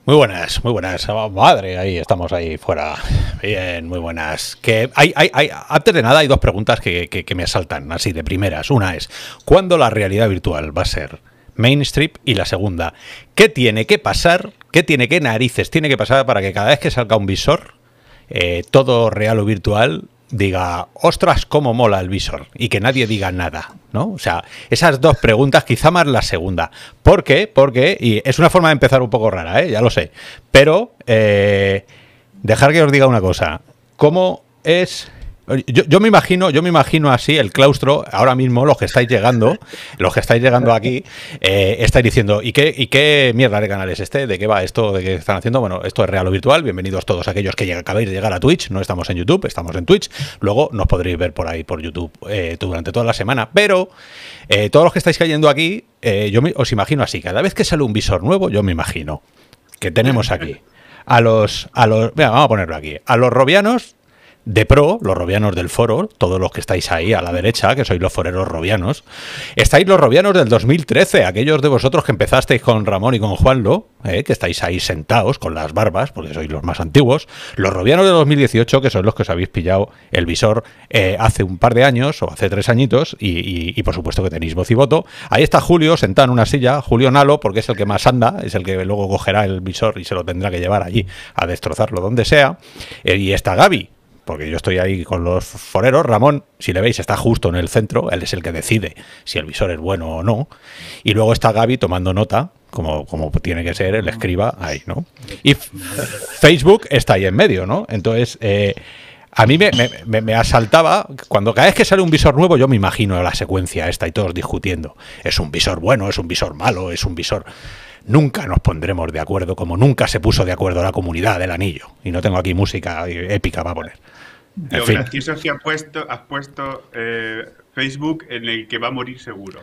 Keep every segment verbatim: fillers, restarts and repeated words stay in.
Muy buenas, muy buenas. Oh, madre, ahí estamos ahí fuera. Bien, muy buenas. Que hay, hay, hay, antes de nada hay dos preguntas que, que, que me asaltan así de primeras. Una es, ¿cuándo la realidad virtual va a ser mainstream? Y la segunda, ¿qué tiene que pasar? ¿Qué tiene que narices tiene que pasar para que cada vez que salga un visor, eh, todo real o virtual, diga, ostras, cómo mola el visor, y que nadie diga nada, ¿no? O sea, esas dos preguntas, quizá más la segunda. ¿Por qué? Porque, y es una forma de empezar un poco rara, ¿eh? Ya lo sé, pero eh, dejar que os diga una cosa. ¿Cómo es...? Yo, yo me imagino, yo me imagino así el claustro, ahora mismo los que estáis llegando, los que estáis llegando aquí, eh, estáis diciendo, ¿y qué, ¿y qué mierda de canal es este? ¿De qué va esto? ¿De qué están haciendo? Bueno, esto es real o virtual, bienvenidos todos aquellos que llega, acabáis de llegar a Twitch, no estamos en YouTube, estamos en Twitch, luego nos podréis ver por ahí por YouTube eh, durante toda la semana, pero eh, todos los que estáis cayendo aquí, eh, yo me, os imagino así, cada vez que sale un visor nuevo, yo me imagino que tenemos aquí a los, a los, mira, vamos a ponerlo aquí, a los robianos de pro, los robianos del foro, todos los que estáis ahí a la derecha, que sois los foreros robianos, estáis los robianos del dos mil trece, aquellos de vosotros que empezasteis con Ramón y con Juanlo, eh, que estáis ahí sentados con las barbas, porque sois los más antiguos, los robianos de dos mil dieciocho, que sois los que os habéis pillado el visor eh, hace un par de años, o hace tres añitos, y, y, y por supuesto que tenéis voz y voto. Ahí está Julio, sentado en una silla, Julio Nalo, porque es el que más anda, es el que luego cogerá el visor y se lo tendrá que llevar allí a destrozarlo donde sea, eh, y está Gaby, porque yo estoy ahí con los foreros. Ramón, si le veis, está justo en el centro, él es el que decide si el visor es bueno o no, y luego está Gaby tomando nota, como, como tiene que ser el escriba ahí, ¿no? Y Facebook está ahí en medio, ¿no? Entonces, eh, a mí me, me, me asaltaba, cuando cada vez que sale un visor nuevo, yo me imagino la secuencia esta y todos discutiendo, es un visor bueno, es un visor malo, es un visor... Nunca nos pondremos de acuerdo, como nunca se puso de acuerdo la comunidad del anillo. Y no tengo aquí música épica para poner. En Lo fin. gracioso es que has puesto, has puesto eh, Facebook en el que va a morir seguro.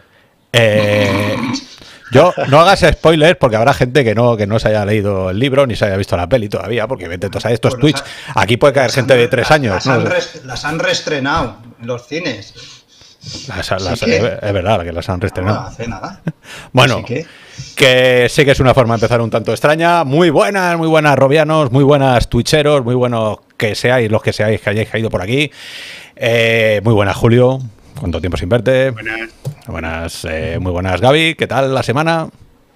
Eh, yo no hagas spoilers porque habrá gente que no, que no se haya leído el libro ni se haya visto la peli todavía, porque vete, tú sabes, esto es Pues Twitch. Aquí puede caer gente de tres años. Las, ¿no? han, res, las han reestrenado en los cines. Las, las, que, es verdad que las han reestrenado. No hace nada. Bueno, que... que sí que es una forma de empezar un tanto extraña. Muy buenas, muy buenas robianos, muy buenas twitcheros, muy buenos que seáis los que seáis que hayáis caído por aquí. Eh, muy buenas, Julio. ¿Cuánto tiempo sin verte? Buenas. Buenas, eh, muy buenas, Gaby. ¿Qué tal la semana?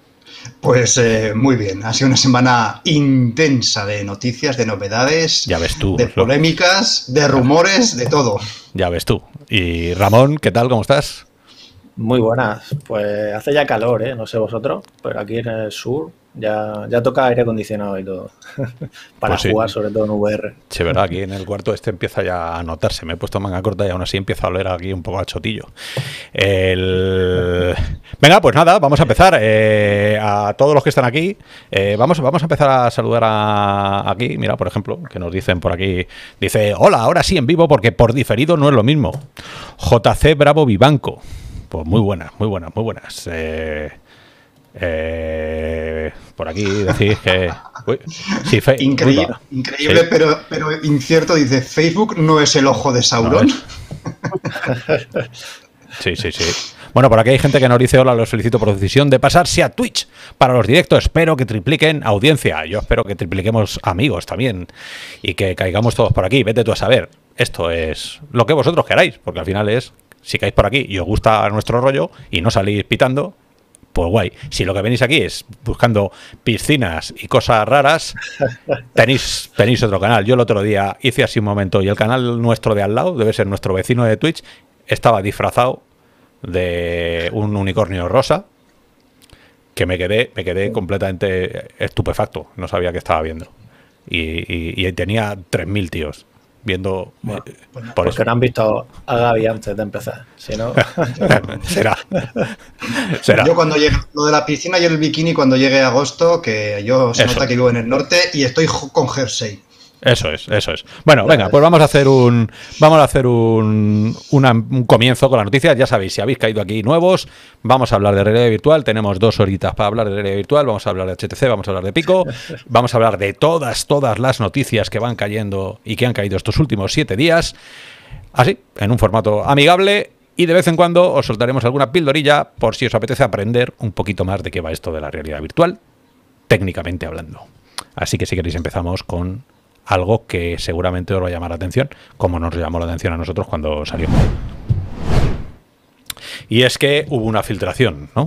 Pues eh, muy bien, ha sido una semana intensa de noticias, de novedades, ya ves tú, de polémicas, de rumores, de todo. Ya ves tú. Y Ramón, ¿qué tal? ¿Cómo estás? Muy buenas. Pues hace ya calor, ¿eh? No sé vosotros, pero aquí en el sur ya, ya toca aire acondicionado y todo. Para pues sí. jugar, sobre todo en V R. Sí, verdad, aquí en el cuarto este empieza ya a notarse. Me he puesto manga corta y aún así empieza a oler aquí un poco a chotillo. El... Venga, pues nada, vamos a empezar. Eh, a todos los que están aquí, eh, vamos, vamos a empezar a saludar a aquí. Mira, por ejemplo, que nos dicen por aquí. Dice, hola, ahora sí en vivo porque por diferido no es lo mismo. J C Bravo Vivanco. Pues muy buenas, muy buenas, muy buenas. Eh... Eh, por aquí decís que uy, sí, fe, increíble, increíble sí. pero, pero incierto. Dice, Facebook no es el ojo de Sauron. No, sí, sí, sí. Bueno, por aquí hay gente que nos dice, hola, los felicito por la decisión de pasarse a Twitch para los directos. Espero que tripliquen audiencia. Yo espero que tripliquemos amigos también y que caigamos todos por aquí. Vete tú a saber. Esto es lo que vosotros queráis, porque al final es, si caéis por aquí y os gusta nuestro rollo y no salís pitando, pues guay. Si lo que venís aquí es buscando piscinas y cosas raras, tenéis, tenéis otro canal. Yo el otro día hice así un momento y el canal nuestro de al lado, debe ser nuestro vecino de Twitch, estaba disfrazado de un unicornio rosa que me quedé, me quedé completamente estupefacto. No sabía qué estaba viendo. Y, y, y tenía tres mil tíos viendo. Bueno, eh, pues no, por porque eso. no han visto a Gaby antes de empezar. Si no... será. será. Yo cuando llegue lo de la piscina y el bikini cuando llegue agosto, que yo se eso. nota que vivo en el norte y estoy con jersey. Eso es, eso es. Bueno, venga, pues vamos a hacer un vamos a hacer un, una, un comienzo con las noticias. Ya sabéis, si habéis caído aquí nuevos, vamos a hablar de realidad virtual. Tenemos dos horitas para hablar de realidad virtual. Vamos a hablar de H T C, vamos a hablar de Pico, vamos a hablar de todas, todas las noticias que van cayendo y que han caído estos últimos siete días. Así, en un formato amigable. Y de vez en cuando os soltaremos alguna pildorilla por si os apetece aprender un poquito más de qué va esto de la realidad virtual, técnicamente hablando. Así que si queréis empezamos con algo que seguramente os va a llamar la atención, como nos llamó la atención a nosotros cuando salió. Y es que hubo una filtración, ¿no?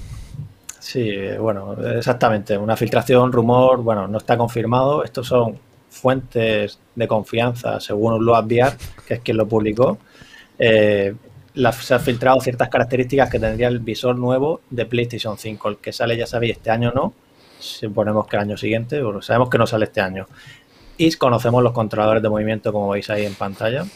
Sí, bueno, exactamente. Una filtración, rumor, bueno, no está confirmado. Estos son fuentes de confianza, según Load V R, que es quien lo publicó. Eh, la, se han filtrado ciertas características que tendría el visor nuevo de PlayStation cinco. El que sale, ya sabéis, este año no. Suponemos que el año siguiente, bueno, sabemos que no sale este año. Y conocemos los controladores de movimiento, como veis ahí en pantalla.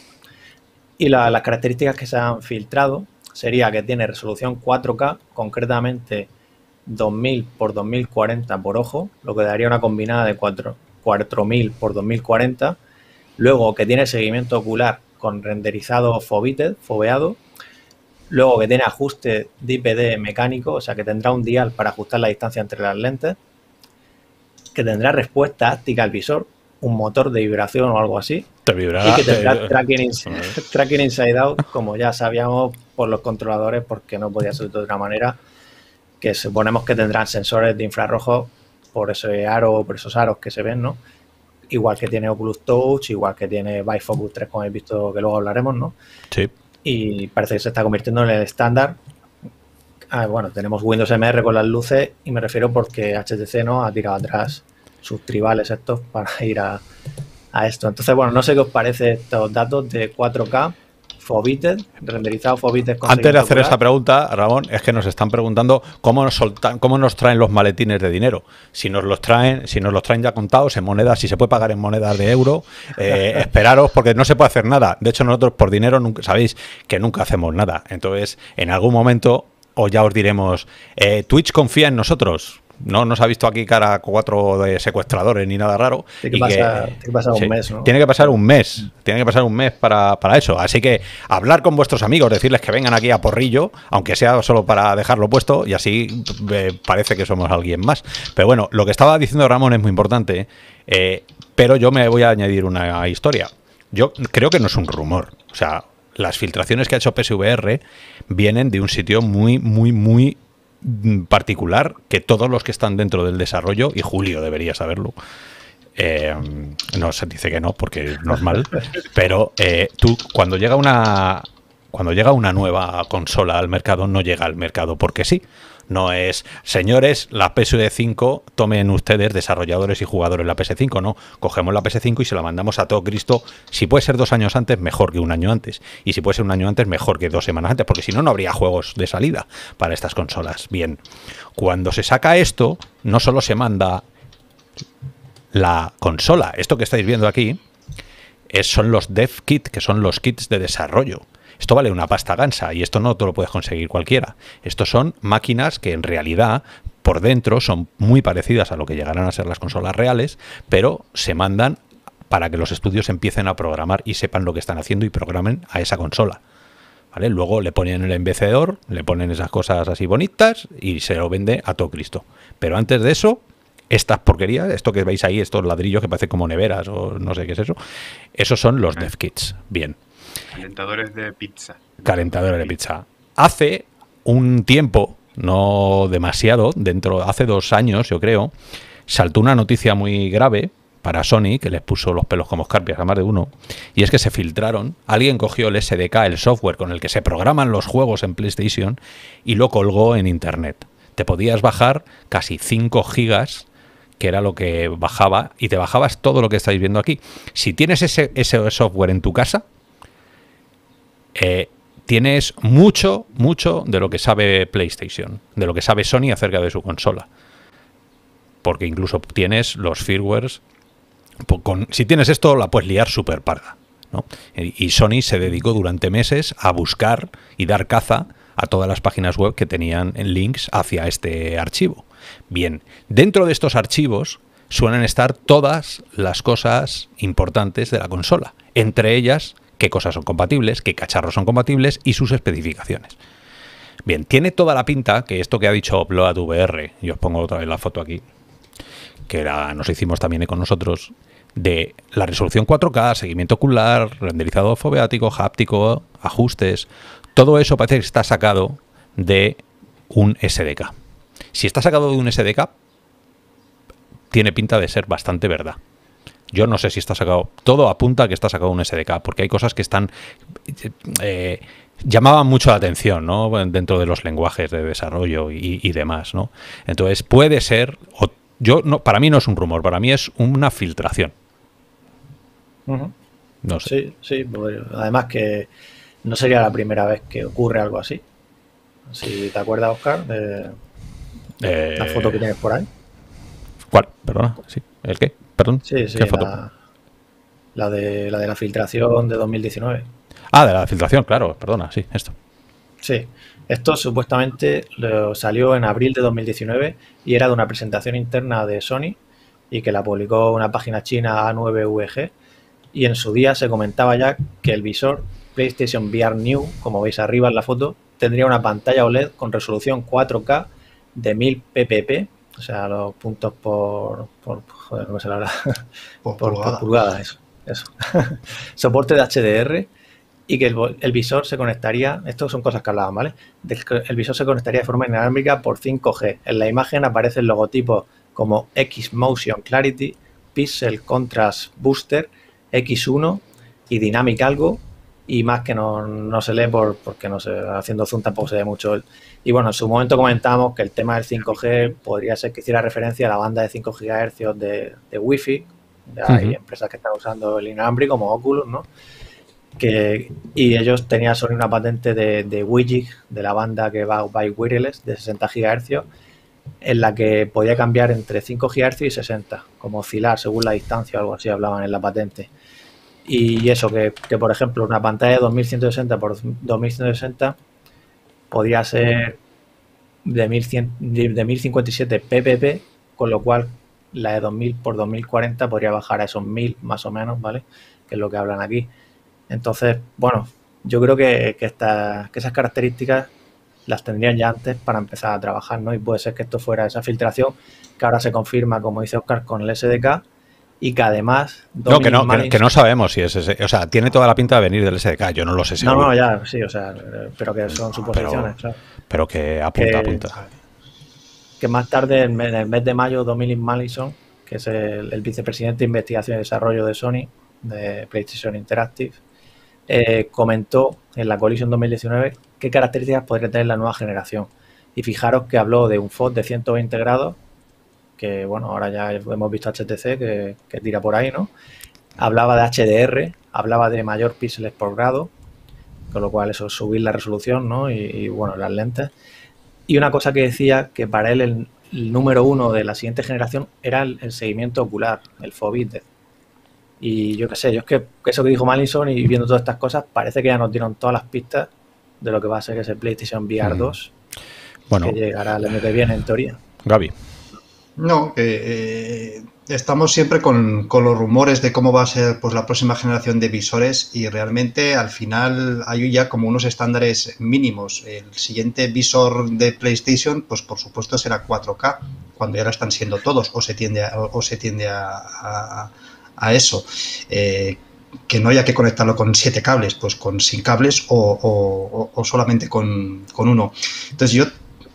Y la, las características que se han filtrado sería que tiene resolución cuatro K, concretamente dos mil por dos mil cuarenta por ojo, lo que daría una combinada de cuatro mil por dos mil cuarenta. Luego que tiene seguimiento ocular con renderizado foveated, foveado. Luego que tiene ajuste de I P D mecánico, o sea que tendrá un dial para ajustar la distancia entre las lentes. Que tendrá respuesta áptica al visor, un motor de vibración o algo así. Te vibrará, y que tendrá te... tracking, in tracking inside out, como ya sabíamos por los controladores, porque no podía ser de otra manera, que suponemos que tendrán sensores de infrarrojo por ese aro, por esos aros que se ven, ¿no? Igual que tiene Oculus Touch, igual que tiene Bifocus tres, como habéis visto, que luego hablaremos, ¿no? Sí. Y parece que se está convirtiendo en el estándar. Ah, bueno, tenemos Windows M R con las luces, y me refiero porque H T C no ha tirado atrás sus tribales estos para ir a, a esto. Entonces, bueno, no sé qué os parece estos datos de cuatro K, foveated, renderizado foveated. Antes de hacer esa pregunta, Ramón, es que nos están preguntando cómo nos soltan, cómo nos traen los maletines de dinero. Si nos los traen, si nos los traen ya contados en monedas, si se puede pagar en monedas de euro, eh, esperaros, porque no se puede hacer nada. De hecho, nosotros por dinero nunca, sabéis que nunca hacemos nada. Entonces, en algún momento, o ya os diremos, eh, Twitch confía en nosotros. No nos ha visto aquí cara a cuatro de secuestradores ni nada raro. Tiene que, y pasar, que, tiene que pasar un sí, mes, ¿no? Tiene que pasar un mes. Tiene que pasar un mes para, para eso. Así que hablar con vuestros amigos, decirles que vengan aquí a Porrillo, aunque sea solo para dejarlo puesto, y así eh, parece que somos alguien más. Pero bueno, lo que estaba diciendo Ramón es muy importante, eh, pero yo me voy a añadir una historia. Yo creo que no es un rumor. O sea, las filtraciones que ha hecho P S V R vienen de un sitio muy, muy, muy particular, que todos los que están dentro del desarrollo, y Julio debería saberlo, eh, no se dice que no porque es normal, pero eh, tú cuando llega una cuando llega una nueva consola al mercado, no llega al mercado porque sí. No es, señores, la P S cinco, tomen ustedes, desarrolladores y jugadores, la P S cinco, no. Cogemos la P S cinco y se la mandamos a todo Cristo. Si puede ser dos años antes, mejor que un año antes. Y si puede ser un año antes, mejor que dos semanas antes, porque si no, no habría juegos de salida para estas consolas. Bien, cuando se saca esto, no solo se manda la consola. Esto que estáis viendo aquí es, son los dev kit, que son los kits de desarrollo. Esto vale una pasta gansa y esto no te lo puedes conseguir cualquiera. Estos son máquinas que en realidad por dentro son muy parecidas a lo que llegarán a ser las consolas reales, pero se mandan para que los estudios empiecen a programar y sepan lo que están haciendo y programen a esa consola. ¿Vale? Luego le ponen el embecedor, le ponen esas cosas así bonitas y se lo vende a todo Cristo. Pero antes de eso, estas porquerías, esto que veis ahí, estos ladrillos que parecen como neveras o no sé qué es eso, esos son los dev kits. Bien. Calentadores de pizza. Calentadores de pizza. Hace un tiempo, no demasiado, dentro, hace dos años yo creo, saltó una noticia muy grave para Sony, que les puso los pelos como escarpias a más de uno, y es que se filtraron, alguien cogió el S D K, el software con el que se programan los juegos en PlayStation, y lo colgó en internet. Te podías bajar casi cinco gigas, que era lo que bajaba, y te bajabas todo lo que estáis viendo aquí. Si tienes ese, ese software en tu casa, Eh, tienes mucho, mucho de lo que sabe PlayStation, de lo que sabe Sony acerca de su consola. Porque incluso tienes los firmwares. Con, si tienes esto, la puedes liar súper parda, ¿no? Y Sony se dedicó durante meses a buscar y dar caza a todas las páginas web que tenían links hacia este archivo. Bien, dentro de estos archivos suelen estar todas las cosas importantes de la consola, entre ellas qué cosas son compatibles, qué cacharros son compatibles y sus especificaciones. Bien, tiene toda la pinta que esto que ha dicho Upload V R, y os pongo otra vez la foto aquí, que era, nos hicimos también con nosotros, de la resolución cuatro K, seguimiento ocular, renderizado foveático, háptico, ajustes, todo eso parece que está sacado de un S D K. Si está sacado de un S D K, tiene pinta de ser bastante verdad. Yo no sé si está sacado, todo apunta a que está sacado un S D K, porque hay cosas que están eh, llamaban mucho la atención, ¿no? Dentro de los lenguajes de desarrollo y, y demás, ¿no? Entonces puede ser, o yo no, para mí no es un rumor, para mí es una filtración. Uh-huh. No sé. Sí, sí, pues, además que no sería la primera vez que ocurre algo así. Si te acuerdas, Oscar, de eh, la foto que tienes por ahí. ¿Cuál? Perdona, sí. ¿El qué? Perdón. Sí, sí, ¿Qué foto? La, la, de, la de la filtración de dos mil diecinueve. Ah, de la filtración, claro, perdona, sí, esto. Sí, esto supuestamente lo salió en abril de dos mil diecinueve y era de una presentación interna de Sony y que la publicó una página china A nueve V G, y en su día se comentaba ya que el visor PlayStation V R New, como veis arriba en la foto, tendría una pantalla O L E D con resolución cuatro K de mil P P P, o sea, los puntos por, por joder, ¿cómo se le habla? Por, por, pulgada. por pulgada, eso, eso. Soporte de H D R, y que el, el visor se conectaría, esto son cosas que hablaban, ¿vale? El visor se conectaría de forma inalámbrica por cinco G. En la imagen aparecen logotipos como X Motion Clarity, Pixel Contrast Booster, X uno y Dynamic algo, y más que no, no se lee por, porque no sé, haciendo zoom tampoco se ve mucho. Y bueno, en su momento comentábamos que el tema del cinco G podría ser que hiciera referencia a la banda de cinco gigahercios de, de Wi-Fi. Ya hay uh-huh. empresas que están usando el inalámbrico como Oculus, ¿no? Que, y ellos tenían solo una patente de, de Wi-Fi, de la banda que va by wireless, de sesenta gigahercios, en la que podía cambiar entre cinco gigahercios y sesenta, como oscilar según la distancia o algo así, hablaban en la patente. Y eso, que, que por ejemplo una pantalla de dos mil ciento sesenta por dos mil ciento sesenta podría ser de, mil cien, de mil cincuenta y siete P P P, con lo cual la de dos mil por dos mil cuarenta podría bajar a esos mil más o menos, ¿vale? Que es lo que hablan aquí. Entonces, bueno, yo creo que, que, esta, que esas características las tendrían ya antes para empezar a trabajar, ¿no? Y puede ser que esto fuera esa filtración que ahora se confirma, como dice Oscar, con el S D K, y que además... No, que no, que, que no sabemos si es ese. O sea, tiene toda la pinta de venir del S D K, yo no lo sé seguro. No, no, ya, sí, o sea, pero que son suposiciones. Pero, ¿sabes? pero que apunta, que, apunta. Que más tarde, en el mes de mayo, Dominic Mallison, que es el, el vicepresidente de investigación y desarrollo de Sony, de PlayStation Interactive, eh, comentó en la Collision dos mil diecinueve qué características podría tener la nueva generación. Y fijaros que habló de un F O V de ciento veinte grados, que bueno, ahora ya hemos visto H T C que, que tira por ahí, ¿no? Hablaba de H D R, hablaba de mayor píxeles por grado, con lo cual eso es subir la resolución, ¿no? Y, y bueno, las lentes. Y una cosa que decía que para él el, el número uno de la siguiente generación era el, el seguimiento ocular, el Foveated. Y yo qué sé, yo es que eso que dijo Mallison y viendo todas estas cosas, parece que ya nos dieron todas las pistas de lo que va a ser ese PlayStation V R dos, bueno, que llegará el año que viene en teoría. Gaby. No, eh, eh, estamos siempre con, con los rumores de cómo va a ser pues, la próxima generación de visores, y realmente al final hay ya como unos estándares mínimos. El siguiente visor de PlayStation, pues por supuesto será cuatro K, cuando ya lo están siendo todos, o se tiende a, o, o se tiende a, a, a eso. Eh, que no haya que conectarlo con siete cables, pues con sin cables o, o, o solamente con, con uno. Entonces yo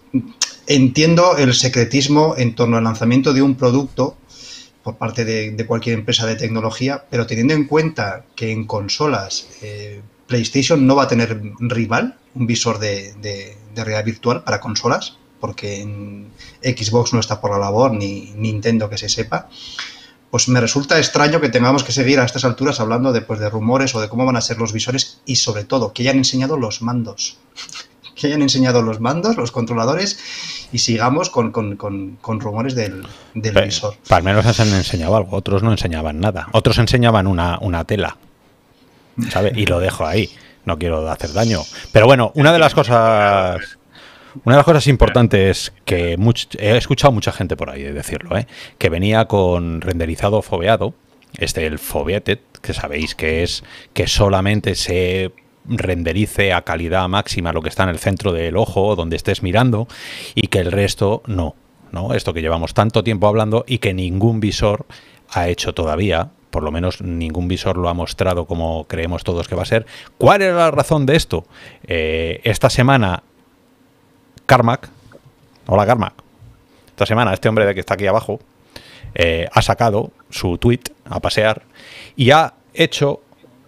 entiendo el secretismo en torno al lanzamiento de un producto por parte de, de cualquier empresa de tecnología, pero teniendo en cuenta que en consolas eh, PlayStation no va a tener rival, un visor de, de, de realidad virtual para consolas, porque en Xbox no está por la labor, ni Nintendo que se sepa, pues me resulta extraño que tengamos que seguir a estas alturas hablando de, pues, de rumores o de cómo van a ser los visores, y sobre todo que hayan enseñado los mandos. Que hayan enseñado los mandos, los controladores, y sigamos con, con, con, con rumores del, del Pero, visor. Al menos han enseñado algo, otros no enseñaban nada. Otros enseñaban una, una tela, ¿sabes? Y lo dejo ahí, no quiero hacer daño. Pero bueno, una de las cosas... Una de las cosas importantes que much, he escuchado mucha gente por ahí decirlo, ¿eh? Que venía con renderizado foveado, este el Foveated, que sabéis que es que solamente se renderice a calidad máxima lo que está en el centro del ojo, donde estés mirando, y que el resto no, ¿no? Esto que llevamos tanto tiempo hablando y que ningún visor ha hecho todavía, por lo menos ningún visor lo ha mostrado como creemos todos que va a ser. ¿Cuál era la razón de esto? Eh, esta semana Carmack, hola Carmack, esta semana este hombre de que está aquí abajo eh, ha sacado su tweet a pasear y ha hecho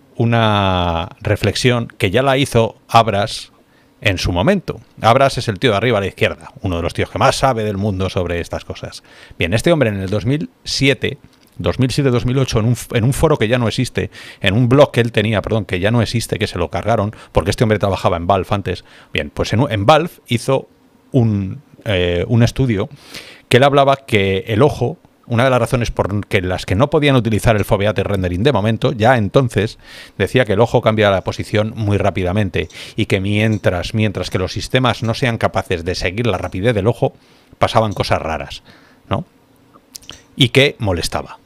una reflexión que ya la hizo Abras en su momento. Abras es el tío de arriba a la izquierda, uno de los tíos que más sabe del mundo sobre estas cosas. Bien, este hombre en el dos mil siete, dos mil ocho, en un, en un foro que ya no existe, en un blog que él tenía, perdón, que ya no existe, que se lo cargaron, porque este hombre trabajaba en Valve antes. Bien, pues en, en Valve hizo un, eh, un estudio que él hablaba que el ojo, una de las razones por que las que no podían utilizar el foveate rendering de momento, ya entonces decía que el ojo cambia la posición muy rápidamente y que mientras, mientras que los sistemas no sean capaces de seguir la rapidez del ojo, pasaban cosas raras, ¿no? Y que molestaba.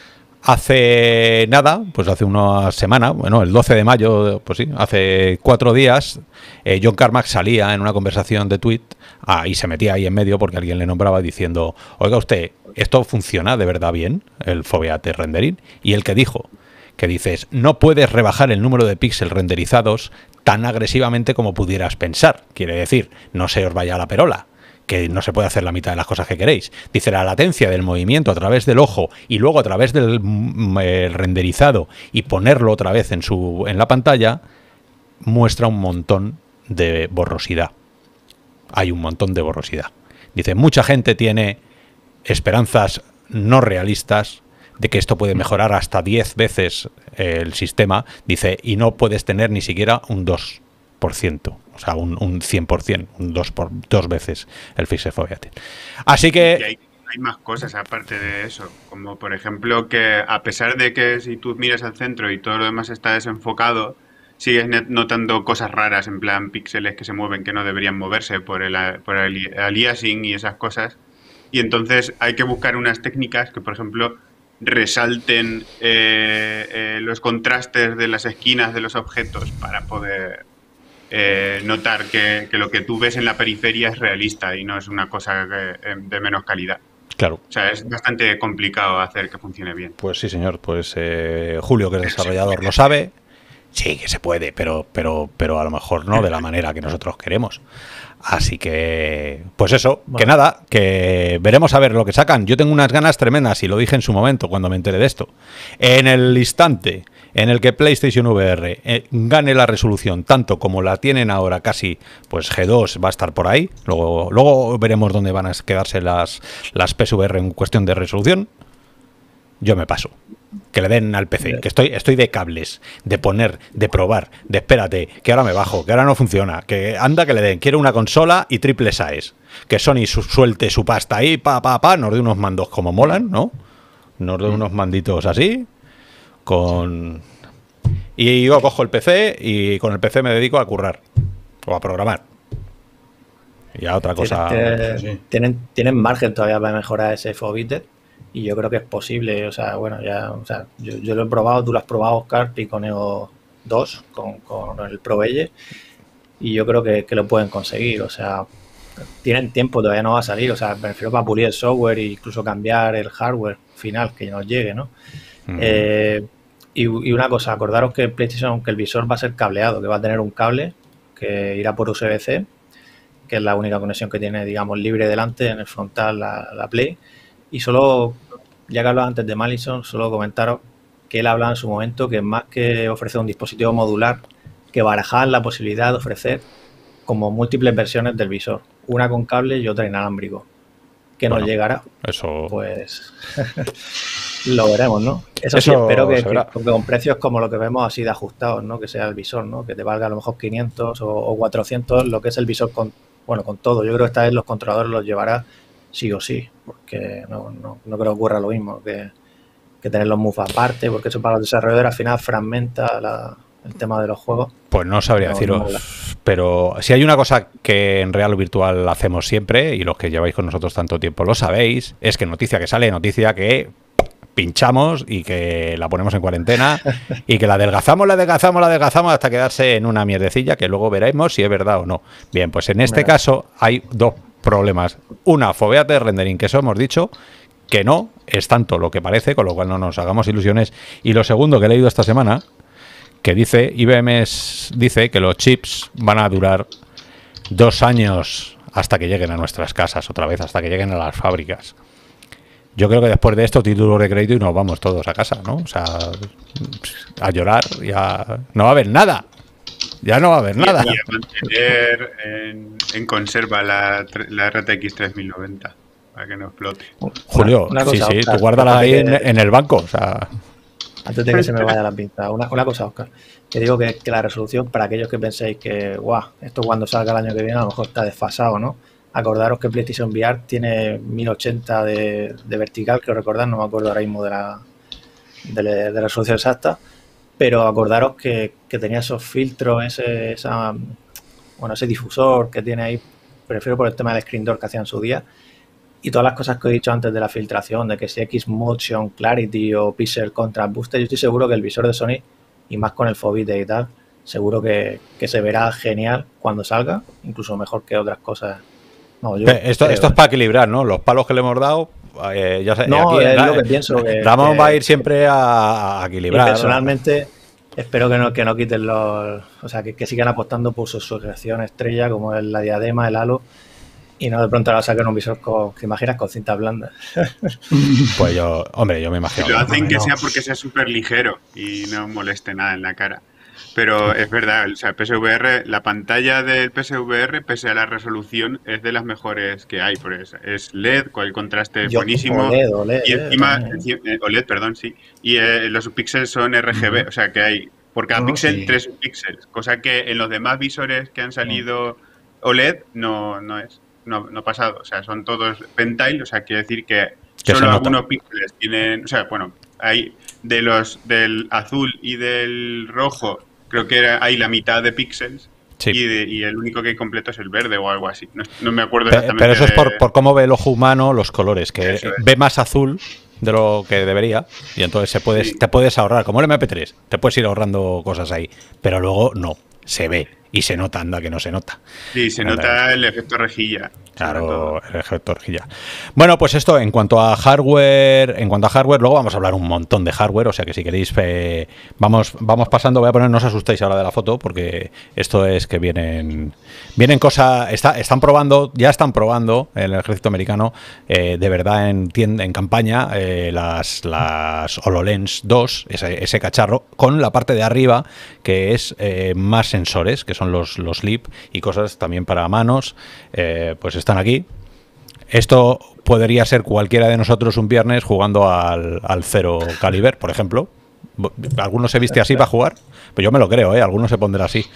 Hace nada, pues hace una semana, bueno, el doce de mayo, pues sí, hace cuatro días, eh, John Carmack salía en una conversación de tweet ah, y se metía ahí en medio porque alguien le nombraba diciendo, oiga usted, ¿esto funciona de verdad bien, el foveate rendering? Y el que dijo, que dices, no puedes rebajar el número de píxeles renderizados tan agresivamente como pudieras pensar. Quiere decir, no se os vaya a la perola, que no se puede hacer la mitad de las cosas que queréis. Dice, la latencia del movimiento a través del ojo y luego a través del eh, renderizado y ponerlo otra vez en, su, en la pantalla muestra un montón de borrosidad. Hay un montón de borrosidad. Dice, mucha gente tiene esperanzas no realistas de que esto puede mejorar hasta diez veces el sistema. Dice, y no puedes tener ni siquiera un dos por ciento. O sea, un, un cien por ciento, un dos por dos veces el Pixel Foveate. Así que... Y hay, hay más cosas aparte de eso, como por ejemplo que a pesar de que si tú miras al centro y todo lo demás está desenfocado, sigues notando cosas raras, en plan píxeles que se mueven que no deberían moverse por el, por el aliasing y esas cosas. Y entonces hay que buscar unas técnicas que, por ejemplo, resalten eh, eh, los contrastes de las esquinas de los objetos para poder... Eh, notar que, que lo que tú ves en la periferia es realista y no es una cosa que, eh, de menos calidad. Claro. O sea, es bastante complicado hacer que funcione bien. Pues sí, señor. Pues eh, Julio, que es desarrollador, lo sabe. Sí, que se puede, pero, pero, pero a lo mejor no de la manera que nosotros queremos. Así que, pues eso, bueno. que nada, que veremos a ver lo que sacan. Yo tengo unas ganas tremendas, y lo dije en su momento cuando me enteré de esto. En el instante en el que PlayStation V R eh, gane la resolución tanto como la tienen ahora casi, pues G dos va a estar por ahí. Luego, luego veremos dónde van a quedarse las, las P S V R en cuestión de resolución. Yo me paso. Que le den al P C, que estoy, estoy de cables, de poner, de probar, de espérate, que ahora me bajo, que ahora no funciona, que anda que le den, quiero una consola y triple size, que Sony su, suelte su pasta ahí, pa, pa, pa, nos dé unos mandos como molan, ¿no? Nos dé unos manditos así, con... Y yo cojo el P C y con el P C me dedico a currar, o a programar. Y a otra cosa... Tienen, sí. tienen, tienen margen todavía para mejorar ese foveate. Y yo creo que es posible, o sea, bueno, ya, o sea, yo, yo lo he probado, tú lo has probado, Oscar, Piconeo dos con, con el ProVelle, y yo creo que, que lo pueden conseguir, o sea, tienen tiempo, todavía no va a salir, o sea, me refiero para pulir el software e incluso cambiar el hardware final que nos llegue, ¿no? Uh-huh. eh, y, y una cosa, acordaros que el PlayStation, que el visor va a ser cableado, que va a tener un cable que irá por U S B C, que es la única conexión que tiene, digamos, libre delante, en el frontal la, la Play. Y solo, ya que hablaba antes de Malison, solo comentaros que él hablaba en su momento que más que ofrecer un dispositivo modular, que barajaban la posibilidad de ofrecer como múltiples versiones del visor, una con cable y otra inalámbrico. ¿Que bueno, nos llegará? Eso... Pues lo veremos, ¿no? Eso, eso sí, espero que, que, que con precios como lo que vemos así de ajustados, ¿no? Que sea el visor, ¿no? Que te valga a lo mejor quinientos o, o cuatrocientos, lo que es el visor con, bueno, con todo. Yo creo que esta vez los controladores los llevará sí o sí, porque no, no, no creo que ocurra lo mismo que, que tener los moves aparte, porque eso para los desarrolladores al final fragmenta la, el tema de los juegos. Pues no sabría no, deciros, no pero si hay una cosa que en Real o Virtual hacemos siempre, y los que lleváis con nosotros tanto tiempo lo sabéis, es que noticia que sale, noticia que pinchamos y que la ponemos en cuarentena y que la adelgazamos, la adelgazamos, la adelgazamos hasta quedarse en una mierdecilla que luego veremos si es verdad o no. Bien, pues en este Mira. caso hay dos problemas. Una, foveate rendering, que eso hemos dicho que no es tanto lo que parece, con lo cual no nos hagamos ilusiones. Y lo segundo que he leído esta semana, que dice, I B M dice que los chips van a durar dos años hasta que lleguen a nuestras casas otra vez, hasta que lleguen a las fábricas. yo creo que después de esto, títulos de crédito y nos vamos todos a casa, ¿no? O sea, a llorar, ya no va a haber nada. Ya no va a haber nada. Y a mantener en, en conserva la, la R T X tres mil noventa para que no explote. Julio, una sí, cosa, sí, Oscar, tú guárdala ahí que, en, en el banco. O sea. Antes de que se me vaya la pinta, una, una cosa, Oscar. Que digo que, que la resolución, para aquellos que penséis que, guau, esto cuando salga el año que viene a lo mejor está desfasado, ¿no? Acordaros que PlayStation V R tiene mil ochenta de, de vertical, creo recordar, no me acuerdo ahora mismo de la, de, la, de la resolución exacta, pero acordaros que, que tenía esos filtros, ese, esa, bueno, ese difusor que tiene ahí, prefiero por el tema del screen door que hacía en su día, y todas las cosas que he dicho antes de la filtración, de que si X Motion Clarity o Pixel Contrast Booster, yo estoy seguro que el visor de Sony, y más con el Fobite y tal, seguro que, que se verá genial cuando salga, incluso mejor que otras cosas. No, yo esto, creo, esto es para equilibrar, ¿no? Los palos que le hemos dado, eh, ya sé, no, aquí, es la, lo que pienso. Que, Ramón que, va a ir siempre a, a equilibrar. Y personalmente, espero que no, que no quiten los... O sea, que, que sigan apostando por su sujeción estrella, como es la diadema, el halo, y no de pronto ahora saquen un visor con, ¿te imaginas? Con cintas blandas. Pues yo, hombre, yo me imagino. Y lo hacen no, que no. sea porque sea súper ligero y no moleste nada en la cara. Pero es verdad, o sea, el P S V R, la pantalla del P S V R, pese a la resolución, es de las mejores que hay. Porque es, es L E D, con el contraste Yo, buenísimo. OLED, OLED, y encima, eh, encima eh, O L E D, perdón, sí. Y eh, los píxeles son R G B, uh-huh. O sea que hay por cada oh, píxel sí. tres píxeles. Cosa que en los demás visores que han salido O L E D no, no es. No, no ha pasado. O sea, son todos Pentile, o sea, quiere decir que, que solo algunos píxeles tienen. O sea, bueno, hay de los del azul y del rojo. Creo que era, hay la mitad de píxeles sí. y, de, y el único que hay completo es el verde o algo así. No, no me acuerdo exactamente. Pero eso de... es por, por cómo ve el ojo humano los colores, que es. ve más azul de lo que debería y entonces se puedes, sí. te puedes ahorrar, como el M P tres, te puedes ir ahorrando cosas ahí, pero luego no, se ve y se nota, anda que no se nota. Sí, se anda, nota el efecto rejilla. Claro, el efecto rejilla. Bueno, pues esto en cuanto a hardware, en cuanto a hardware, luego vamos a hablar un montón de hardware, o sea que si queréis eh, vamos, vamos pasando, voy a poner, no os asustéis ahora de la foto, porque esto es que vienen, vienen cosas, está, están probando, ya están probando en el ejército americano, eh, de verdad en, en campaña, eh, las, las HoloLens dos, ese, ese cacharro, con la parte de arriba, que es eh, más sensores, que son los, los Leap y cosas también para manos, eh, pues están aquí. Esto podría ser cualquiera de nosotros un viernes jugando al, al Zero Caliber, por ejemplo. ¿Alguno se viste así para jugar? Pues yo me lo creo, ¿eh? Alguno se pondrá así.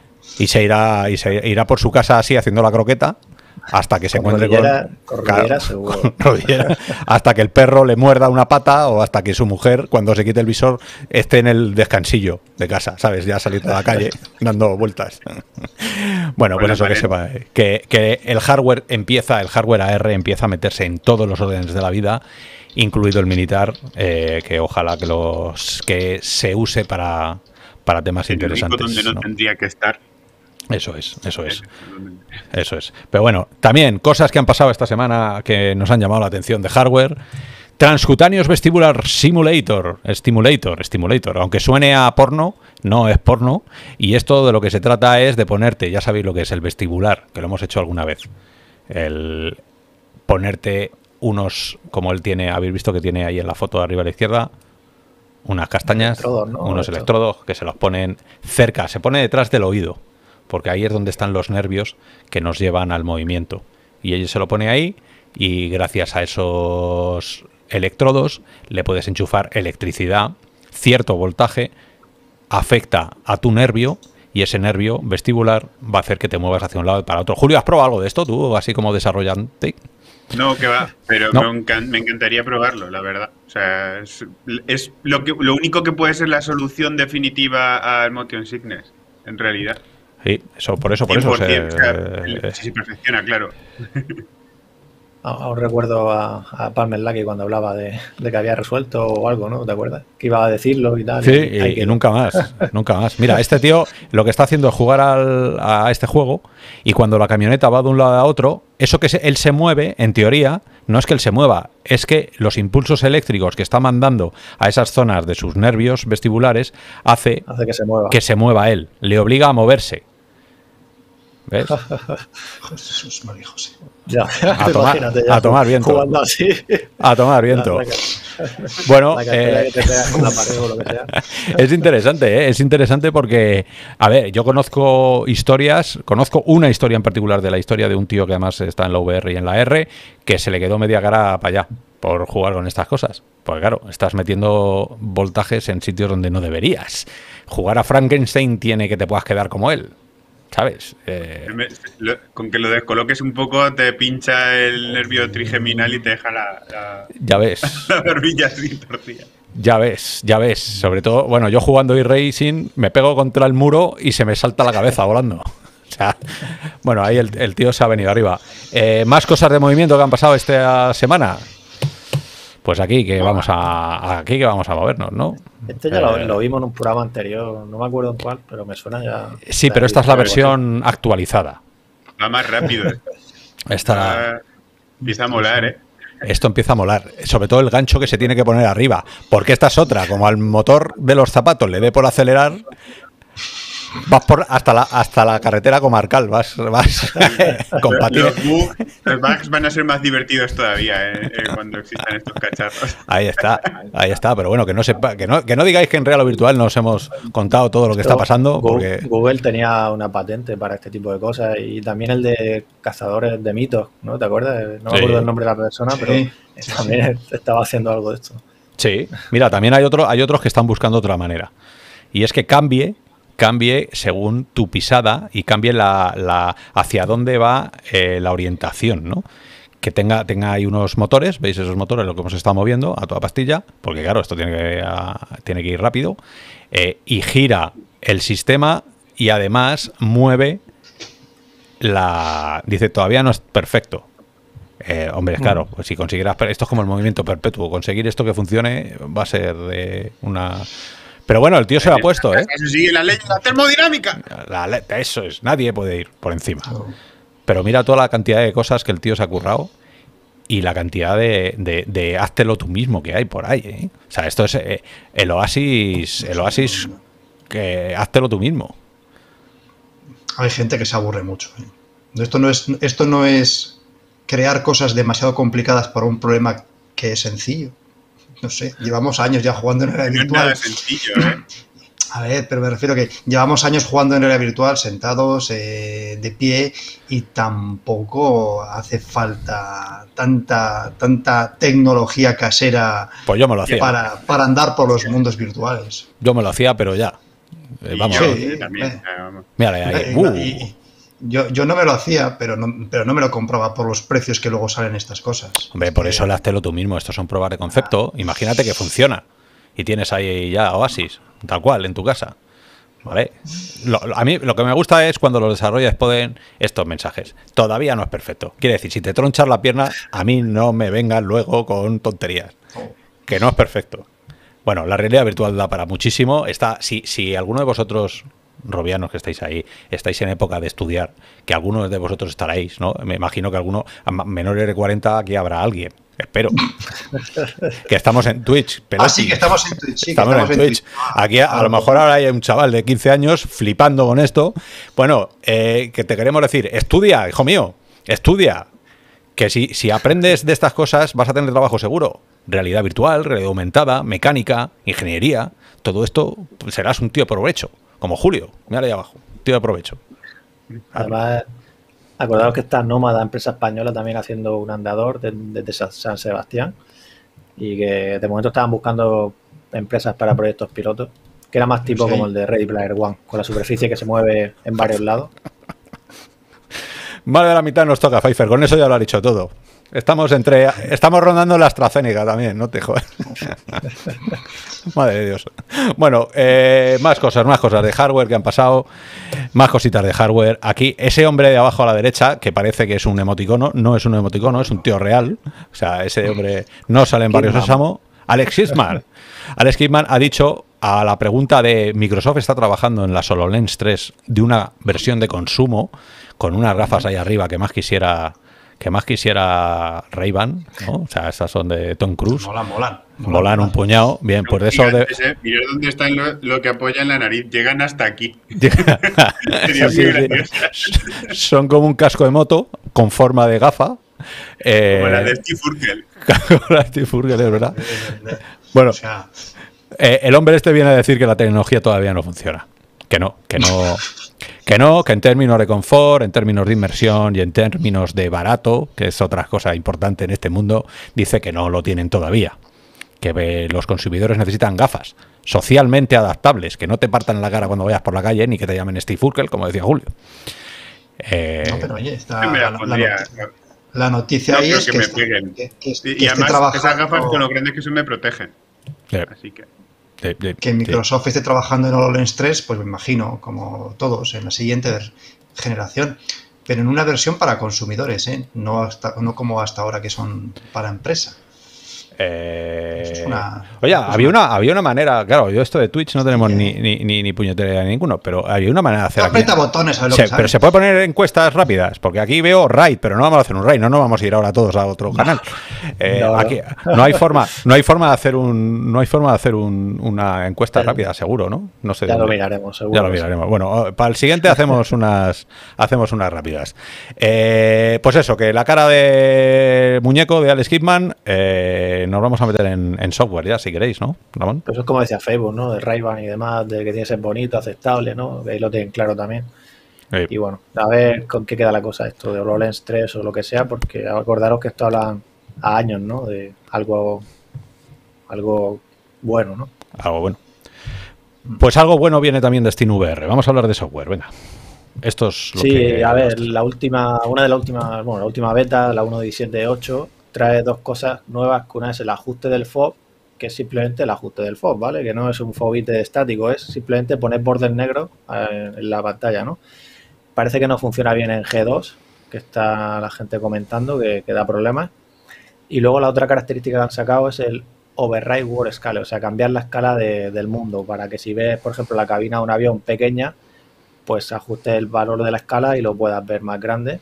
Y se irá y se irá por su casa así haciendo la croqueta hasta que se con encuentre rodillera, con, con, rodillera, seguro. con rodillera, hasta que el perro le muerda una pata o hasta que su mujer, cuando se quite el visor, esté en el descansillo de casa, ¿sabes? Ya saliendo a la calle dando vueltas. Bueno, pues eso, que sepa que, que el hardware empieza, el hardware A R empieza a meterse en todos los órdenes de la vida, incluido el militar, eh, que ojalá que los que se use para, para temas el interesantes. Donde no, ¿no? tendría que estar. Eso es, eso es. Eso es. Pero bueno, también cosas que han pasado esta semana que nos han llamado la atención de hardware. Transcutaneous Vestibular Simulator, Stimulator, Stimulator, aunque suene a porno, no es porno, y esto de lo que se trata es de ponerte, ya sabéis lo que es el vestibular, que lo hemos hecho alguna vez, el ponerte unos, como él tiene, habéis visto que tiene ahí en la foto de arriba a la izquierda, unas castañas, electrodos, ¿no? Unos electrodos que se los ponen cerca, se pone detrás del oído, porque ahí es donde están los nervios que nos llevan al movimiento, y ellos se lo pone ahí, y gracias a esos electrodos le puedes enchufar electricidad, cierto voltaje, afecta a tu nervio y ese nervio vestibular va a hacer que te muevas hacia un lado y para otro. Julio, ¿has probado algo de esto tú, así como desarrollante? No, que va, pero no. me, encan me encantaría probarlo, la verdad. O sea, es, es lo, que, lo único que puede ser la solución definitiva al motion sickness, en realidad. Sí, eso, por eso, por eso. Se, o sea, si se perfecciona, claro. Aún recuerdo a, a Palmer Luckey cuando hablaba de, de que había resuelto o algo, ¿no? ¿Te acuerdas? Que iba a decirlo y tal. Sí, y, y, y nunca más, nunca más. Mira, este tío lo que está haciendo es jugar al, a este juego y cuando la camioneta va de un lado a otro, eso que se, él se mueve, en teoría, no es que él se mueva, es que los impulsos eléctricos que está mandando a esas zonas de sus nervios vestibulares hace, hace que se mueva. que se mueva él, le obliga a moverse. ¿Ves? Jesús, María José. Ya, A tomar, imagínate ya a tomar viento. jugando así. A tomar viento. La- la- Bueno, la cartera eh, que te pegas con la pared o lo que sea. es interesante, ¿eh? Es interesante porque, a ver, yo conozco historias, conozco una historia en particular de la historia de un tío que además está en la V R y en la R, que se le quedó media cara para allá por jugar con estas cosas. Porque claro, estás metiendo voltajes en sitios donde no deberías. Jugar a Frankenstein tiene que te puedas quedar como él, ¿sabes? Eh, Me- lo- Con que lo descoloques un poco te pincha el nervio trigeminal y te deja la, la, ya ves. la barbilla así torcida. Ya ves, ya ves. Sobre todo, bueno, yo jugando e-racing me pego contra el muro y se me salta la cabeza volando. O sea, bueno, ahí el, el tío se ha venido arriba. Eh, más cosas de movimiento que han pasado esta semana. Pues aquí que vamos a aquí que vamos a movernos, ¿no? Este ya lo, Eh, lo vimos en un programa anterior, no me acuerdo en cuál, pero me suena ya. Sí, pero esta es la versión actualizada. Va más rápido. ¿eh? Esta, Va- Empieza a molar, ¿eh? esto empieza a molar. Sobre todo el gancho que se tiene que poner arriba. Porque esta es otra. Como al motor de los zapatos le dé por acelerar, vas por hasta la hasta la carretera comarcal. Vas, vas con patines. Los, bugs, los bugs van a ser más divertidos todavía ¿eh? Eh, cuando existan estos cacharros. Ahí está, ahí está. Pero bueno, que no sepa, que no, que no digáis que en real o virtual no os hemos contado todo lo que está pasando. Google, Porque Google tenía una patente para este tipo de cosas y también el de cazadores de mitos, ¿no? ¿Te acuerdas? No me Sí. acuerdo el nombre de la persona, Sí. pero también estaba haciendo algo de esto. sí, mira, también hay otro, hay otros que están buscando otra manera. Y es que cambie, cambie según tu pisada y cambie la, la hacia dónde va eh, la orientación, ¿no? Que tenga, tenga ahí unos motores, ¿veis esos motores? Lo que hemos estado moviendo a toda pastilla, porque claro, esto tiene que, a- tiene que ir rápido, eh, y gira el sistema y además mueve la... Dice, todavía no es perfecto. Eh, hombre, claro, pues si consiguieras... Esto es como el movimiento perpetuo. Conseguir esto que funcione va a ser de una... Pero bueno, el tío se lo ha puesto, ¿eh? Eso sigue la ley de la termodinámica. La le- eso es, nadie puede ir por encima. Pero mira toda la cantidad de cosas que el tío se ha currado y la cantidad de, de, de háztelo tú mismo que hay por ahí, ¿eh? O sea, esto es eh, el oasis, el oasis que háztelo tú mismo. Hay gente que se aburre mucho. ¿eh? Esto no es, esto no es crear cosas demasiado complicadas para un problema que es sencillo. No sé, llevamos años ya jugando en realidad No es virtual. nada sencillo, ¿eh? A ver, pero me refiero que llevamos años jugando en realidad virtual, sentados, eh, de pie, y tampoco hace falta tanta, tanta tecnología casera Pues yo me lo hacía. para, para andar por los mundos virtuales. Yo me lo hacía, pero ya. Eh, Y vamos, yo Sí, también. eh. o sea, vamos. mírale ahí. Eh, Uh. y- yo, yo no me lo hacía, pero no, pero no me lo compraba por los precios que luego salen estas cosas. Hombre, por eso el háztelo tú mismo. Estos son pruebas de concepto. Imagínate que funciona y tienes ahí ya Oasis, tal cual, en tu casa. ¿Vale? Lo- lo- a mí lo que me gusta es cuando los desarrolladores ponen estos mensajes. Todavía no es perfecto. Quiere decir, si te tronchas la pierna, a mí no me vengan luego con tonterías. Que no es perfecto. Bueno, la realidad virtual da para muchísimo. Está, si, si alguno de vosotros, robianos que estáis ahí, estáis en época de estudiar, que algunos de vosotros estaréis, ¿no? Me imagino que alguno, a ma- menores de cuarenta, aquí habrá alguien. Espero. Que estamos en Twitch. Ah, Pelotti. sí, que estamos en Twitch. Sí, que Estamos en Twitch. Aquí a, a lo mejor ahora hay un chaval de quince años flipando con esto. Bueno, eh, que te queremos decir, estudia, hijo mío, estudia. Que si, si aprendes de estas cosas vas a tener trabajo seguro. Realidad virtual, realidad aumentada, mecánica, ingeniería, todo esto pues, serás un tío de provecho, como Julio, mira ahí abajo, tío de provecho. Además, acordaos que está Nómada, empresa española, también haciendo un andador de- desde Sa- San Sebastián y que de momento estaban buscando empresas para proyectos pilotos, que era más tipo Sí. como el de Ready Player One, con la superficie que se mueve en varios lados. Más de la mitad nos toca, Pfeiffer, con eso ya lo ha dicho todo. Estamos entre estamos rondando la AstraZeneca también, no te jodas. Madre de Dios. Bueno, eh, más cosas, más cosas de hardware que han pasado, más cositas de hardware. Aquí, ese hombre de abajo a la derecha, que parece que es un emoticono, no es un emoticono, es un tío real. O sea, ese hombre no sale en Barrio Kidman. Sésamo. Alex Kidman. Alex Kidman ha dicho a la pregunta de Microsoft está trabajando en la HoloLens tres de una versión de consumo con unas gafas ahí arriba que más quisiera que más quisiera Ray-Ban, ¿no? O sea, estas son de Tom Cruise. Molan, molan. Molan un puñado. Bien, pues de eso de... ¿eh? Mirad dónde están lo, lo que apoya en la nariz. Llegan hasta aquí. Sería sí, muy sí. Son como un casco de moto con forma de gafa. Eh... Como la de Steve Urkel. Como la de Steve Urkel, es verdad. Bueno, eh, el hombre este viene a decir que la tecnología todavía no funciona. Que no, que no... Que no, que en términos de confort, en términos de inversión y en términos de barato, que es otra cosa importante en este mundo, dice que no lo tienen todavía. Que los consumidores necesitan gafas socialmente adaptables, que no te partan la cara cuando vayas por la calle ni que te llamen Steve Urkel, como decía Julio. Eh, no, pero oye, está la, la, pondría, la, la noticia no, ahí es que, que, me está, peguen. que, que, y que además trabajando... esas gafas con lo grandes que son me protegen. Sí. Así que... De, de, que Microsoft sí. esté trabajando en HoloLens tres, pues me imagino, como todos, en la siguiente generación, pero en una versión para consumidores, ¿eh? no, hasta, no como hasta ahora que son para empresa. Eh... Es una, Oye, una había, una, había una manera, claro, yo esto de Twitch no tenemos sí. ni, ni, ni, ni puñetera de ninguno, pero había una manera de hacer aquí. Aprieta botones, ¿sabes lo se, que Pero se puede poner encuestas rápidas, porque aquí veo raid, pero no vamos a hacer un raid, no nos vamos a ir ahora todos a otro canal. Eh, no, aquí no hay forma, no hay forma de hacer un, no hay forma de hacer un, una encuesta sí. rápida, seguro, ¿no? No sé. Ya dónde. lo miraremos, seguro. Ya lo miraremos. Bueno, para el siguiente hacemos unas, hacemos unas rápidas. Eh, pues eso, que la cara de muñeco de Alex Kidman, eh, nos vamos a meter en En, en software ya, si queréis, ¿no, Ramón? Pues es como decía Facebook, ¿no? De Ray-Ban y demás, de que tiene que ser bonito, aceptable, ¿no? Que ahí lo tienen claro también. Sí. Y bueno, a ver con qué queda la cosa esto de HoloLens tres o lo que sea, porque acordaros que esto hablan a años, ¿no? De algo, algo bueno, ¿no? Algo bueno. Pues algo bueno viene también de SteamVR. Vamos a hablar de software, venga. Esto es lo sí, que... a ver, la última, una de las últimas, bueno, la última beta, la uno punto diecisiete punto ocho, trae dos cosas nuevas, que una es el ajuste del F O B, que es simplemente el ajuste del F O B, ¿vale? Que no es un fobite estático, es simplemente poner bordes negros en la pantalla, ¿no? Parece que no funciona bien en G dos, que está la gente comentando que, que da problemas. Y luego la otra característica que han sacado es el Override World Scale, o sea, cambiar la escala de, del mundo, para que si ves, por ejemplo, la cabina de un avión pequeña, pues ajuste el valor de la escala y lo puedas ver más grande.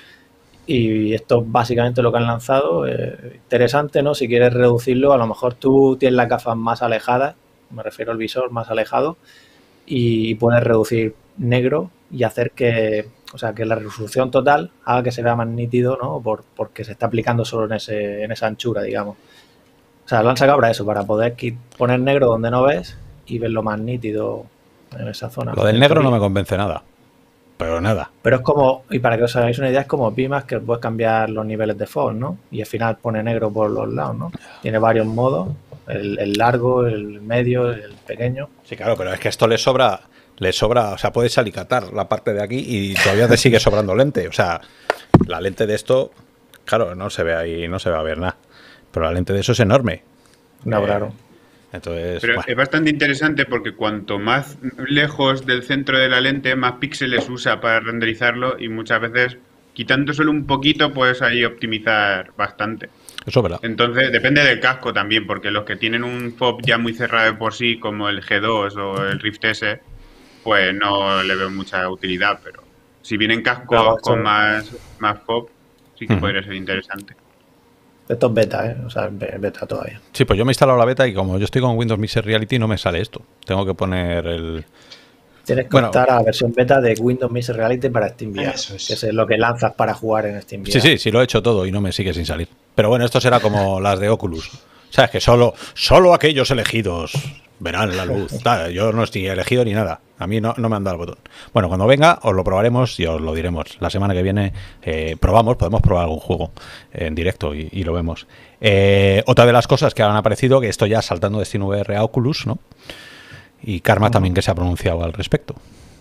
Y esto es básicamente lo que han lanzado. Eh, interesante, ¿no? Si quieres reducirlo, a lo mejor tú tienes las gafas más alejadas, me refiero al visor más alejado, y puedes reducir negro y hacer que, o sea, que la resolución total haga que se vea más nítido, ¿no? Por, porque se está aplicando solo en, ese, en esa anchura, digamos. O sea, lo han sacado para eso, para poder poner negro donde no ves y verlo más nítido en esa zona. Lo del negro no me convence nada. Pero nada. Pero es como, y para que os hagáis una idea, es como Pimax, que puedes cambiar los niveles de F O B, ¿no? Y al final pone negro por los lados, ¿no? Tiene varios modos, el, el largo, el medio, el pequeño. Sí, claro, pero es que esto le sobra, le sobra, o sea, puedes alicatar la parte de aquí y todavía te sigue sobrando lente. O sea, la lente de esto, claro, no se ve ahí, no se va a ver nada. Pero la lente de eso es enorme. No, eh, claro. Entonces, Pero bueno. es bastante interesante porque cuanto más lejos del centro de la lente, más píxeles usa para renderizarlo y muchas veces, quitando solo un poquito, puedes ahí optimizar bastante. Eso es verdad. Entonces, depende del casco también, porque los que tienen un F O B ya muy cerrado de por sí, como el G dos o el Rift S, pues no le veo mucha utilidad, pero si vienen cascos Claro, con eso- más, más F O B, sí que Ujú. podría ser interesante. Esto es beta, ¿eh? O sea, es be- beta todavía. Sí, pues yo me he instalado la beta y como yo estoy con Windows Mixed Reality no me sale esto. Tengo que poner el... Tienes que Bueno. optar a la versión beta de Windows Mixed Reality para SteamVR, Eso es. que es lo que lanzas para jugar en SteamVR. Sí, sí, sí, lo he hecho todo y no me sigue sin salir. Pero bueno, esto será como las de Oculus. Sabes que solo, solo aquellos elegidos verán la luz. Tal, yo no estoy elegido ni nada. A mí no, no me han dado el botón. Bueno, cuando venga os lo probaremos y os lo diremos. La semana que viene eh, probamos, podemos probar algún juego en directo y, y lo vemos. Eh, otra de las cosas que han aparecido, que esto ya saltando de SteamVR a Oculus, ¿no? Y Karma también que se ha pronunciado al respecto.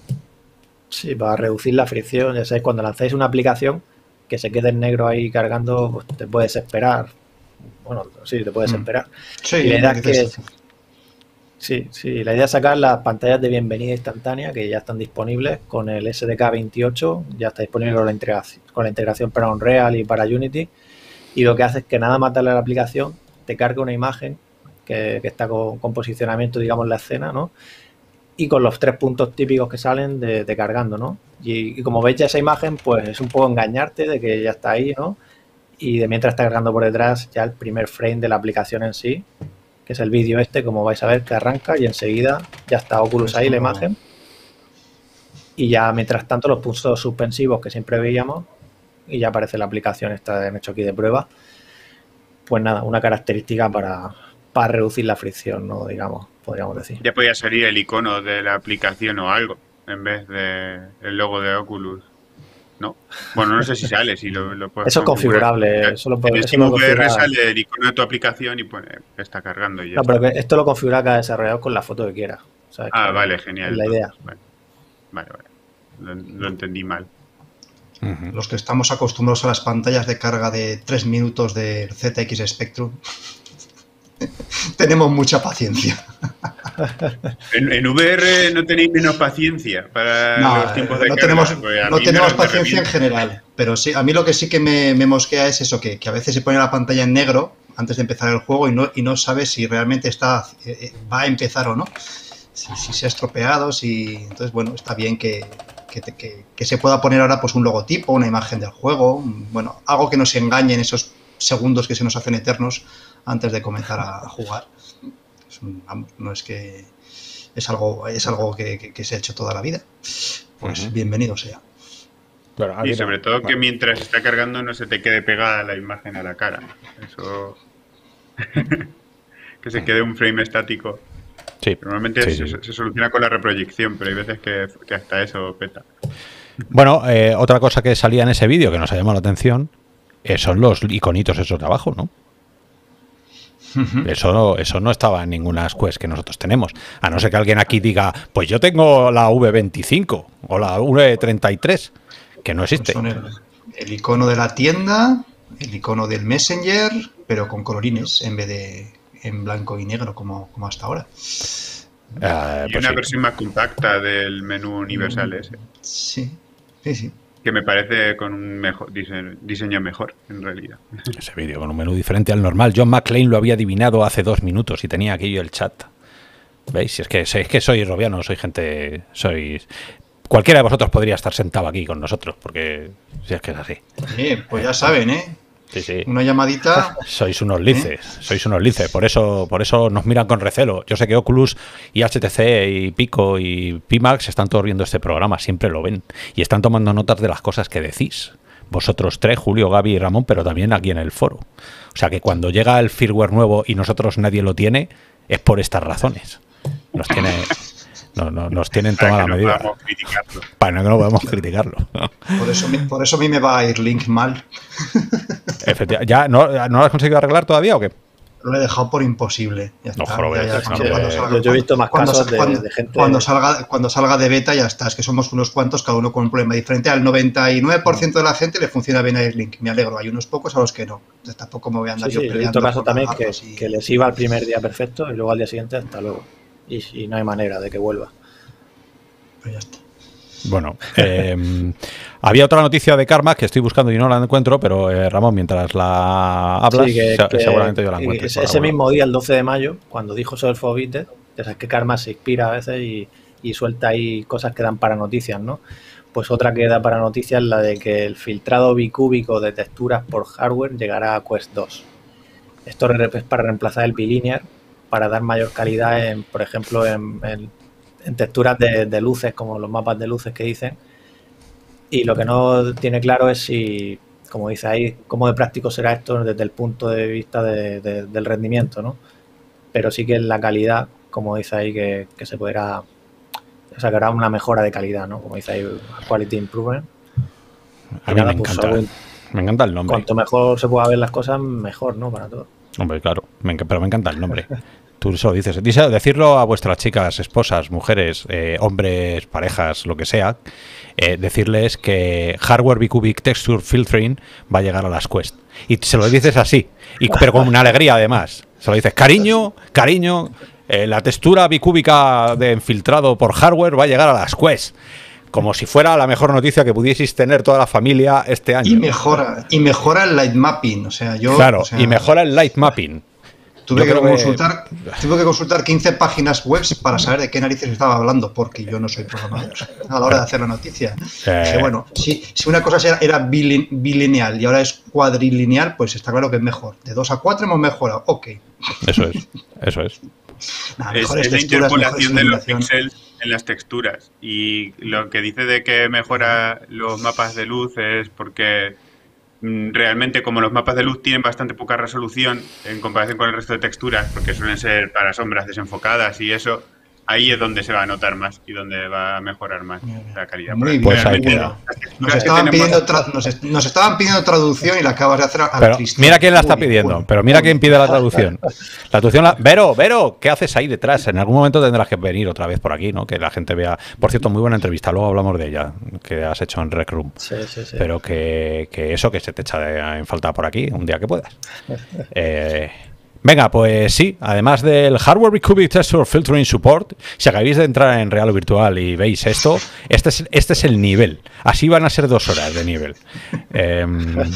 Sí, para reducir la fricción, ya sabéis, cuando lanzáis una aplicación que se quede en negro ahí cargando, pues te puedes esperar. Bueno, sí, te puedes Mm. esperar. Sí, Y la idea es que, dices- sí, sí, la idea es sacar las pantallas de bienvenida instantánea que ya están disponibles con el S D K veintiocho, ya está disponible con la integración, con la integración para Unreal y para Unity, y lo que hace es que nada más darle a la aplicación, te carga una imagen que, que está con, con posicionamiento, digamos, en la escena, ¿no? y con los tres puntos típicos que salen de, de cargando, ¿no? Y, y como veis ya esa imagen, pues es un poco engañarte de que ya está ahí, ¿no? Y de mientras está cargando por detrás ya el primer frame de la aplicación en sí, que es el vídeo este, como vais a ver, que arranca y enseguida ya está Oculus ahí, la imagen. Y ya mientras tanto los puntos suspensivos que siempre veíamos y ya aparece la aplicación esta que he hecho aquí de prueba. Pues nada, una característica para, para reducir la fricción, ¿no? Digamos, podríamos decir. Ya podía salir el icono de la aplicación o algo en vez de el logo de Oculus. No, bueno, no sé si sale, si lo, lo puedes Eso es configurable. Eso lo puedes, en V R sale el icono de tu aplicación y pone que está cargando. Y ya no, está. pero que esto lo configura cada desarrollador con la foto que quiera. O sea, ah, que vale, genial. Es la idea. Vale, vale. vale. Lo, lo entendí mal. Uh-huh. Los que estamos acostumbrados a las pantallas de carga de tres minutos del Z X Spectrum tenemos mucha paciencia. En, en V R no tenéis menos paciencia para no, los tiempos de no carga. Tenemos, no tenemos me paciencia en general, pero sí, a mí lo que sí que me, me mosquea es eso, que, que a veces se pone la pantalla en negro antes de empezar el juego y no, y no sabes si realmente está eh, va a empezar o no, si, si se ha estropeado, si entonces bueno, está bien que, que, que, que se pueda poner ahora pues un logotipo, una imagen del juego, bueno, algo que nos engañe en esos segundos que se nos hacen eternos antes de comenzar a jugar. Es un, no es que es algo es algo que, que, que se ha hecho toda la vida, pues uh-huh. bienvenido sea. Claro, y sobre no. todo que mientras está cargando no se te quede pegada la imagen a la cara, eso que se quede un frame estático. Sí. Normalmente sí, se, sí. se soluciona con la reproyección, pero hay veces que, que hasta eso peta. Bueno, eh, otra cosa que salía en ese vídeo que nos ha llamado la atención eh, son los iconitos esos de abajo, ¿no? Uh-huh. Eso, eso no estaba en ninguna Quest que nosotros tenemos. A no ser que alguien aquí diga, pues yo tengo la V veinticinco o la V treinta y tres, que no existe. Pues son el, el icono de la tienda, el icono del Messenger, pero con colorines en vez de en blanco y negro como, como hasta ahora. Uh, y pues una sí. versión más compacta del menú universal ese. Sí, sí, sí. Que me parece con un mejor diseño, diseño mejor, en realidad. Ese vídeo con un menú diferente al normal. John McClane lo había adivinado hace dos minutos y tenía aquello el chat. ¿Veis? Es que, es que soy robiano, soy gente... sois Cualquiera de vosotros podría estar sentado aquí con nosotros, porque si es que es así. Sí, pues ya saben, ¿eh? Sí, sí. Una llamadita. Sois unos lices, ¿eh? sois unos lices. Por eso, por eso nos miran con recelo. Yo sé que Oculus y H T C y Pico y Pimax están todos viendo este programa, siempre lo ven. Y están tomando notas de las cosas que decís. Vosotros tres, Julio, Gaby y Ramón, pero también aquí en el foro. O sea que cuando llega el firmware nuevo y nosotros nadie lo tiene, es por estas razones. Nos tiene... No, no, nos tienen tomada la medida. Para que no podamos criticarlo. Por eso, por eso a mí me va a ir Link mal. Efectivamente. ¿Ya no, no lo has conseguido arreglar todavía o qué? Lo he dejado por imposible. Ya está. No, joder, ya, ya, no, cuando, cuando salga, yo he visto más cuando, casos de, cuando, de gente... Cuando salga, cuando salga de beta ya está. Es que somos unos cuantos, cada uno con un problema diferente. Al noventa y nueve por ciento de la gente le funciona bien AirLink. Me alegro. Hay unos pocos a los que no. Entonces tampoco me voy a andar sí, yo sí, peleando. He visto casos también que, y... que les iba el primer día perfecto y luego al día siguiente hasta luego. Y, y no hay manera de que vuelva. Pues ya está. Bueno, eh, había otra noticia de Karma que estoy buscando y no la encuentro, pero eh, Ramón, mientras la hablas, sí, que, se, que, seguramente yo la encuentro. Ese, ese mismo día, el doce de mayo, cuando dijo Self Forbidden, ya sabes que Karma se inspira a veces y, y suelta ahí cosas que dan para noticias, ¿no? Pues otra que da para noticias es la de que el filtrado bicúbico de texturas por hardware llegará a Quest dos. Esto es para reemplazar el bilinear, para dar mayor calidad, en, por ejemplo, en... en en texturas de, de luces, como los mapas de luces que dicen, y lo que no tiene claro es si, como dice ahí, cómo de práctico será esto desde el punto de vista de, de, del rendimiento, ¿no? Pero sí que en la calidad, como dice ahí, que, que se podrá, o sea, que habrá una mejora de calidad, ¿no? Como dice ahí, quality improvement. A mí nada, me, pues, encanta, algo, me encanta el nombre. Cuanto mejor se pueda ver las cosas, mejor, ¿no? Para todo. Hombre, claro, me, pero me encanta el nombre. Tú eso dices. Dice, decirlo a vuestras chicas, esposas, mujeres, eh, hombres, parejas, lo que sea, eh, decirles que Hardware Bicubic Texture Filtering va a llegar a las Quest. Y se lo dices así, y, pero con una alegría además. Se lo dices, cariño, cariño, eh, la textura bicúbica de infiltrado por hardware va a llegar a las Quest. Como si fuera la mejor noticia que pudieseis tener toda la familia este año. Y mejora, y mejora el light mapping. O sea, yo, claro, o sea... y mejora el light mapping. Tuve que, consultar, que... tuve que consultar quince páginas web para saber de qué narices estaba hablando, porque yo no soy programador a la hora de hacer la noticia. Eh... Dije, bueno, si, si una cosa era, era bilineal y ahora es cuadrilineal, pues está claro que es mejor. De dos a cuatro hemos mejorado. Ok. Eso es, eso es. Nah, es, es la interpolación de los píxeles en las texturas. Y lo que dice de que mejora los mapas de luz es porque realmente, como los mapas de luz tienen bastante poca resolución en comparación con el resto de texturas, porque suelen ser para sombras desenfocadas y eso, ahí es donde se va a notar más y donde va a mejorar más la calidad. Muy bien, pues ahí queda. Nos estaban, pidiendo nos, nos estaban pidiendo traducción y la acabas de hacer al pero mira quién la está pidiendo, uy, pero mira uy, quién pide la traducción. La traducción, la... Vero, Vero, ¿qué haces ahí detrás? En algún momento tendrás que venir otra vez por aquí, ¿no? Que la gente vea. Por cierto, muy buena entrevista, luego hablamos de ella, que has hecho en Rec Room. Sí, sí, sí. Pero que, que eso, que se te echa en falta por aquí, un día que puedas. Eh... Venga, pues sí, además del Hardware Cubic Texture Filtering Support, si acabáis de entrar en real o virtual y veis esto, este es, este es el nivel. Así van a ser dos horas de nivel. Eh,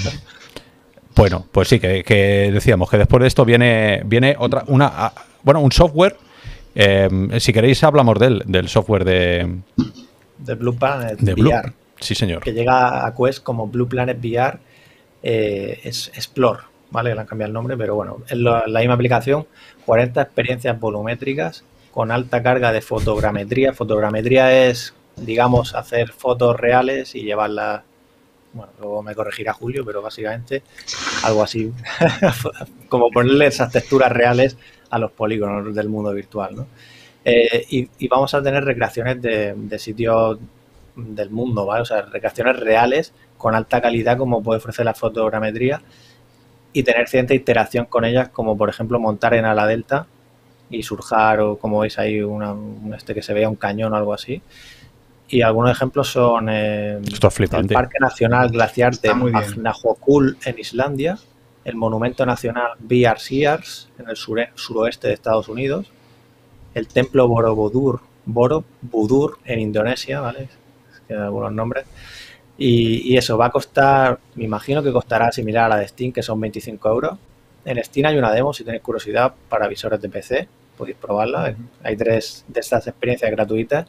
bueno, pues sí, que, que decíamos que después de esto viene, viene otra, una, bueno, un software. Eh, si queréis hablamos del, del software de... De Blue Planet de V R. Blue, sí, señor. Que llega a Quest como Blue Planet V R eh, es Explore. ¿Vale? Le han cambiado el nombre, pero bueno, es la, la misma aplicación, cuarenta experiencias volumétricas con alta carga de fotogrametría. Fotogrametría es, digamos, hacer fotos reales y llevarlas, bueno, luego me corregirá Julio, pero básicamente algo así, como ponerle esas texturas reales a los polígonos del mundo virtual, ¿no? Eh, y, y vamos a tener recreaciones de, de sitios del mundo, ¿vale? O sea, recreaciones reales con alta calidad como puede ofrecer la fotogrametría, y tener cierta interacción con ellas, como por ejemplo montar en ala delta y surjar, o como veis ahí una, un este que se vea un cañón o algo así. Y algunos ejemplos son eh, el Parque Nacional Glaciar de Vatnajökull en Islandia, el Monumento Nacional V R Sears en el sur, suroeste de Estados Unidos, el Templo Borobudur, Borobudur en Indonesia, ¿vale? Es que hay algunos nombres. Y, y eso va a costar, me imagino que costará similar a la de Steam, que son veinticinco euros. En Steam hay una demo, si tenéis curiosidad, para visores de P C, podéis probarla. Hay tres de estas experiencias gratuitas.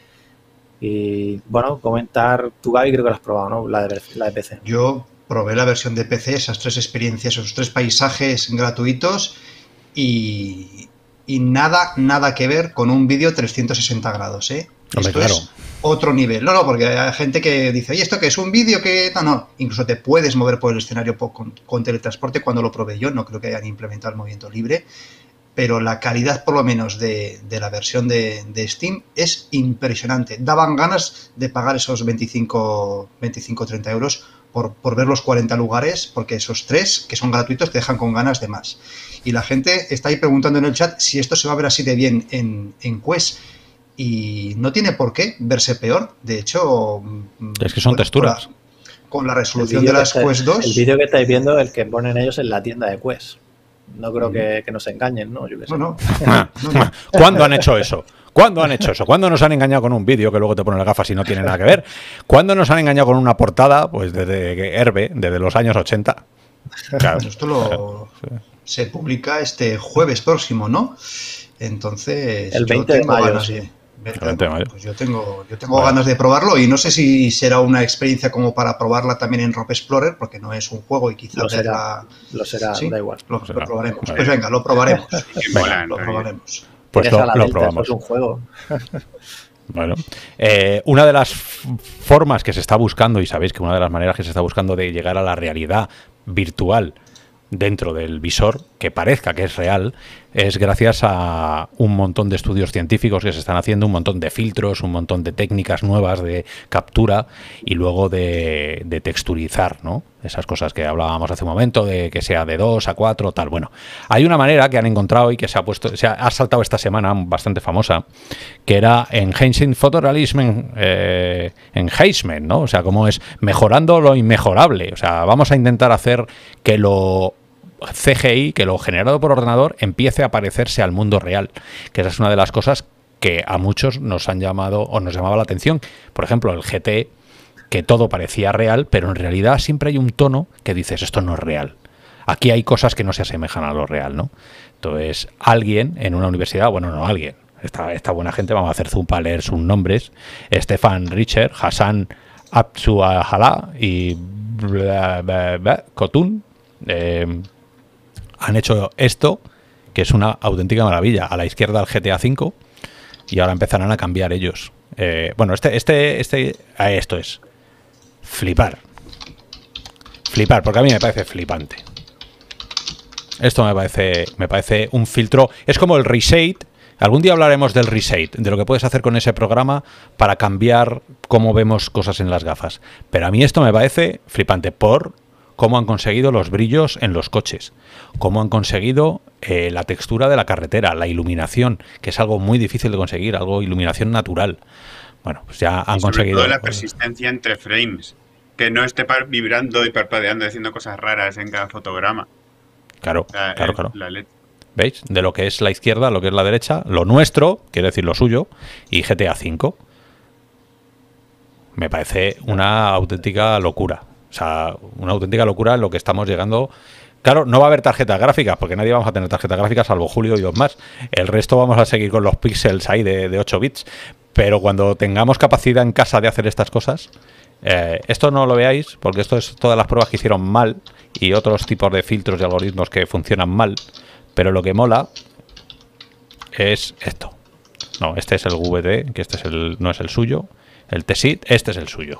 Y bueno, comentar, tú Gaby creo que la has probado, ¿no? La de, la de P C. Yo probé la versión de P C, esas tres experiencias, esos tres paisajes gratuitos y, y nada, nada que ver con un vídeo trescientos sesenta grados, ¿eh? Hombre, Esto claro. es otro nivel. No, no, porque hay gente que dice, oye, ¿esto qué es? ¿Un vídeo que...? No, no, incluso te puedes mover por el escenario con, con teletransporte. Cuando lo probé yo, no creo que hayan implementado el movimiento libre, pero la calidad, por lo menos, de, de la versión de, de Steam es impresionante. Daban ganas de pagar esos veinticinco, treinta euros por, por ver los cuarenta lugares, porque esos tres, que son gratuitos, te dejan con ganas de más. Y la gente está ahí preguntando en el chat si esto se va a ver así de bien en, en Quest. Y no tiene por qué verse peor. De hecho... Es que son bueno, texturas. Con la, con la resolución de las Quest dos... El vídeo que estáis viendo, el que ponen ellos en la tienda de Quest. No creo que, que nos engañen, ¿no? Yo que sé. No, no. no, no. ¿Cuándo han hecho eso? ¿Cuándo han hecho eso? ¿Cuándo nos han engañado con un vídeo que luego te ponen las gafas y no tiene nada que ver? ¿Cuándo nos han engañado con una portada? Pues desde Herbe, desde los años ochenta. Claro. Esto lo, sí. se publica este jueves próximo, ¿no? Entonces... El veinte de mayo, sí. De... Pues yo tengo, yo tengo bueno. ganas de probarlo y no sé si será una experiencia como para probarla también en Rope Explorer, porque no es un juego y quizás lo será, la... lo será, ¿Sí? da igual. Lo, lo, lo probaremos. Pues venga, lo probaremos. venga, lo probaremos. Pues lo, lo probamos. Es un juego. Bueno, eh, una de las formas que se está buscando, y sabéis que una de las maneras que se está buscando de llegar a la realidad virtual dentro del visor, que parezca que es real, es gracias a un montón de estudios científicos que se están haciendo, un montón de filtros, un montón de técnicas nuevas de captura y luego de, de texturizar, ¿no? Esas cosas que hablábamos hace un momento, de que sea de dos a cuatro, tal. Bueno, hay una manera que han encontrado y que se ha puesto, se ha, ha saltado esta semana, bastante famosa, que era Enhancing Photorealism eh, Enhancement, ¿no? O sea, como es mejorando lo inmejorable. O sea, vamos a intentar hacer que lo C G I, que lo generado por ordenador, empiece a parecerse al mundo real, que esa es una de las cosas que a muchos nos han llamado o nos llamaba la atención. Por ejemplo, el G T, que todo parecía real, pero en realidad siempre hay un tono que dices, esto no es real. Aquí hay cosas que no se asemejan a lo real, ¿no? Entonces, alguien en una universidad, bueno, no alguien, esta, esta buena gente, vamos a hacer zoom para leer sus nombres, Stefan Richer, Hassan Absuahala y bla, bla, bla, Khotun, eh, han hecho esto, que es una auténtica maravilla. A la izquierda el G T A cinco, y ahora empezarán a cambiar ellos. Eh, bueno, este, este, este, ah, esto es flipar. Flipar, porque a mí me parece flipante. Esto me parece, me parece un filtro. Es como el Reshade. Algún día hablaremos del Reshade, de lo que puedes hacer con ese programa para cambiar cómo vemos cosas en las gafas. Pero a mí esto me parece flipante por cómo han conseguido los brillos en los coches, cómo han conseguido eh, la textura de la carretera, la iluminación, que es algo muy difícil de conseguir, algo iluminación natural. Bueno, pues ya han y sobre conseguido... todo la persistencia entre frames, que no esté vibrando y parpadeando, haciendo cosas raras en cada fotograma. Claro, o sea, claro, el, claro. La L E D. ¿Veis? De lo que es la izquierda, lo que es la derecha, lo nuestro, quiero decir lo suyo, y G T A cinco. Me parece una auténtica locura. O sea, una auténtica locura en lo que estamos llegando. Claro, no va a haber tarjetas gráficas, porque nadie vamos a tener tarjetas gráficas, salvo Julio y dos más. El resto vamos a seguir con los píxeles ahí de, de ocho bits. Pero cuando tengamos capacidad en casa de hacer estas cosas, eh, esto no lo veáis, porque esto es todas las pruebas que hicieron mal y otros tipos de filtros y algoritmos que funcionan mal. Pero lo que mola es esto. No, este es el V T, que este es el, no es el suyo. El T S I D, este es el suyo.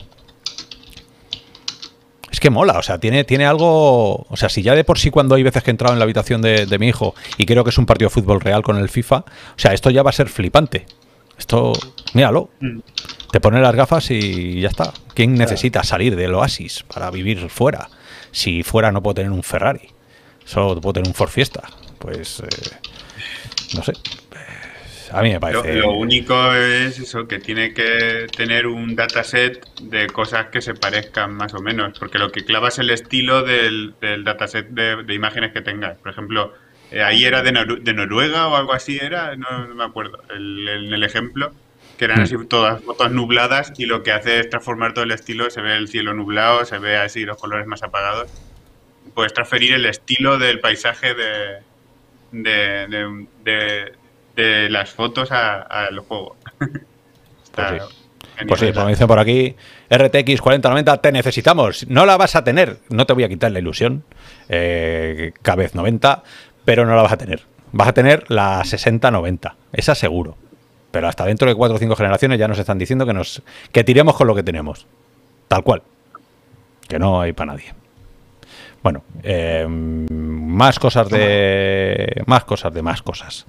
Es que mola, o sea, tiene, tiene algo... O sea, si ya de por sí cuando hay veces que he entrado en la habitación de, de mi hijo y creo que es un partido de fútbol real con el FIFA, o sea, esto ya va a ser flipante. Esto, míralo. Mm. Te pones las gafas y ya está. ¿Quién necesita salir del oasis para vivir fuera? Si fuera no puedo tener un Ferrari, solo puedo tener un Ford Fiesta. Pues, eh, no sé. A mí me parece... Lo, lo único es eso, que tiene que tener un dataset de cosas que se parezcan más o menos, porque lo que clava es el estilo del, del dataset de, de imágenes que tengas. Por ejemplo, eh, ahí era de, Noru de Noruega o algo así, era, no, no me acuerdo, el, el, el ejemplo, que eran así todas fotos nubladas y lo que hace es transformar todo el estilo, se ve el cielo nublado, se ve así los colores más apagados. Puedes transferir el estilo del paisaje de... de, de, de de las fotos al juego. Pues sí, pues sí, como dicen por aquí, R T X cuarenta noventa, te necesitamos. No la vas a tener, no te voy a quitar la ilusión, eh, K B noventa, pero no la vas a tener. Vas a tener la sesenta noventa, esa seguro. Pero hasta dentro de cuatro o cinco generaciones ya nos están diciendo que nos que tiremos con lo que tenemos. Tal cual. Que no hay para nadie. Bueno, eh, más cosas de... Más cosas de más cosas.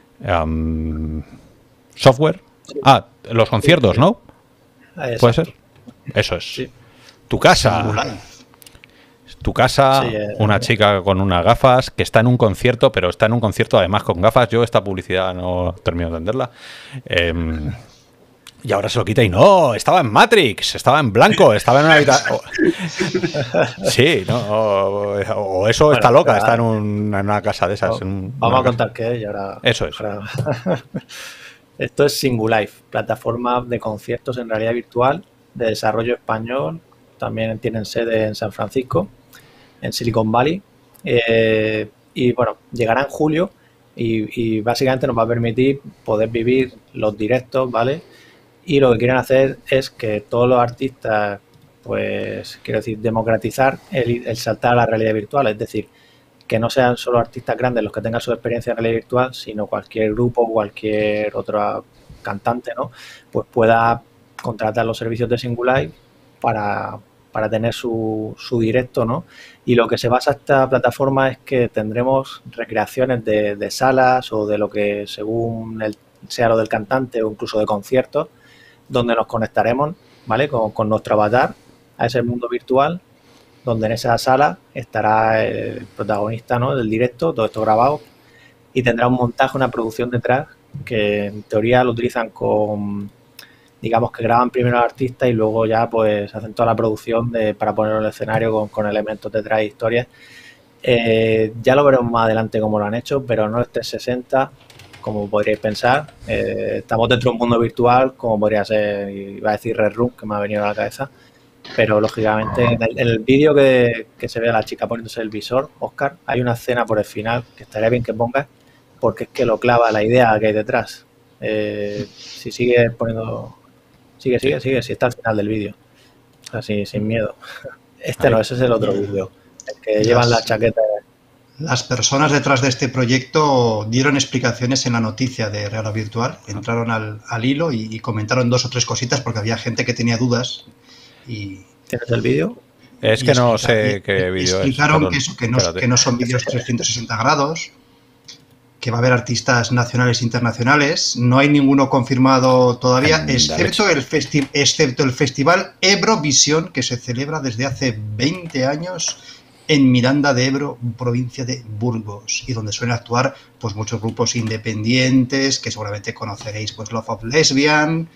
Um, software. Ah, los conciertos, ¿no? Exacto. ¿Puede ser? Eso es. Sí. Tu casa. Tu casa, sí, eh, una chica con unas gafas que está en un concierto, pero está en un concierto además con gafas. Yo esta publicidad no termino de entenderla. Eh, y ahora se lo quita y no, estaba en Matrix, estaba en blanco, estaba en una habitación. Sí, no, o, o eso bueno, está loca, está en, un, en una casa de esas. No, en vamos a contar qué es y ahora. Eso es. Ahora... Esto es Singulife, plataforma de conciertos en realidad virtual de desarrollo español. También tienen sede en San Francisco, en Silicon Valley. Eh, y bueno, llegará en julio y, y básicamente nos va a permitir poder vivir los directos, ¿vale? Y lo que quieren hacer es que todos los artistas, pues, quiero decir, democratizar el, el saltar a la realidad virtual. Es decir, que no sean solo artistas grandes los que tengan su experiencia en realidad virtual, sino cualquier grupo, cualquier otro cantante, ¿no? Pues pueda contratar los servicios de Singulife para, para tener su, su directo, ¿no? Y lo que se basa esta plataforma es que tendremos recreaciones de, de salas o de lo que según el, sea lo del cantante o incluso de conciertos, donde nos conectaremos, ¿vale? Con, con nuestro avatar a ese mundo virtual, donde en esa sala estará el protagonista, ¿no? Del directo, todo esto grabado, y tendrá un montaje, una producción detrás, que en teoría lo utilizan con, digamos que graban primero al artista y luego ya pues hacen toda la producción de, para ponerlo en el escenario con, con elementos detrás de historias. Eh, ya lo veremos más adelante cómo lo han hecho, pero no este sesenta, como podríais pensar. Eh, estamos dentro de un mundo virtual, como podría ser, iba a decir Red Room, que me ha venido a la cabeza, Pero, lógicamente, en el, en el vídeo que, que se ve a la chica poniéndose el visor, Óscar, hay una escena por el final que estaría bien que pongas, porque es que lo clava la idea que hay detrás. Eh, si sigue poniendo... Sigue, sigue, sigue, si está al final del vídeo. O sea, sin, sin miedo. Este no, ese es el otro vídeo. El que llevan la chaqueta. Las personas detrás de este proyecto dieron explicaciones en la noticia de Realidad Virtual. Entraron al, al hilo y, y comentaron dos o tres cositas porque había gente que tenía dudas. Y, ¿Tienes el vídeo? Es que no sé qué vídeo es. Explicaron que, eso, que, no, que no son vídeos trescientos sesenta grados, que va a haber artistas nacionales e internacionales. No hay ninguno confirmado todavía, excepto el, festi excepto el festival Ebrovisión, que se celebra desde hace veinte años en Miranda de Ebro, provincia de Burgos, y donde suelen actuar pues muchos grupos independientes que seguramente conoceréis, pues Love of Lesbian,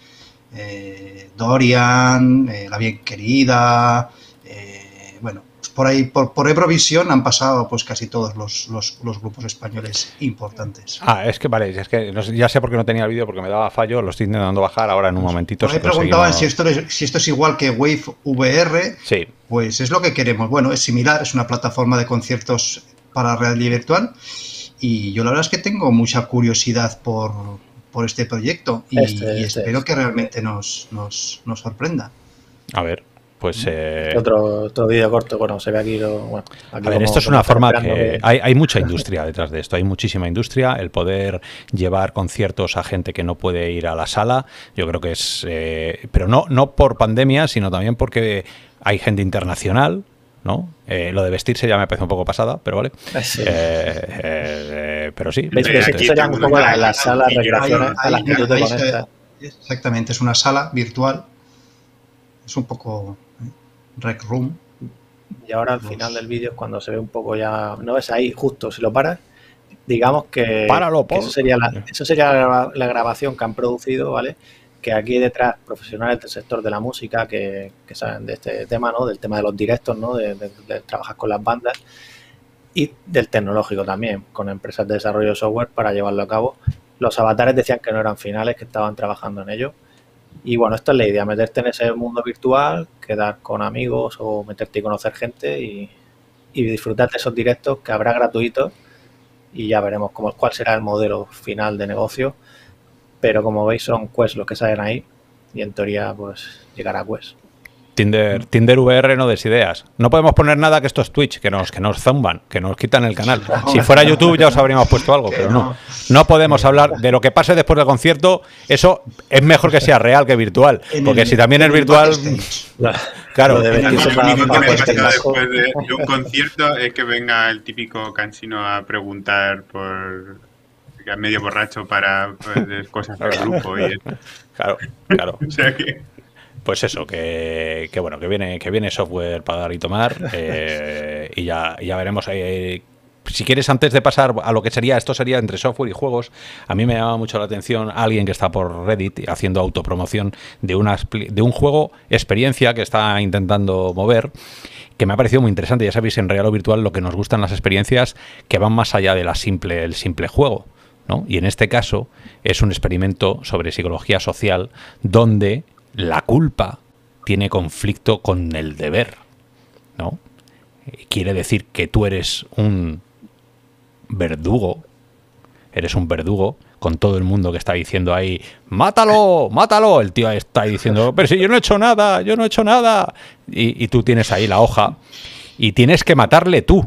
eh, Dorian, eh, La Bien Querida, eh, bueno, pues por ahí, por, por Ebrovisión han pasado pues casi todos los, los, los grupos españoles importantes. Ah, es que vale, es que no sé, ya sé por qué no tenía el vídeo, porque me daba fallo, lo estoy intentando bajar ahora en un momentito. Por ahí preguntaban si esto, es, si esto es igual que Wave V R. Sí. Pues es lo que queremos. Bueno, es similar, es una plataforma de conciertos para realidad virtual y yo la verdad es que tengo mucha curiosidad por, por este proyecto y, este, y este, espero este. que realmente nos, nos, nos sorprenda. A ver, pues... Eh... Otro, otro vídeo corto, bueno, se ve aquí... Lo, bueno, aquí a ver, como, esto es una forma que... que... Hay, hay mucha industria detrás de esto, hay muchísima industria, el poder llevar conciertos a gente que no puede ir a la sala, yo creo que es... Eh, pero no, no por pandemia, sino también porque hay gente internacional, ¿no? Eh, lo de vestirse ya me parece un poco pasada, pero vale. Sí. Eh, eh, eh, pero sí. ¿Veis que esto sería un poco la, la sala de recreaciones a las que tú te conectas? Exactamente, es una sala virtual. Es un poco ¿eh? Rec Room. Y ahora al final del vídeo es cuando se ve un poco ya... ¿No ves ahí justo? Si lo paras, digamos que, Páralo, que eso sería, la, eso sería la, la grabación que han producido, ¿vale? Que aquí hay detrás profesionales del sector de la música que, que saben de este tema, ¿no? Del tema de los directos, ¿no? De, de, de trabajar con las bandas y del tecnológico también, con empresas de desarrollo de software para llevarlo a cabo. Los avatares decían que no eran finales, que estaban trabajando en ello. Y bueno, esta es la idea, meterte en ese mundo virtual, quedar con amigos o meterte y conocer gente y, y disfrutar de esos directos que habrá gratuitos y ya veremos cómo, cuál será el modelo final de negocio. Pero como veis son Quest los que salen ahí y en teoría pues llegará a Quest. Tinder, Tinder V R no des ideas. No podemos poner nada que esto es Twitch, que nos, que nos zumban, que nos quitan el canal. Si fuera YouTube ya os habríamos puesto algo, pero no. No podemos hablar de lo que pase después del concierto. Eso es mejor que sea real que virtual. Porque si también es virtual... Claro. Lo único que me pasa después de, de un concierto es que venga el típico cansino a preguntar por... medio borracho para pues, cosas del grupo. Y... Claro, claro. O sea que... Pues eso, que, que bueno, que viene, que viene software para dar y tomar eh, y ya, ya veremos. Eh, si quieres, antes de pasar a lo que sería, esto sería entre software y juegos, a mí me llama mucho la atención alguien que está por Reddit haciendo autopromoción de, una, de un juego experiencia que está intentando mover, que me ha parecido muy interesante. Ya sabéis, en real o virtual lo que nos gustan las experiencias que van más allá de la simple, el simple juego, ¿no? Y en este caso es un experimento sobre psicología social donde la culpa tiene conflicto con el deber, ¿no? Quiere decir que tú eres un verdugo, eres un verdugo con todo el mundo que está diciendo ahí, ¡mátalo! ¡Mátalo! El tío está diciendo, pero si yo no he hecho nada, yo no he hecho nada. Y, y tú tienes ahí la hoja y tienes que matarle tú,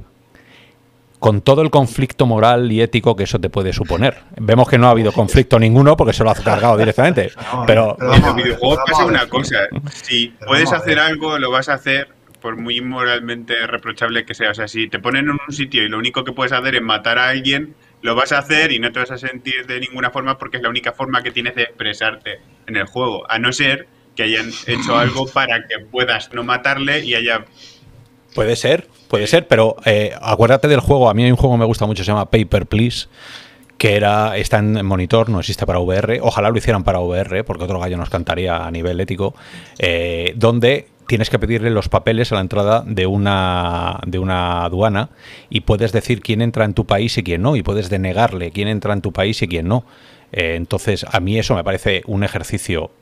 con todo el conflicto moral y ético que eso te puede suponer. Vemos que no ha habido conflicto ninguno porque se lo ha cargado directamente. Pero, pero en los videojuegos pasa una cosa. Si puedes hacer algo, lo vas a hacer por muy moralmente reprochable que sea. O sea, si te ponen en un sitio y lo único que puedes hacer es matar a alguien, lo vas a hacer y no te vas a sentir de ninguna forma porque es la única forma que tienes de expresarte en el juego. A no ser que hayan hecho algo para que puedas no matarle y haya... Puede ser, puede ser, pero eh, acuérdate del juego. A mí hay un juego que me gusta mucho, se llama Paper, Please, que era, está en monitor, no existe para V R. Ojalá lo hicieran para V R, porque otro gallo nos cantaría a nivel ético, eh, donde tienes que pedirle los papeles a la entrada de una, de una aduana y puedes decir quién entra en tu país y quién no, y puedes denegarle quién entra en tu país y quién no. Eh, entonces, a mí eso me parece un ejercicio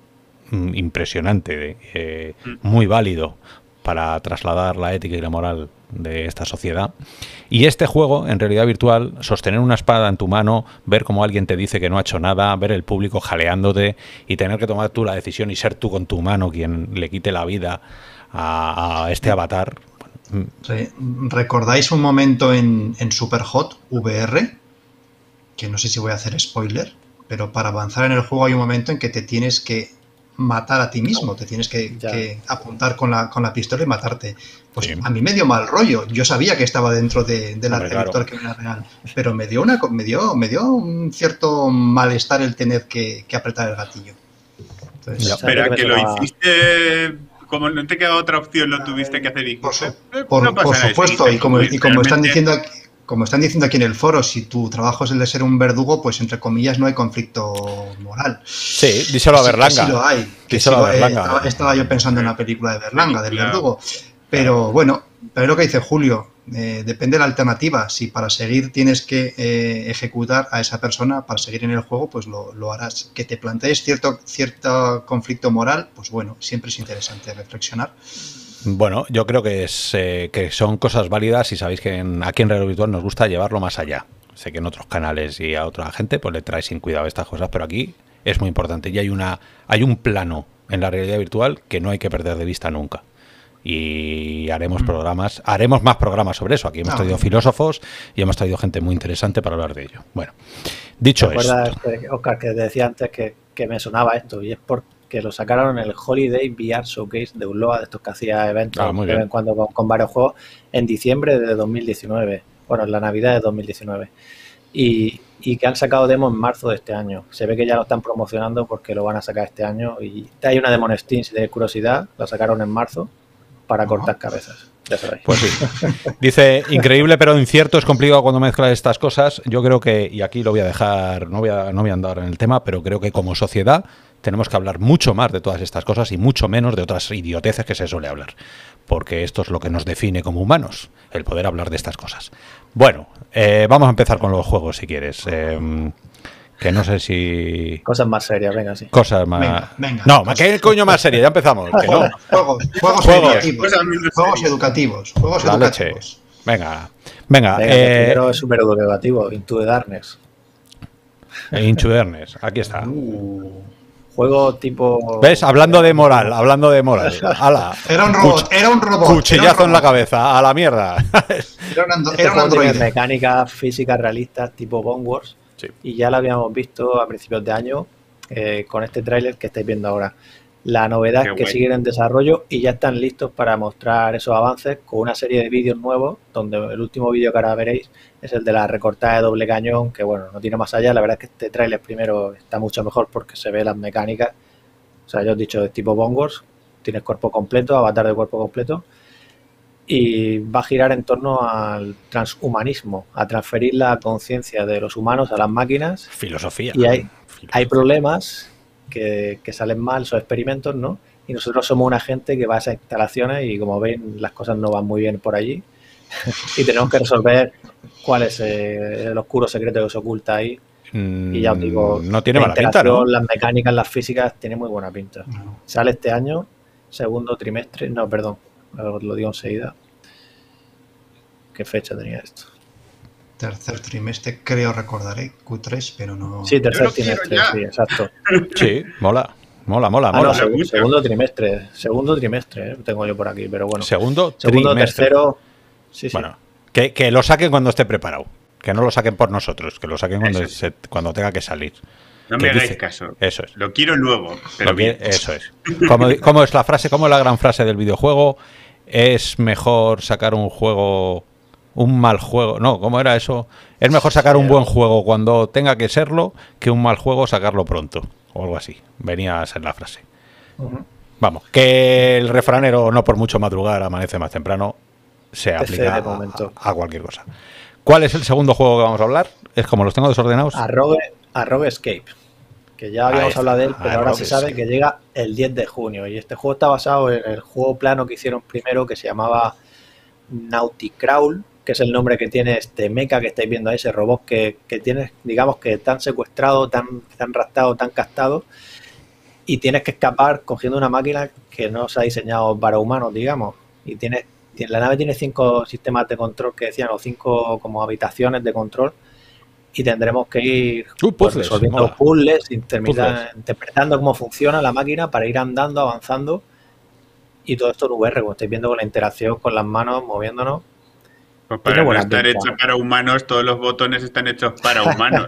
mm, impresionante, eh, muy válido para trasladar la ética y la moral de esta sociedad. Y este juego, en realidad virtual, sostener una espada en tu mano, ver cómo alguien te dice que no ha hecho nada, ver el público jaleándote y tener que tomar tú la decisión y ser tú con tu mano quien le quite la vida a, a este avatar. Sí. ¿Recordáis un momento en, en Superhot V R? Que no sé si voy a hacer spoiler, pero para avanzar en el juego hay un momento en que te tienes que matar a ti mismo, te tienes que, que apuntar con la, con la pistola y matarte. Pues sí. A mí me dio mal rollo. Yo sabía que estaba dentro de, de la Hombre, virtual, claro. que era real, pero me dio una me dio, me dio un cierto malestar el tener que, que apretar el gatillo. Entonces, no, pero que, que lo hiciste, como no te queda otra opción, lo tuviste que hacer. Y por, su, por, no por supuesto, y como, y como están diciendo aquí, como están diciendo aquí en el foro, si tu trabajo es el de ser un verdugo, pues entre comillas no hay conflicto moral. Sí, díselo a Berlanga. Que sí lo hay. Que díselo sí lo, a Berlanga. Eh, estaba, estaba yo pensando en la película de Berlanga, del verdugo. Pero bueno, pero lo que dice Julio, eh, depende de la alternativa. Si para seguir tienes que eh, ejecutar a esa persona, para seguir en el juego, pues lo, lo harás. Que te plantees cierto, cierto conflicto moral, pues bueno, siempre es interesante reflexionar. Bueno, yo creo que es eh, que son cosas válidas y sabéis que en, aquí en Realidad Virtual nos gusta llevarlo más allá. Sé que en otros canales y a otra gente pues le trae sin cuidado estas cosas, pero aquí es muy importante y hay una hay un plano en la realidad virtual que no hay que perder de vista nunca. Y haremos programas, haremos más programas sobre eso. Aquí hemos traído filósofos y hemos traído gente muy interesante para hablar de ello. Bueno, dicho esto. ¿Te acuerdas, Oscar, que decía antes que, que me sonaba esto? Y es porque lo sacaron en el Holiday V R Showcase de Uloa, de estos que hacía eventos ah, de vez en cuando con, con varios juegos, en diciembre de dos mil diecinueve. Bueno, en la Navidad de dos mil diecinueve. Y, y que han sacado demo en marzo de este año. Se ve que ya lo están promocionando porque lo van a sacar este año. Y hay una demo en Steam, si tenéis curiosidad, la sacaron en marzo. Para cortar cabezas, ya sabéis. Pues sí. Dice, increíble pero incierto, es complicado cuando mezclas estas cosas. Yo creo que, y aquí lo voy a dejar, no voy a, no voy a andar en el tema, pero creo que como sociedad tenemos que hablar mucho más de todas estas cosas y mucho menos de otras idioteces que se suele hablar. Porque esto es lo que nos define como humanos, el poder hablar de estas cosas. Bueno, eh, vamos a empezar con los juegos si quieres. Eh, Que no sé si... Cosas más serias, venga, sí. Cosas más... Venga, venga. No, cosas... ¿qué coño más seria? Ya empezamos. Que no. Juegos, juegos, juegos educativos. Juegos educativos. Juegos La educativos. Leche. Venga, venga. venga eh... primero es súper educativo, Into the Darkness. Into the Darkness, aquí está. Uh, juego tipo... ¿Ves? Hablando de moral, hablando de moral. Ala. Era un robot, era un robot. Cuchillazo en la cabeza, a la mierda. Era un, ando, este era un juego androide. tiene mecánicas físicas realistas tipo Bone Wars. Sí. Y ya lo habíamos visto a principios de año eh, con este tráiler que estáis viendo ahora. La novedad Qué es que guay. siguen en desarrollo y ya están listos para mostrar esos avances con una serie de vídeos nuevos, donde el último vídeo que ahora veréis es el de la recortada de doble cañón, que bueno, no tiene más allá. La verdad es que este tráiler primero está mucho mejor porque se ve las mecánicas. O sea, yo os he dicho, de tipo Bone Wars, tienes cuerpo completo, avatar de cuerpo completo. Y va a girar en torno al transhumanismo, a transferir la conciencia de los humanos a las máquinas. Filosofía. Y hay, Filosofía. hay problemas que, que salen mal, esos experimentos, ¿no? Y nosotros somos una gente que va a esas instalaciones y, como ven, las cosas no van muy bien por allí. Y tenemos que resolver cuál es eh, el oscuro secreto que se oculta ahí. Mm, y ya os digo, no tiene mala pinta, ¿no? Las mecánicas, las físicas, tiene muy buena pinta. No. Sale este año, segundo trimestre, no, perdón. Lo digo enseguida. ¿Qué fecha tenía esto? Tercer trimestre, creo recordaré, Q tres, pero no... Sí, tercer trimestre, sí, exacto. Sí, mola, mola, mola, ah, mola. No, segundo, segundo trimestre, segundo trimestre, eh, tengo yo por aquí, pero bueno. Segundo, segundo trimestre. tercero, sí, sí. Bueno, que, que lo saquen cuando esté preparado, que no lo saquen por nosotros, que lo saquen cuando, se, cuando tenga que salir. No me hagáis caso. Eso es. Lo quiero luego. Pero lo quiere, eso es. ¿Cómo, ¿Cómo es la frase? ¿Cómo es la gran frase del videojuego? Es mejor sacar un juego, un mal juego. No, ¿cómo era eso? Es mejor sacar un buen juego cuando tenga que serlo que un mal juego sacarlo pronto. O algo así. Venía a ser la frase. Uh-huh. Vamos, que el refranero, no por mucho madrugar, amanece más temprano, se aplica a, a cualquier cosa. ¿Cuál es el segundo juego que vamos a hablar? Es como los tengo desordenados. Arrogue, Arrogue Escape. Que ya habíamos hablado de él, pero ahora se sabe que llega el diez de junio. Y este juego está basado en el juego plano que hicieron primero, que se llamaba Nauticrawl, que es el nombre que tiene este mecha que estáis viendo ahí, ese robot que, que tiene, digamos que tan secuestrado, tan, tan raptado, tan castado, y tienes que escapar cogiendo una máquina que no se ha diseñado para humanos, digamos, y tienes, la nave tiene cinco sistemas de control que decían, o cinco como habitaciones de control, y tendremos que ir uh, pues, puzzles, resolviendo mola. puzzles, intermita- Puzzles. interpretando cómo funciona la máquina para ir andando, avanzando, y todo esto en V R, como estáis viendo con la interacción con las manos, moviéndonos. Pues para Tiene no buena estar pinta. hecho para humanos, todos los botones están hechos para humanos.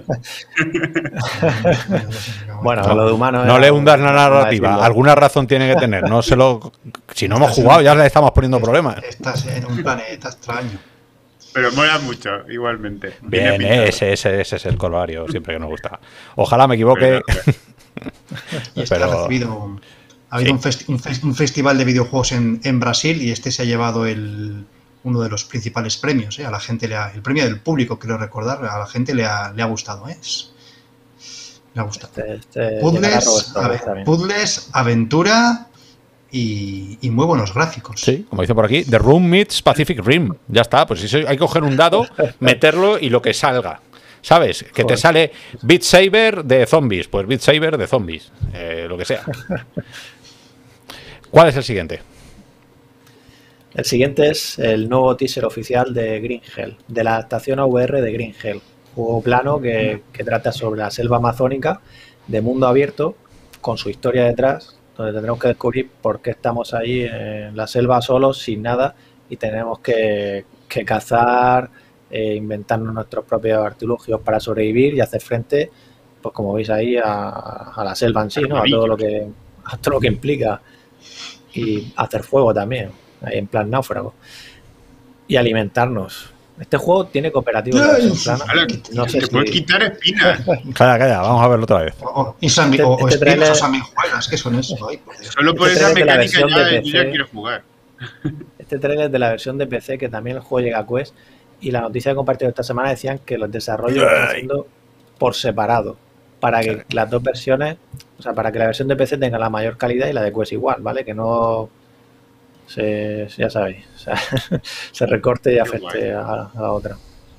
Bueno, No, lo de humanos no era le un- hundas la vamos a narrativa. decirlo. Alguna razón tiene que tener. No se lo. Si no hemos jugado, ya le estamos poniendo problemas. Estás en un planeta extraño. Pero mola mucho, igualmente. Viene Bien, pintado. ese, ese, ese es el colorario siempre que nos gusta. Ojalá me equivoque. Pero, Y este Pero- ha recibido. Ha habido Sí. un, festi- un fes- un festival de videojuegos en, en Brasil y este se ha llevado el, uno de los principales premios. ¿eh? A la gente le ha, el premio del público, quiero recordar, a la gente le ha, le ha gustado. ¿eh? Es- le ha gustado. Este, este llegará Puzzles, Roberto, ave- está bien. puzzles, aventura y, y muy buenos gráficos. Sí, como dice por aquí, The Room meets Pacific Rim. Ya está, pues si hay que coger un dado, meterlo y lo que salga. ¿Sabes? Que te Joder. sale Beat Saber de zombies. Pues Beat Saber de zombies. Eh, lo que sea. ¿Cuál es el siguiente? El siguiente es el nuevo teaser oficial de Green Hell, de la adaptación a V R de Green Hell, juego plano que, que trata sobre la selva amazónica de mundo abierto, con su historia detrás, donde tendremos que descubrir por qué estamos ahí en la selva solos, sin nada, y tenemos que, que cazar, eh, inventarnos nuestros propios artilugios para sobrevivir y hacer frente, pues como veis ahí, a, a la selva en sí, ¿no? A todo lo que, a todo lo que implica. Y hacer fuego también, ahí en plan náufrago. Y alimentarnos. Este juego tiene cooperativo en la versión plana. Hala, No sé te si- puedes quitar espinas. Calla, calla, vamos a verlo otra vez. O, o- y sami- Este- o- o este espinas trailer- o sanguijuelas, ¿qué son eso? Ay, por Dios. Solo por Este esa trailer de la mecánica versión ya, de yo ya P C. quiero jugar. Este trailer de la versión de P C, que también el juego llega a Quest, y la noticia que he compartido esta semana decían que los desarrollos lo están haciendo por separado, para que las dos versiones, o sea, para que la versión de P C tenga la mayor calidad y la de Quest igual, ¿vale? Que no se, ya sabéis, o sea, se recorte y afecte a, a la otra.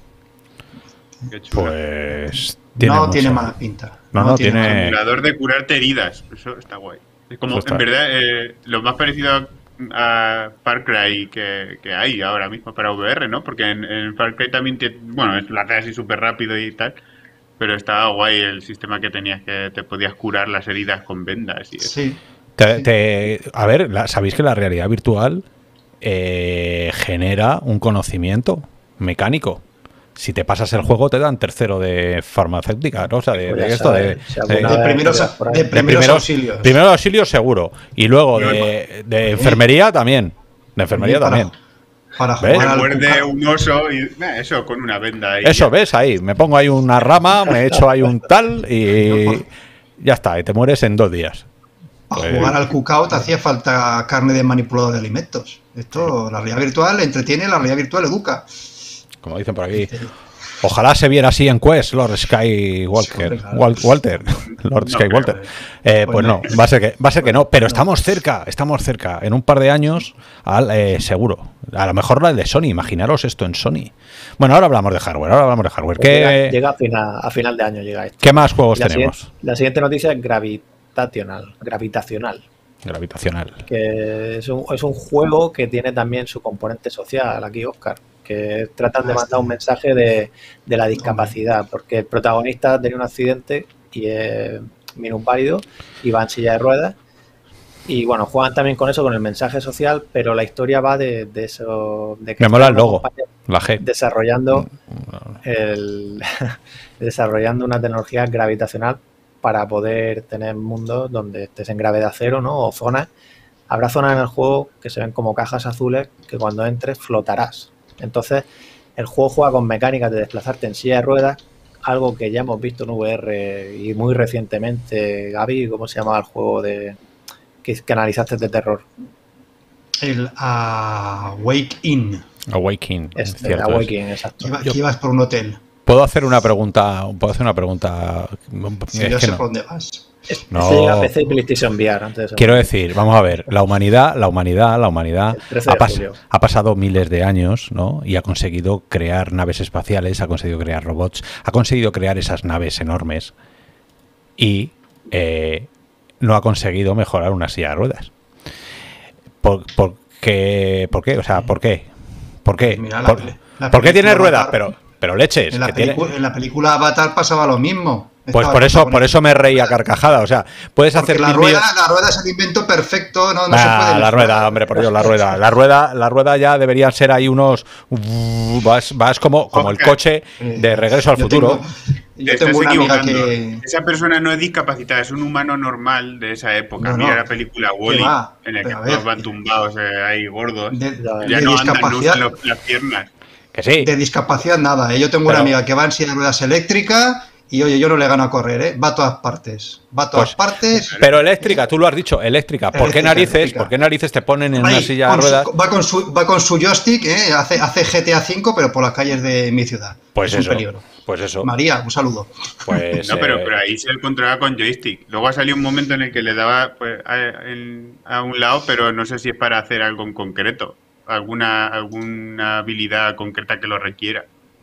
Qué chulo. Pues. Tiene no mucho. tiene mala pinta. No, no, tiene- mala pinta. Simulador de curarte heridas. Eso está guay. Es como, Eso está. en verdad, eh, lo más parecido a, a Far Cry que, que hay ahora mismo para V R, ¿no? Porque en, en Far Cry también, te, bueno, es- lo haces así súper rápido y tal, pero estaba guay el sistema que tenías, que te podías curar las heridas con vendas y eso. Sí. Te- te- a ver, la- ¿sabéis que la realidad virtual eh, genera un conocimiento mecánico? Si te pasas el juego te dan tercero de farmacéutica, ¿no? O sea, de, Pues de ya esto, de, sabes, si de- alguna De vez primeros, te vas por ahí. de de primeros primeros auxilios. primeros auxilios seguro. Y luego de, de enfermería también. De enfermería Para- también. Para ¿Ves? jugar Te al muerde cuca- un oso y eh, eso, con una venda. Y Eso, ya. ¿ves? Ahí. Me pongo ahí una rama, me echo ahí un tal y ya está. Y te mueres en dos días. Para Pues- jugar al Cookout hacía falta carne de manipulado de alimentos. Esto, la realidad virtual entretiene, la realidad virtual educa. Como dicen por aquí. Ojalá se viera así en Quest, Lord Skywalker. Sí, claro. Wal- Walter. Lord No Skywalker. creo, Eh, Pues pues no, no. va a ser que, va a ser que no. Pero estamos cerca, estamos cerca. En un par de años, al- eh, seguro. A lo mejor la de Sony, imaginaros esto en Sony. Bueno, ahora hablamos de hardware, ahora hablamos de hardware. Pues llega, ¿Qué, llega a, final, a final de año, llega esto. ¿qué más juegos La tenemos? siguiente, la siguiente noticia es gravitacional, gravitacional, Gravitacional. que es un, es un juego que tiene también su componente social, aquí Oscar, que tratan de Ah, mandar sí. un mensaje de, de la discapacidad, porque el protagonista tenía un accidente y es minusválido y va en silla de ruedas. Y bueno, juegan también con eso, con el mensaje social, pero la historia va de, de eso. De que Me mola el está una logo, compañía la G. desarrollando el, desarrollando una tecnología gravitacional para poder tener mundos donde estés en gravedad cero, ¿no? O zonas. Habrá zonas en el juego que se ven como cajas azules que cuando entres flotarás. Entonces, el juego juega con mecánicas de desplazarte en silla de ruedas, algo que ya hemos visto en V R y muy recientemente. Gaby, ¿cómo se llamaba el juego de que, que analizaste de terror? El Awake In. Awakening. Es es cierto, de es. Awakening, exacto. Que, iba- que ibas por un hotel. ¿Puedo hacer una pregunta? ¿Puedo hacer una pregunta? Si Es yo que sé no. por dónde vas. Este No. llega a P C y PlayStation V R antes de eso. Quiero decir, vamos a ver, la humanidad, la humanidad, la humanidad El trece ha, de pas- julio. ha pasado miles de años, ¿no? Y ha conseguido crear naves espaciales, ha conseguido crear robots, ha conseguido crear esas naves enormes. Y eh, no ha conseguido mejorar una silla de ruedas. ¿Por, por, qué, ¿por qué? O sea, ¿por qué? ¿Por qué? Mira, la, ¿Por, la ¿por qué tiene ruedas? Avatar, Pero, pero leches. En la, que tiene... en la película Avatar pasaba lo mismo. Pues Estaba por eso, por protagonista. eso me reí a carcajada. O sea, puedes Porque hacer la mil rueda, millones- la rueda es el invento perfecto, no, no Ah, se puede la mejorar. rueda, hombre, por Dios, la rueda. La rueda, la rueda ya deberían ser ahí unos. Vas, vas como, como el coche de Regreso al Yo Futuro. tengo- Yo Te tengo estás una amiga equivocando. que... Esa persona no es discapacitada, es un humano normal de esa época. No, Mira no. la película ¿Qué Wall-E, va? en la que Pero a todos ver. van tumbados eh, ahí gordos. De, Ya de no andan, no discapacidad, usan los- las piernas. Que sí. de discapacidad nada, ¿eh? Yo tengo Pero- una amiga que va en silla de ruedas eléctrica y oye, yo no le gano a correr, ¿eh? Va a todas partes. Va a todas Pues- partes. Pero eléctrica, tú lo has dicho, eléctrica. ¿Por qué Eléctrica, narices? eléctrica. ¿Por qué narices te ponen en una Ahí, silla de con su- ruedas? va, con su, va con su joystick, ¿eh? Hace, hace G T A cinco, pero por las calles de mi ciudad. Pues es eso. un peligro. Pues eso. María, un saludo. Pues, No, pero, eh, pero ahí se controlaba con joystick. Luego ha salido un momento en el que le daba pues, a, en- a un lado, pero no sé si es para hacer algo en concreto. Alguna, alguna habilidad concreta que lo requiera.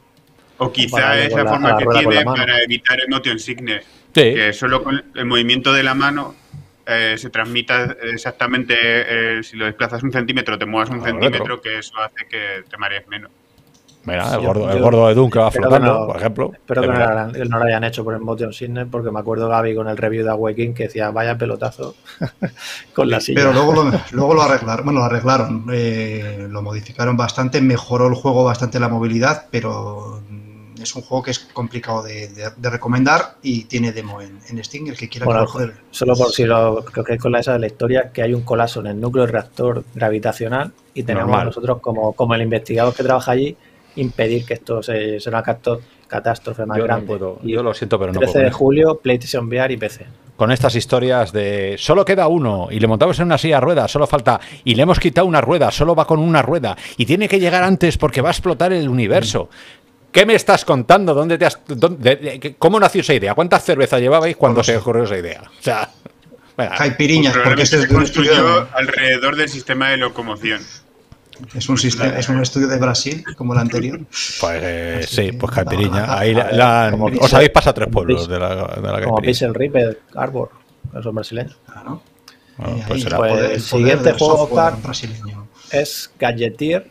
O quizá Para es con la la- forma a la que rueda con la tiene mano. para evitar el motion sickness. sí. Que solo con el movimiento de la mano eh, se transmita exactamente, eh, si lo desplazas un centímetro, te muevas un Ah, centímetro, retro. que eso hace que te marees menos. Mira, el Yo- gordo, el yo- gordo de Doom que va espero que flotando, no- por ejemplo. Espero De que no, verdad. lo hayan- no lo hayan hecho por el Motion Sickness, porque me acuerdo Gaby con el review de Awakening que decía vaya pelotazo con la silla. Pero luego lo, luego lo arreglaron, bueno, lo arreglaron, eh, lo modificaron bastante, mejoró el juego bastante la movilidad, pero mm, es un juego que es complicado de, de- de recomendar y tiene demo en, en Steam, el que quiera Bueno, que lo juegue. Solo por si lo creo que es con la esa de la historia, que hay un colapso en el núcleo reactor gravitacional y tenemos Normal. nosotros como, como el investigador que trabaja allí impedir que esto se, sea una cato- catástrofe más Yo, no grande. puedo, Y yo lo siento, pero no trece puedo. de julio, PlayStation V R y P C. Con estas historias de solo queda uno y le montamos en una silla de ruedas, solo falta y le hemos quitado una rueda, solo va con una rueda y tiene que llegar antes porque va a explotar el universo. ¿Qué me estás contando? ¿Dónde te has, dónde- de- de- ¿Cómo nació esa idea? ¿Cuántas cervezas llevabais cuando No se sé. ocurrió esa idea? O sea, venga, Caipiriñas, porque Probablemente este es se de un estudio, construyó alrededor del sistema de locomoción. es un sistema, es un estudio de Brasil, como el anterior. pues eh, Así sí, que, pues Caipiriña. a- a- Ahí a la- ver, la- como os Pixel- habéis pasado tres como pueblos Pixel- de la, de la Como Caipiriña. Pixel Ripper, Arbor, que son brasileños. Claro. Bueno, Eh, pues ahí, será. el poder- Pues el el poder siguiente del juego, software Car- brasileño. Es Gadgeteer,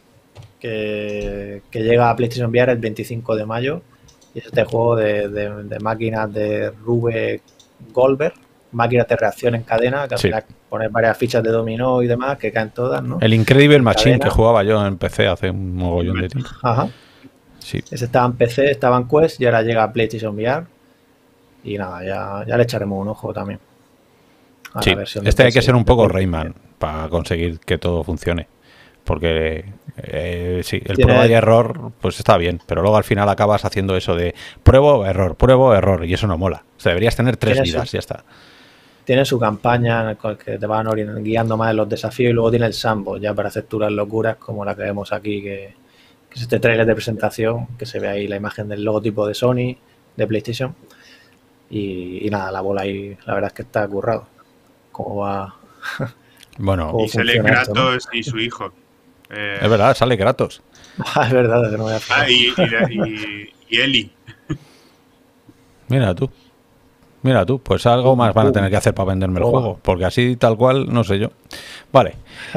que, que llega a PlayStation V R el veinticinco de mayo. Y es este juego de, de- de máquinas de Rube Goldberg, máquinas de reacción en cadena, que al Sí. final pones varias fichas de dominó y demás, que caen todas, ¿no? El Incredible Machine cadena. que jugaba yo en P C hace un mogollón de tiempo. Ajá. Sí. Ese estaba en P C, estaba en Quest y ahora llega a PlayStation V R. Y nada, ya, ya le echaremos un ojo también. A la Sí, versión de este hay que P C. ser un poco Rayman para conseguir que todo funcione. Porque eh, sí, el Tiene- prueba y error, pues está bien, pero luego al final acabas haciendo eso de pruebo, error, pruebo, error, y eso no mola. O sea, deberías tener tres Tiene su- vidas, ya está. Tiene su campaña en la cual que te van ori- guiando más en los desafíos y luego tiene el sandbox ya para hacer tú las locuras como la que vemos aquí, que, que es este trailer de presentación, que se ve ahí la imagen del logotipo de Sony, de PlayStation. Y, y nada, la bola ahí, la verdad es que está currado. Cómo va. Bueno, ¿Cómo Y sale funciona esto, no? Kratos y su hijo. Eh, es verdad, sale Kratos. es verdad, que no voy a ah, y, y, y- y Eli. Mira tú. Mira tú, pues algo más van a tener que hacer para venderme el Toma. juego, porque así tal cual, no sé yo. Vale.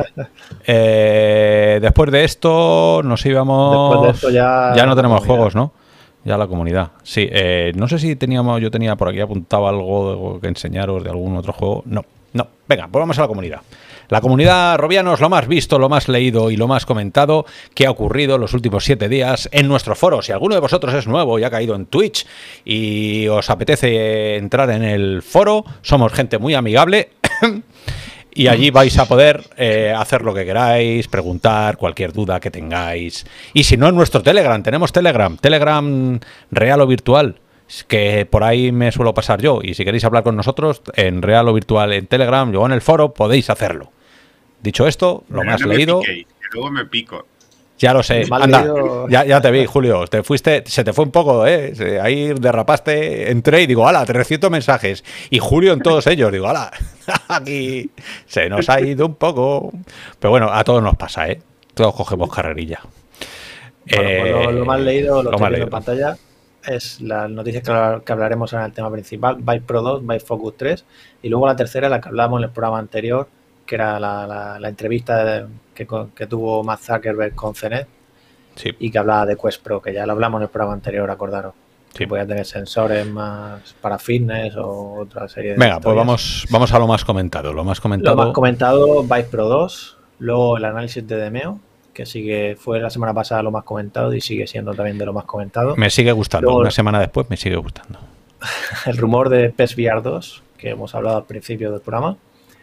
Eh, después de esto nos íbamos... Después de esto ya... Ya no tenemos comunidad. juegos, ¿no? Ya la comunidad. Sí, eh, no sé si teníamos, yo tenía por aquí apuntado algo que enseñaros de algún otro juego. No, no. Venga, pues vamos a la comunidad. La comunidad Robianos, lo más visto, lo más leído y lo más comentado que ha ocurrido los últimos siete días en nuestro foro. Si alguno de vosotros es nuevo y ha caído en Twitch y os apetece entrar en el foro, somos gente muy amigable. Y allí vais a poder eh, hacer lo que queráis, preguntar cualquier duda que tengáis. Y si no, en nuestro Telegram, tenemos Telegram, Telegram real o virtual, que por ahí me suelo pasar yo. Y si queréis hablar con nosotros, en real o virtual en Telegram, o en el foro, podéis hacerlo. Dicho esto, lo Pero más no me leído... piquéis, que luego me pico. Ya lo sé. Mal Anda, leído. ya, ya te vi, Julio. Te fuiste, se te fue un poco, ¿eh? Se- Ahí derrapaste. Entré y digo, ala, trescientos mensajes. Y Julio en todos ellos. Digo, ala, aquí se nos ha ido un poco. Pero bueno, a todos nos pasa, ¿eh? Todos cogemos carrerilla. Bueno, pues lo, lo más leído, lo, lo estoy más viendo leído. en pantalla. es la noticia que, que hablaremos en el tema principal, Vive Pro dos, Vive Focus tres, y luego la tercera, la que hablamos en el programa anterior, que era la, la, la entrevista de, que, que tuvo Mark Zuckerberg con C net, sí. y que hablaba de Quest Pro, que ya lo hablamos en el programa anterior, acordaros. Sí. Que voy a tener sensores más para fitness o otra serie de Venga, pues vamos, vamos a lo más comentado. Lo más comentado, lo más comentado Vive Pro dos, luego el análisis de Demeo, que sigue fue la semana pasada lo más comentado y sigue siendo también de lo más comentado. Me sigue gustando, luego, una semana después me sigue gustando. El rumor de P E S V R dos, que hemos hablado al principio del programa.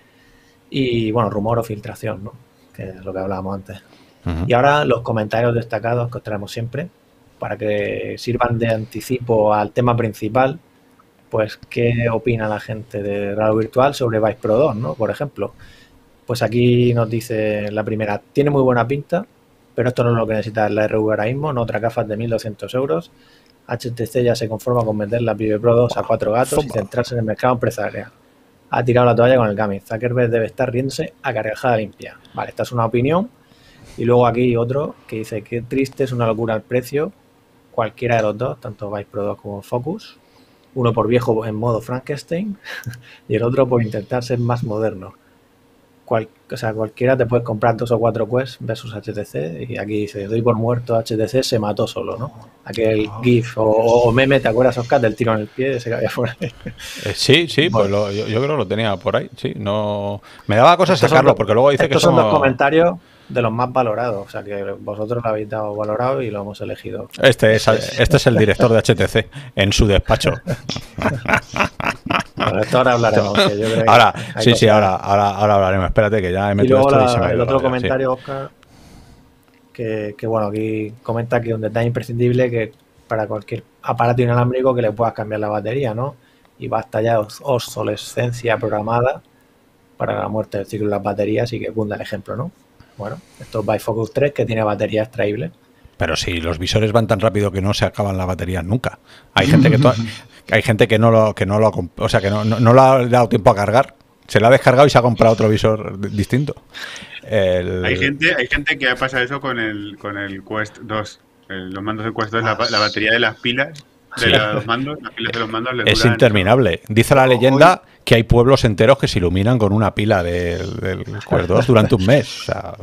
Y bueno, rumor o filtración, ¿no? Que es lo que hablábamos antes. Uh-huh. Y ahora los comentarios destacados que os traemos siempre, para que sirvan de anticipo al tema principal, pues qué opina la gente de realidad virtual sobre Vive Pro dos, ¿no? Por ejemplo, pues aquí nos dice la primera, tiene muy buena pinta, pero esto no es lo que necesita la R V ahora mismo, no otras gafas de mil doscientos euros. H T C ya se conforma con vender la Vive Pro dos a cuatro gatos y centrarse en el mercado empresarial. Ha tirado la toalla con el gaming. Zuckerberg debe estar riéndose a carcajada limpia. Vale, esta es una opinión. Y luego aquí otro que dice que triste, es una locura el precio. Cualquiera de los dos, tanto Vive Pro dos como Focus. Uno por viejo en modo Frankenstein y el otro por intentar ser más moderno. Cual, o sea, cualquiera te puedes comprar dos o cuatro Quest versus H T C y aquí dice, doy por muerto, H T C se mató solo, ¿no? Aquel GIF o, o meme, ¿te acuerdas, Oscar, del tiro en el pie? Ese que había por ahí. Eh, sí, sí, bueno. pues lo, yo, yo creo que lo tenía por ahí, sí, no... Me daba cosa sacarlo, dos, porque luego dice que estos son somos... dos comentarios de los más valorados, o sea, que vosotros lo habéis dado valorado y lo hemos elegido. Este es, este es el director de H T C en su despacho. Bueno, esto ahora hablaremos. Que yo creo que ahora, sí, cosas. sí, ahora, ahora, ahora hablaremos. Espérate que ya he metido esto la, y se me ha ido. El otro la comentario, sí. Oscar, que, que bueno, aquí comenta que un detalle imprescindible que para cualquier aparato inalámbrico que le puedas cambiar la batería, ¿no? Y basta ya obsolescencia programada para la muerte del ciclo de las baterías y que cunda el ejemplo, ¿no? Bueno, esto es Vive Focus tres que tiene batería extraíble. Pero si los visores van tan rápido que no se acaban las baterías nunca. Hay gente que to- hay gente que no lo que no lo o sea que no, no, no le ha dado tiempo a cargar. Se lo ha descargado y se ha comprado otro visor distinto. El... Hay gente, hay gente que ha pasado eso con el con el Quest dos. El, los mandos de Quest dos, la, la batería de las pilas de sí. los mandos, las pilas de los mandos les es duran, interminable. Dice la leyenda que hay pueblos enteros que se iluminan con una pila del, del Quest dos durante un mes. O sea,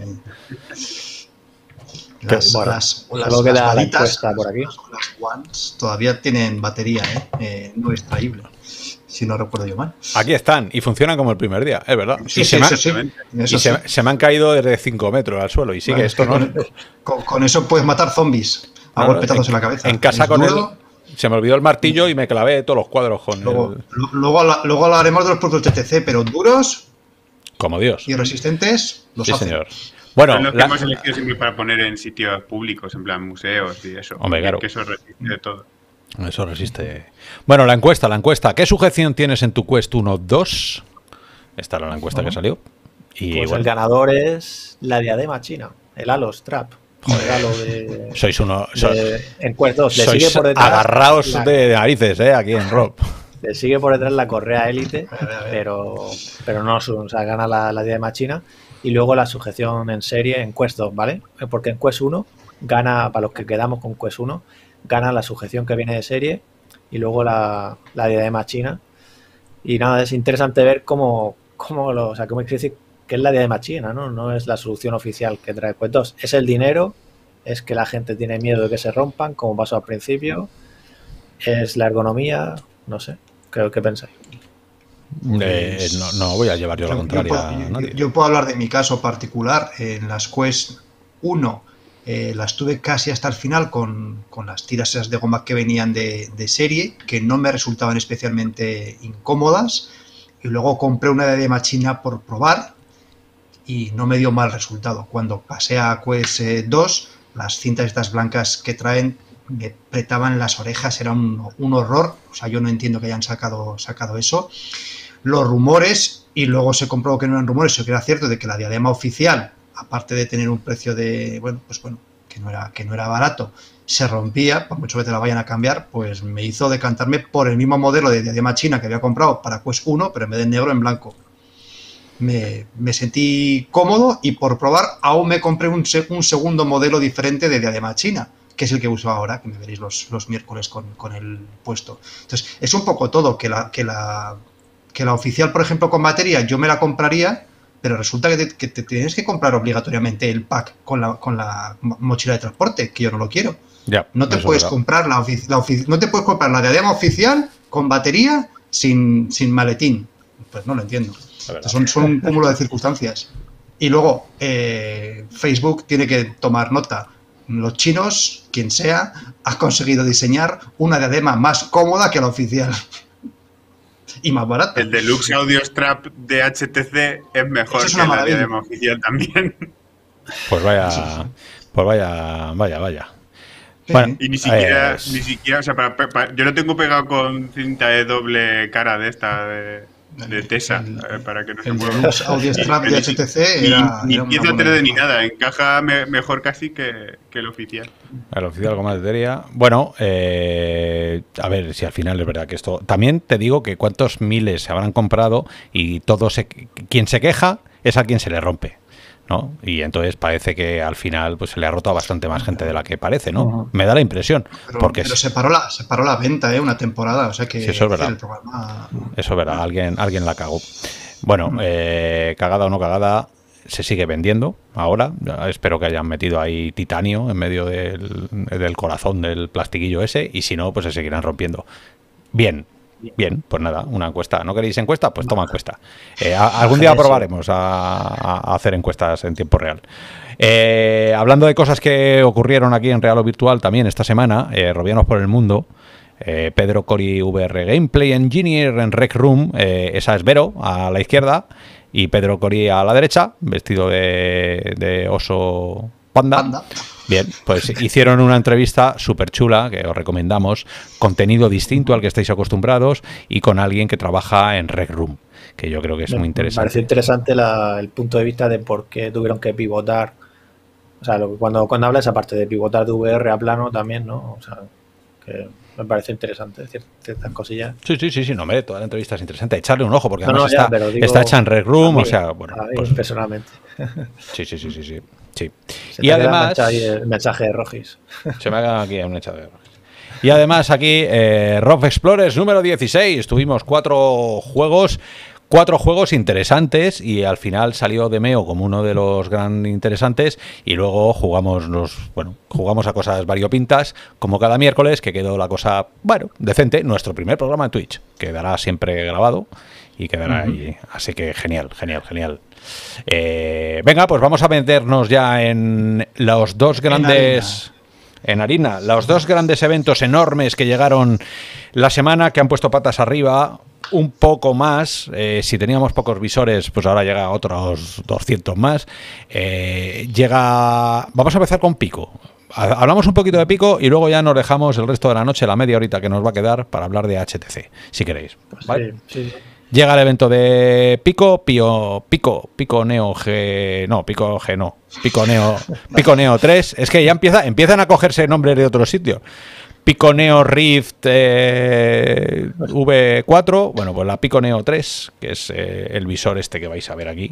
las, bueno, las, las, solo queda las la encuesta por aquí. Las, las Ones todavía tienen batería, ¿eh? Eh, no extraíble, si no recuerdo yo mal. Aquí están y funcionan como el primer día, es verdad. Sí, y sí, se, eso sí, y eso se, sí. se me han caído desde cinco metros al suelo y sigue bueno, esto, es ¿no? Con, con, con eso puedes matar zombies a no, golpetazos en, en la cabeza. En casa con él. Se me olvidó el martillo y me clavé todos los cuadros con luego, el... luego, luego hablaremos de los productos H T C, pero duros como Dios y resistentes los sí, hacen. señor. Bueno, son los la... que hemos elegido siempre para poner en sitios públicos, en plan museos y eso. Hombre, claro. Que eso resiste de todo. Eso resiste. Bueno, la encuesta, la encuesta. ¿Qué sujeción tienes en tu Quest uno dos? Esta era la encuesta uh-huh. que salió. Y pues bueno. El ganador es la diadema china, el Halo Strap. Joder, Halo de... Sois uno... So... De, en Quest dos. Le sois sigue por detrás agarraos la... de narices, ¿eh? Aquí en Rob. Le sigue por detrás la correa Elite, pero, pero no, o sea, gana la, la diadema china. Y luego la sujeción en serie en Quest dos, ¿vale? Porque en Quest uno gana, para los que quedamos con Quest uno, gana la sujeción que viene de serie y luego la, la diadema china. Y nada, es interesante ver cómo, cómo lo, o sea, cómo decir que es la diadema china, ¿no? No es la solución oficial que trae Quest dos. Es el dinero, es que la gente tiene miedo de que se rompan, como pasó al principio. Es la ergonomía, no sé, ¿qué, qué pensáis? Eh, no, no voy a llevar yo, yo la contraria yo puedo, a nadie. Yo, yo puedo hablar de mi caso particular. En las Quest uno eh, las tuve casi hasta el final con, con las tiras esas de goma que venían de, de serie, que no me resultaban especialmente incómodas. Y luego compré una diadema china por probar y no me dio mal resultado. Cuando pasé a Quest dos, las cintas estas blancas que traen me apretaban las orejas, era un, un horror. O sea, yo no entiendo que hayan sacado, sacado eso. Los rumores, y luego se comprobó que no eran rumores, sino que era cierto, de que la diadema oficial, aparte de tener un precio de, bueno, pues bueno, que no era, que no era barato, se rompía, por mucho que te la vayan a cambiar, pues me hizo decantarme por el mismo modelo de diadema china que había comprado para Quest uno, pero en vez de negro, en blanco. Me, me sentí cómodo y por probar aún me compré un, un segundo modelo diferente de diadema china, que es el que uso ahora, que me veréis los, los miércoles con, con el puesto. Entonces, es un poco todo, que la, que la, que la oficial, por ejemplo, con batería, yo me la compraría, pero resulta que te, que te tienes que comprar obligatoriamente el pack con la, con la mochila de transporte, que yo no lo quiero. Ya, no te puedes comprar la, ofici la ofici no te puedes comprar la diadema oficial con batería sin, sin maletín. Pues no lo entiendo. Son, son un cúmulo de circunstancias. Y luego, eh, Facebook tiene que tomar nota. Los chinos, quien sea, ha conseguido diseñar una diadema más cómoda que la oficial. Y más barata. El Deluxe Audio Strap de H T C es mejor es que la diadema oficial también. Pues vaya, pues vaya, vaya, vaya. Sí. Bueno, y ni siquiera, es... ni siquiera, o sea, para, para, yo lo tengo pegado con cinta de doble cara de esta, de, de Tesa, el, eh, para que no se mueva. El Audio Strap de H T C era... Ni, ni pieza tres D ni nada, encaja me, mejor casi que, que el oficial. El oficial con más batería. Bueno, eh, a ver si al final es verdad que esto... También te digo que cuántos miles se habrán comprado y todos se, quien se queja es a quien se le rompe, ¿no? Y entonces parece que al final pues se le ha roto a bastante más gente de la que parece, ¿no? Uh-huh. Me da la impresión. Pero, porque pero se, paró la, se paró la venta, ¿eh? Una temporada, o sea que... Sí, eso es verdad. El programa... Eso es verdad, alguien, alguien la cagó. Bueno, eh, cagada o no cagada, se sigue vendiendo ahora. Espero que hayan metido ahí titanio en medio del, del corazón del plastiquillo ese y si no, pues se seguirán rompiendo. Bien. Bien, pues nada, una encuesta. ¿No queréis encuesta? Pues toma encuesta. Eh, a, algún día probaremos a, a hacer encuestas en tiempo real. Eh, hablando de cosas que ocurrieron aquí en Real o Virtual también esta semana, eh, Robianos por el Mundo, eh, Pedro Cori V R Gameplay Engineer en Rec Room, eh, esa es Vero a la izquierda y Pedro Cori a la derecha, vestido de, de oso panda. Panda. Bien, pues hicieron una entrevista súper chula que os recomendamos, contenido distinto al que estáis acostumbrados y con alguien que trabaja en Rec Room, que yo creo que es muy interesante. Me parece interesante la, el punto de vista de por qué tuvieron que pivotar, o sea, lo, cuando, cuando hablas aparte de pivotar de V R a plano también, ¿no? O sea, que me parece interesante ciertas cosillas. Sí, sí, sí, sí, no, hombre, toda la entrevista es interesante, echarle un ojo porque no, además no, ya, está, digo, está hecha en Rec Room, mí, o sea, bueno, pues, personalmente. Sí, sí, sí, sí, sí. Sí. Se y además el mensaje de Rogis. Se me haga aquí un mensaje de Rogis. Y además aquí eh, Rough Explorers número dieciséis. Tuvimos cuatro juegos, cuatro juegos interesantes y al final salió Demeo como uno de los gran interesantes y luego jugamos los, bueno, jugamos a cosas variopintas como cada miércoles, que quedó la cosa, bueno, decente. Nuestro primer programa en Twitch quedará siempre grabado y quedará uh-huh. ahí. Así que genial, genial, genial. Eh, venga, pues vamos a meternos ya en los dos grandes... En harina. en harina, los dos grandes eventos enormes que llegaron la semana, que han puesto patas arriba, un poco más. Eh, si teníamos pocos visores, pues ahora llega otros doscientos más. Eh, llega... Vamos a empezar con Pico. Hablamos un poquito de Pico y luego ya nos dejamos el resto de la noche, la media horita que nos va a quedar para hablar de H T C, si queréis. ¿Vale? Sí, sí. Llega el evento de Pico, Pio, Pico, Pico Neo G, no, Pico G no, Pico Neo, Pico Neo tres, es que ya empieza, empiezan a cogerse nombres de otros sitios. Pico Neo Rift eh, V cuatro, bueno, pues la Pico Neo tres, que es eh, el visor este que vais a ver aquí.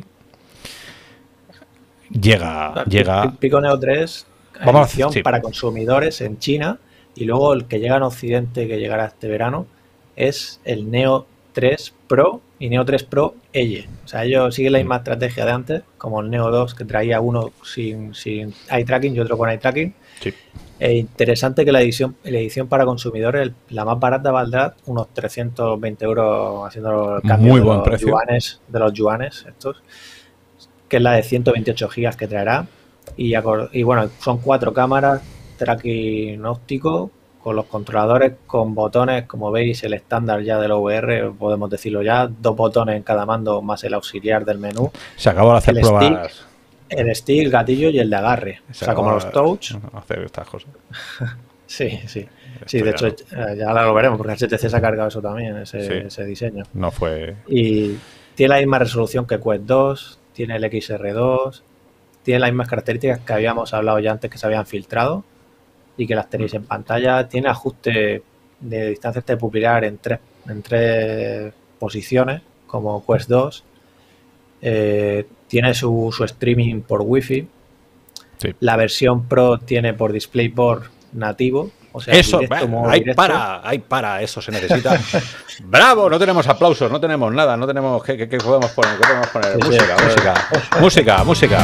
Llega, la, llega. Pico Neo tres, vamos edición a, sí. para consumidores en China, y luego el que llega en Occidente, que llegará este verano, es el Neo tres Pro y Neo tres Pro Elle. O sea, ellos siguen la misma estrategia de antes, como el Neo dos, que traía uno sin, sin eye tracking y otro con eye tracking. Sí. E interesante que la edición, la edición para consumidores, la más barata valdrá unos trescientos veinte euros haciendo el cambio Muy de, buen los precio. yuanes, de los yuanes estos, que es la de ciento veintiocho gigas que traerá. Y, y bueno, son cuatro cámaras, tracking óptico, con los controladores con botones, como veis, el estándar ya del V R, podemos decirlo ya, dos botones en cada mando más el auxiliar del menú. Se acabó de hacer el pruebas. Stick, el stick, el gatillo y el de agarre. Se o sea, como los touch. Hacer estas cosas. sí, sí. Sí, de hecho, ya lo veremos, porque H T C se ha cargado eso también, ese, sí. ese diseño. No fue... Y tiene la misma resolución que Quest dos, tiene el X R dos, tiene las mismas características que habíamos hablado ya antes que se habían filtrado y que las tenéis en pantalla. Tiene ajuste de distancia este pupilar en tres, en tres posiciones, como Quest dos. Eh, tiene su, su streaming por Wi-Fi. Sí. La versión Pro tiene por DisplayPort nativo. O sea, eso, directo, modo hay directo. para, hay para, eso se necesita. ¡Bravo! No tenemos aplausos, no tenemos nada, no tenemos. ¿Qué, qué, qué podemos poner? ¿Qué podemos poner? Sí, música, sí, música, música, música.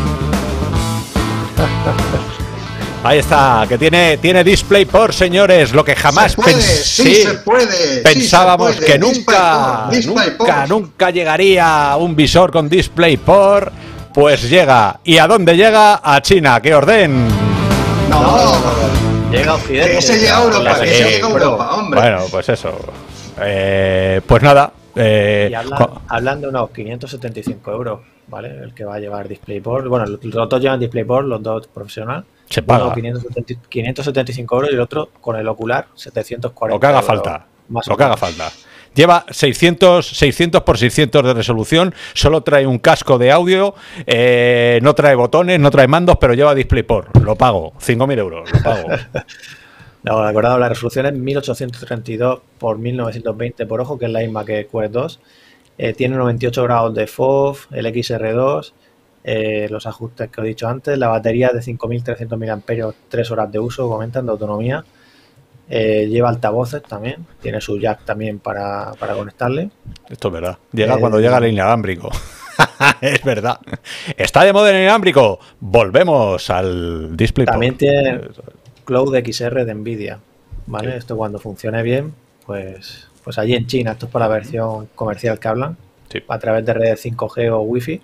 Ahí está, que tiene, tiene DisplayPort, señores, lo que jamás se puede, pens sí, sí, se puede, pensábamos sí se puede. que nunca, DisplayPort, DisplayPort. nunca, nunca llegaría un visor con DisplayPort. Pues llega. ¿Y a dónde llega? A China. ¡Qué orden! No, Llega a Occidente. que se llega a Europa, Sí, que se llega a pero- Europa, hombre. Bueno, pues eso. Eh, pues nada. eh, Y hablan, co- hablan de unos quinientos setenta y cinco euros, ¿vale? El que va a llevar DisplayPort. Bueno, los los dos llevan DisplayPort, los dos profesional. Se paga. Uno quinientos setenta, quinientos setenta y cinco euros y el otro con el ocular setecientos cuarenta. Lo que haga euros, falta. Más Lo o que haga menos. falta. Lleva seiscientos, seiscientos por seiscientos de resolución. Solo trae un casco de audio. eh, no trae botones, no trae mandos, pero lleva DisplayPort. Lo pago. cinco mil euros. Lo pago. No, acordado, la resolución es mil ochocientos treinta y dos por mil novecientos veinte por ojo, que es la misma que Quest dos. Eh, tiene noventa y ocho grados de F O V, el X R dos, eh, los ajustes que os he dicho antes, la batería de cinco mil trescientos miliamperios hora, tres horas de uso, comentan, de autonomía. Eh, lleva altavoces también, tiene su jack también para, para conectarle. Esto es verdad. Llega Eh, cuando llega el inalámbrico. Es verdad. ¿Está de moda el inalámbrico? Volvemos al DisplayPort. También tiene Cloud X R de Nvidia, ¿vale? Esto cuando funcione bien, pues, pues allí en China, esto es para la versión comercial que hablan, Sí. a través de redes cinco G o Wi-Fi,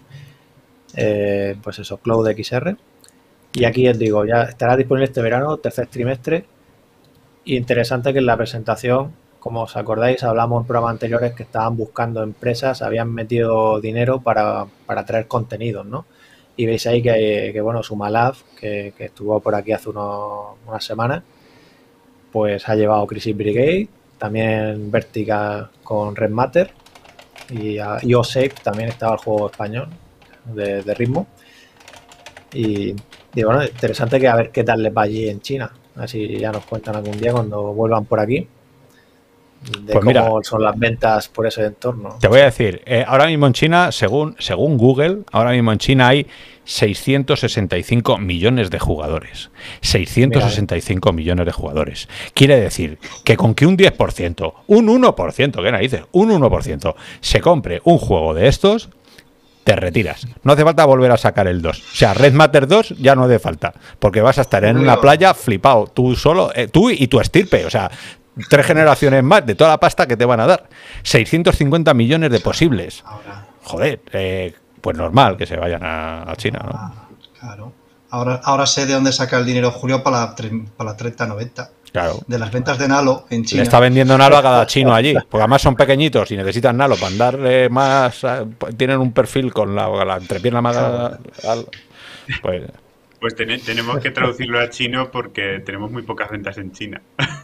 eh, pues eso, Cloud X R. Y aquí os digo, ya estará disponible este verano, tercer trimestre. Y interesante que en la presentación, como os acordáis, hablamos en programas anteriores que estaban buscando empresas, habían metido dinero para, para traer contenidos, ¿no? Y veis ahí que, que bueno, Sumalab, que, que estuvo por aquí hace unos, unas semanas, pues ha llevado Crisis Brigade, también Vertical con Red Matter, y, a- y O-Shape también estaba el juego español de, de ritmo. Y, y bueno, interesante que a ver qué tal les va allí en China. A ver si ya nos cuentan algún día cuando vuelvan por aquí de Pues cómo mira. son las ventas por ese entorno. Te voy a decir, eh, ahora mismo en China, según, según Google, ahora mismo en China hay seiscientos sesenta y cinco millones de jugadores. seiscientos sesenta y cinco millones de jugadores. Quiere decir que con que un diez por ciento, un uno por ciento, ¿qué narices? Un uno por ciento se compre un juego de estos, te retiras. No hace falta volver a sacar el dos. O sea, Red Matter dos ya no hace falta, porque vas a estar en una playa flipado, tú solo, eh, tú y tu estirpe. O sea, tres generaciones más de toda la pasta que te van a dar. seiscientos cincuenta millones de posibles. Ahora, Joder, eh, pues normal que se vayan a, a China, ¿no? ah, claro. Ahora, ahora sé de dónde saca el dinero Julio para la, tre- para la treinta noventa. Claro. De las ventas de Nalo en Le China. está vendiendo Nalo a cada chino allí, porque además son pequeñitos y necesitan Nalo para darle más. eh, Tienen un perfil con la, la entrepierna más. al- Pues. Pues ten- tenemos que traducirlo a chino porque tenemos muy pocas ventas en China.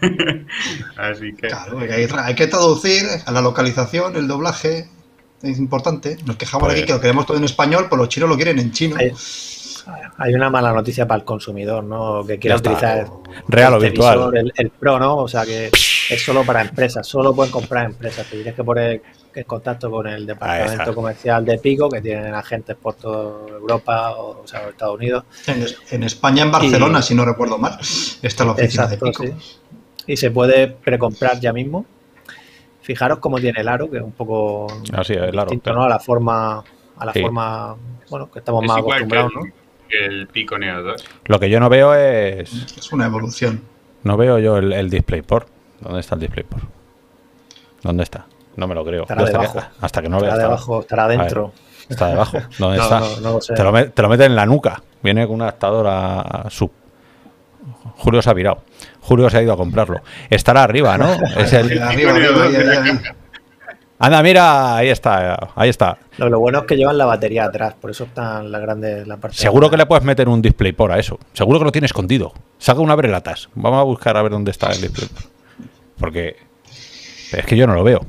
Así que Claro, hay, que- hay que traducir a la localización, el doblaje. Es importante. Nos quejamos Pues- aquí que lo queremos todo en español, pues los chinos lo quieren en chino. Hay, hay una mala noticia para el consumidor, ¿no? Que quiera Ya está. utilizar Real o este virtual. visor, el, el Pro, ¿no? O sea que es solo para empresas, solo pueden comprar empresas. Te tienes que poner en contacto con el Ahí departamento está. comercial de Pico, que tienen agentes por toda Europa o, o sea, Estados Unidos. En, en España, en Barcelona, Y- si no recuerdo mal, está la oficina Exacto, de Pico. sí. Y se puede precomprar ya mismo. Fijaros cómo tiene el aro, que es un poco Así es, el aro, distinto, claro. ¿no? A la forma, a la Sí. forma, bueno, que estamos es más igual que acostumbrados, ¿no? el, que el Pico Neo dos. Lo que yo no veo es. Es una evolución. No veo yo el, el DisplayPort. ¿Dónde está el DisplayPort? ¿Dónde está? No me lo creo. Estará Yo hasta, debajo. que, hasta que no vea. Estará está- debajo, estará A ver, dentro. Está debajo. ¿Dónde No, está? no, no lo sé. Te lo, met- te lo mete en la nuca. Viene con un adaptador a, a sub. Julio se ha virado. Julio se ha ido a comprarlo. Estará arriba, ¿no? Es el... Arriba, arriba, ahí, ahí, ahí. Anda, mira, ahí está, ahí está. Lo, lo bueno es que llevan la batería atrás, por eso está en la grande la parte. Seguro de que le atrás. puedes meter un DisplayPort a eso. Seguro que lo tiene escondido. Saca un abrelatas. Vamos a buscar a ver dónde está el DisplayPort. Porque es que yo no lo veo.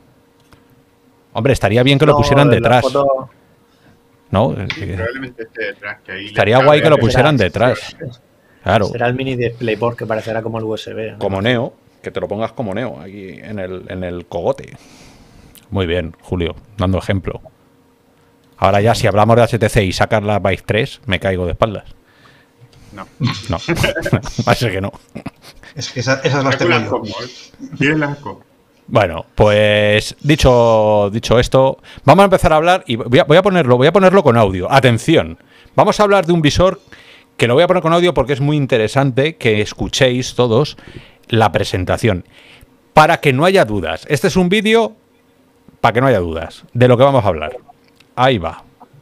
Hombre, estaría bien que lo No, pusieran en la detrás, foto- ¿no? Probablemente esté detrás. Que ahí Estaría le guay que lo cabe- pusieran será- detrás. Claro, Será el mini DisplayPort que parecerá como el U S B. ¿no? como Neo, que te lo pongas como Neo aquí en el, en el cogote. Muy bien, Julio, dando ejemplo. Ahora ya, si hablamos de H T C y sacas la Vive tres, me caigo de espaldas. No. No, parece que no. Es que esa- esas las tengo yo. Tienes las como. Bueno, pues dicho, dicho esto, vamos a empezar a hablar y voy a, voy a ponerlo, voy a ponerlo con audio. Atención, vamos a hablar de un visor que lo voy a poner con audio porque es muy interesante que escuchéis todos la presentación. Para que no haya dudas. Este es un vídeo para que no haya dudas de lo que vamos a hablar. Ahí va.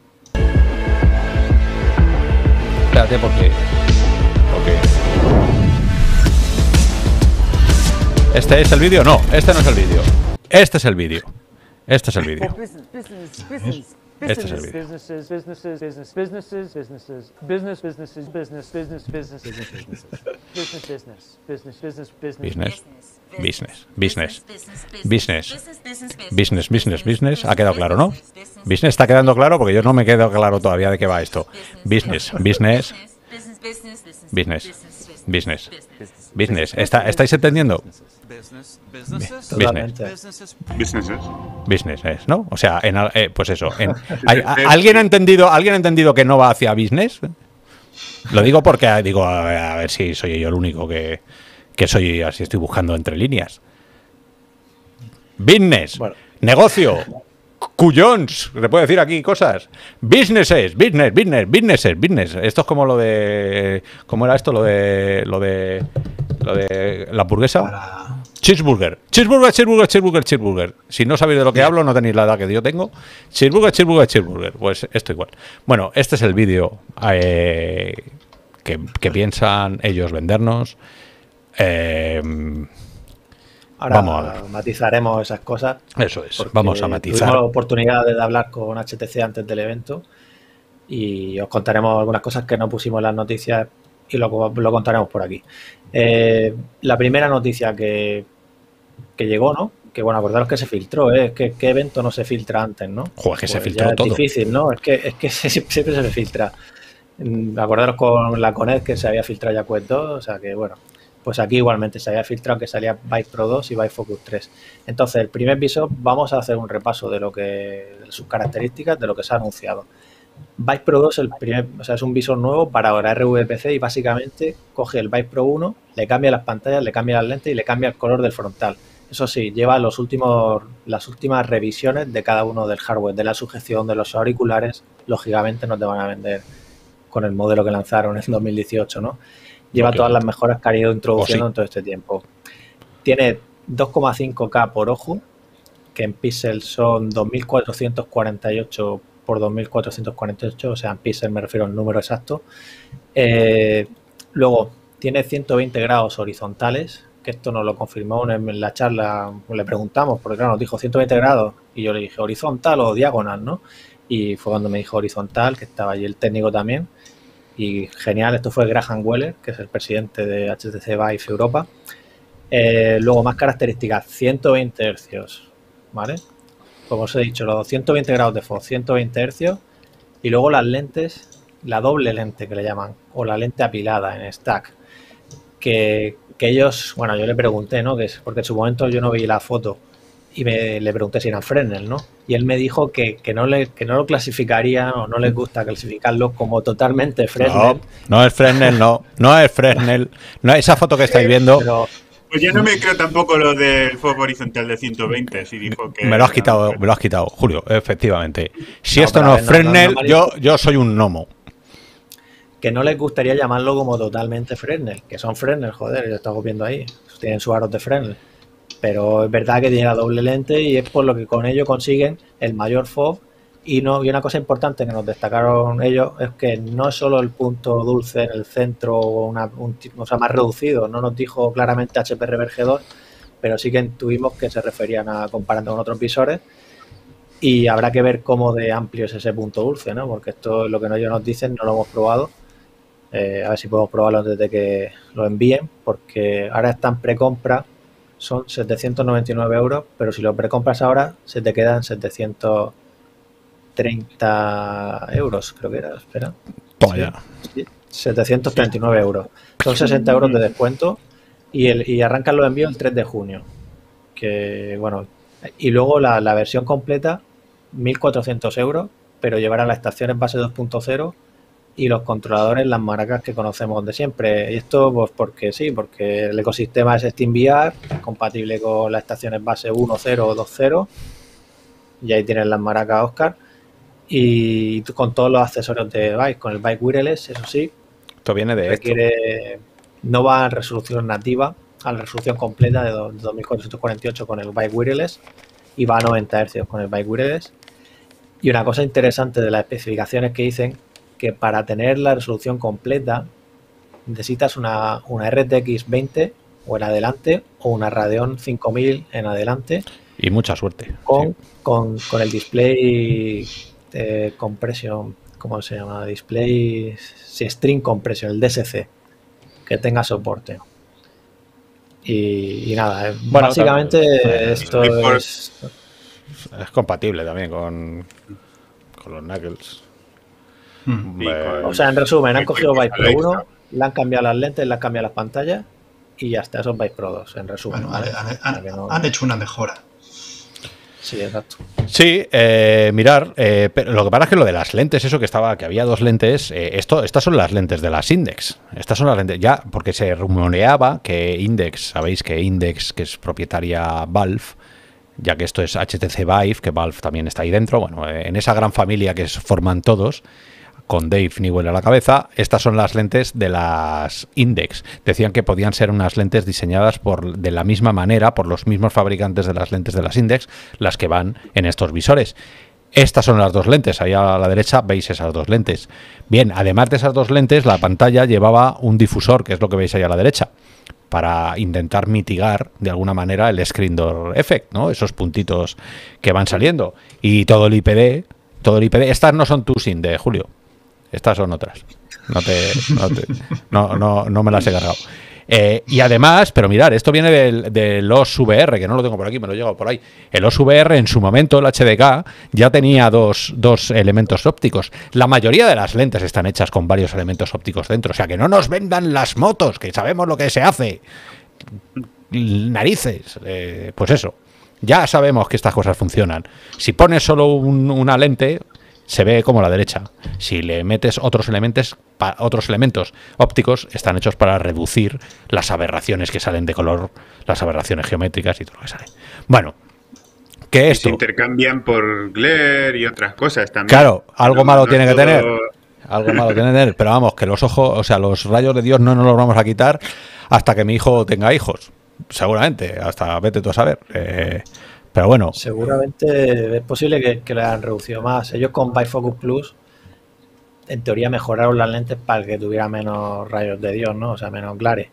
Espérate porque... porque... ¿Este es el vídeo? No, este no es el vídeo. Este es el vídeo. Este es el vídeo. Este es el vídeo. Businesses, businesses, business, businesses, businesses, business, businesses, business, business, business, business, business, business, business, business, business, Business, business, business, business, business, business, business. Ha quedado claro, ¿no? Business está quedando claro porque yo no me quedo claro todavía de qué va esto. Business, business, business, business, business. ¿Está, ¿Estáis entendiendo? Totalmente. Businesses. Business es, ¿no? O sea, en, eh, pues eso. En, ¿hay, a- ¿alguien, ha entendido, ¿Alguien ha entendido que no va hacia business? Lo digo porque digo, a ver, a ver si soy yo el único que, que soy así, estoy buscando entre líneas. Business, Bueno. negocio, cuyons, se puede decir aquí cosas. Businesses, business, business, businesses, business. Esto es como lo de, ¿cómo era esto? Lo de, lo de, lo de la hamburguesa. Para... Cheeseburger. Cheeseburger, cheeseburger, cheeseburger, cheeseburger. Si no sabéis de lo que hablo, no tenéis la edad que yo tengo. Cheeseburger, cheeseburger, cheeseburger. Pues esto igual. Bueno, este es el vídeo eh, que, que piensan ellos vendernos. Eh, Ahora Vamos a ver. matizaremos esas cosas. eso es. porque Vamos a matizar. Tuvimos la oportunidad de hablar con H T C antes del evento y os contaremos algunas cosas que no pusimos en las noticias y lo, lo contaremos por aquí. Eh, la primera noticia que, que llegó, ¿no? Que bueno, acordaros que se filtró, ¿eh? Es que qué evento no se filtra antes, ¿no? Joder, que se Pues filtró ya todo. Es difícil, ¿no? Es que, es que siempre se filtra. Mm, Acordaros con la Coned que se había filtrado ya Quest dos, o sea que bueno, pues aquí igualmente se había filtrado que salía Vive Pro dos y Vive Focus tres. Entonces, el primer visor, vamos a hacer un repaso de lo que, de sus características, de lo que se ha anunciado. Vive Pro dos el primer, o sea, es un visor nuevo para ahora R V P C y básicamente coge el Vive Pro uno, le cambia las pantallas, le cambia las lentes y le cambia el color del frontal. Eso sí, lleva los últimos, las últimas revisiones de cada uno del hardware, de la sujeción, de los auriculares. Lógicamente no te van a vender con el modelo que lanzaron en dos mil dieciocho, ¿no? Lleva No, todas que- las mejoras que han ido introduciendo o sí. en todo este tiempo. Tiene dos coma cinco K por ojo, que en píxeles son dos mil cuatrocientos cuarenta y ocho por dos mil cuatrocientos cuarenta y ocho, o sea, en píxeles me refiero al número exacto. Eh, luego, tiene ciento veinte grados horizontales, que esto nos lo confirmó en la charla, le preguntamos, porque claro, nos dijo ciento veinte grados, y yo le dije horizontal o diagonal, ¿no? Y fue cuando me dijo horizontal, que estaba allí el técnico también, y genial, esto fue Graham Weller, que es el presidente de H T C Vive Europa. Eh, luego, más características, ciento veinte hercios, ¿vale? Como os he dicho, los ciento veinte grados de Fox, ciento veinte hercios, y luego las lentes, la doble lente que le llaman, o la lente apilada en stack, que, que ellos, bueno, yo le pregunté, ¿no? Que es, porque en su momento yo no vi la foto, y me, le pregunté si eran Fresnel, ¿no? Y él me dijo que, que, no le, que no lo clasificarían o no les gusta clasificarlo como totalmente Fresnel. No, no es Fresnel, no. No es Fresnel. No, esa foto que estáis viendo Pero Pues yo no me creo tampoco lo del fuego horizontal de ciento veinte, si dijo que... me lo has quitado, me lo has quitado, Julio, efectivamente. Si No, esto pero a no ver, es no, no, Fresnel, no, no, yo, yo soy un gnomo. que no les gustaría llamarlo como totalmente Fresnel, que son Fresnel, joder, yo estamos viendo ahí, tienen sus aros de Fresnel. Pero es verdad que tiene la doble lente y es por lo que con ello consiguen el mayor F O V. Y, no, y una cosa importante que nos destacaron ellos es que no es solo el punto dulce en el centro o, una, un, o sea, más reducido, no nos dijo claramente H P Reverge dos, pero sí que intuimos que se referían a comparando con otros visores y habrá que ver cómo de amplio es ese punto dulce, ¿no? Porque esto es lo que ellos nos dicen, no lo hemos probado. Eh, a ver si podemos probarlo antes de que lo envíen, porque ahora está en precompra, son setecientos noventa y nueve euros, pero si lo precompras ahora se te quedan setecientos treinta euros, creo que era, espera. Toma Sí, ya. sí, setecientos treinta y nueve euros. Son sesenta euros de descuento y, el, y arrancan los envíos el tres de junio. Que bueno, y luego la, la versión completa, mil cuatrocientos euros, pero llevará las estaciones base dos punto cero y los controladores, las marcas que conocemos de siempre. Y esto pues porque sí, porque el ecosistema es SteamVR, es compatible con las estaciones base uno, cero o dos punto cero, y ahí tienen las maracas Oscar, y con todos los accesorios de Bike, con el Bike Wireless, eso sí. Esto viene de requiere, esto. No va a resolución nativa, a la resolución completa de dos mil cuatrocientos cuarenta y ocho con el Bike Wireless, y va a noventa hercios con el Bike Wireless. Y una cosa interesante de las especificaciones que dicen que para tener la resolución completa necesitas una, una R T X veinte o en adelante o una Radeon cinco mil en adelante. Y mucha suerte. Con, sí. con, con el display eh, compression, ¿cómo se llama? Display sí, string compression, el D S C, que tenga soporte. Y, y nada, bueno, básicamente también, esto es... Es compatible también con, con los Knuckles. Hmm. Eh, o sea, en resumen, han cogido Vice Pro uno, le han cambiado las lentes, le han cambiado las pantallas y ya está, son Vice Pro dos, en resumen. Bueno, ¿vale? han, han, no... han hecho una mejora. Sí, exacto. Sí, eh, mirar, eh, pero lo que pasa es que lo de las lentes, eso que estaba, que había dos lentes, eh, esto, estas son las lentes de las Index. Estas son las lentes, ya, porque se rumoreaba que Index, sabéis que Index, que es propietaria Valve, ya que esto es H T C Vive, que Valve también está ahí dentro, bueno, eh, en esa gran familia que forman todos, con Dave Newell a la cabeza, estas son las lentes de las Index. Decían que podían ser unas lentes diseñadas por de la misma manera, por los mismos fabricantes de las lentes de las Index, las que van en estos visores. Estas son las dos lentes, ahí a la derecha veis esas dos lentes. Bien, además de esas dos lentes, la pantalla llevaba un difusor, que es lo que veis ahí a la derecha, para intentar mitigar de alguna manera el screen door effect, ¿no? Esos puntitos que van saliendo. Y todo el I P D, todo el I P D, estas no son tus de Julio. Estas son otras. No te, no, te, no, no, no me las he cargado. Eh, y además, pero mirad, esto viene del, del O S V R, que no lo tengo por aquí, me lo he llegado por ahí. El O S V R en su momento, el H D K, ya tenía dos, dos elementos ópticos. La mayoría de las lentes están hechas con varios elementos ópticos dentro. O sea, que no nos vendan las motos, que sabemos lo que se hace. Narices. Eh, pues eso. Ya sabemos que estas cosas funcionan. Si pones solo un, una lente, se ve como la derecha. Si le metes otros elementos, pa, otros elementos ópticos, están hechos para reducir las aberraciones que salen de color, las aberraciones geométricas y todo lo que sale. Bueno, que esto... Y se intercambian por glare y otras cosas también. Claro, algo no, malo no tiene todo... que tener. Algo malo tiene que tener. Pero vamos, que los ojos, o sea, los rayos de Dios no nos los vamos a quitar hasta que mi hijo tenga hijos. Seguramente, hasta vete tú a saber. Eh... Pero bueno. Seguramente es posible que, que le hayan reducido más. Ellos con Bifocus Plus, en teoría, mejoraron las lentes para que tuviera menos rayos de Dios, ¿no? O sea, menos glare.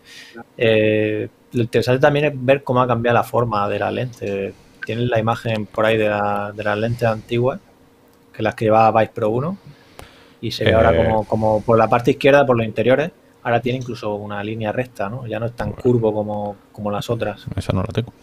Eh, lo interesante también es ver cómo ha cambiado la forma de la lente. Tienen la imagen por ahí de, la, de las lentes antiguas, que las que llevaba Vive Pro uno, y se ve eh... ahora como, como por la parte izquierda, por los interiores, ahora tiene incluso una línea recta, ¿no? Ya no es tan curvo como, como las otras. Esa no la tengo.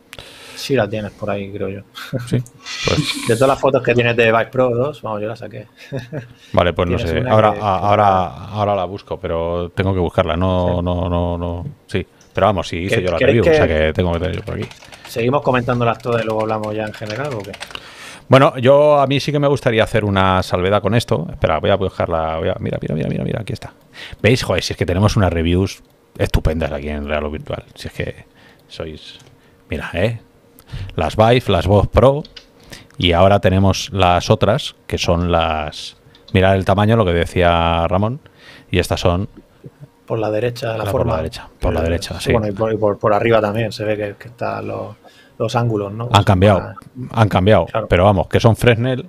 Sí la tienes por ahí, creo yo. Sí, pues. De todas las fotos que tienes de Vive Pro dos, vamos, yo la saqué. Vale, pues no sé. Ahora, que... ahora, ahora la busco, pero tengo que buscarla. No, sí. no, no, no. Sí, pero vamos, sí hice yo la review, que... o sea que tengo que tener yo por aquí. ¿Seguimos comentándolas todas y luego hablamos ya en general o qué? Bueno, yo a mí sí que me gustaría hacer una salvedad con esto. Espera, voy a buscarla. Voy a... Mira, mira, mira, mira, mira, aquí está. ¿Veis? Joder, si es que tenemos unas reviews estupendas aquí en Real o Virtual. Si es que sois... Mira, ¿eh? Las Vive, las Vive Pro, y ahora tenemos las otras, que son las... Mirad el tamaño, lo que decía Ramón, y estas son... Por la derecha, la por forma. la derecha, por la derecha, sí. Bueno, y por, y por, por arriba también se ve que, que están los, los ángulos, ¿no? Han cambiado, para... han cambiado, claro. Pero vamos, que son Fresnel,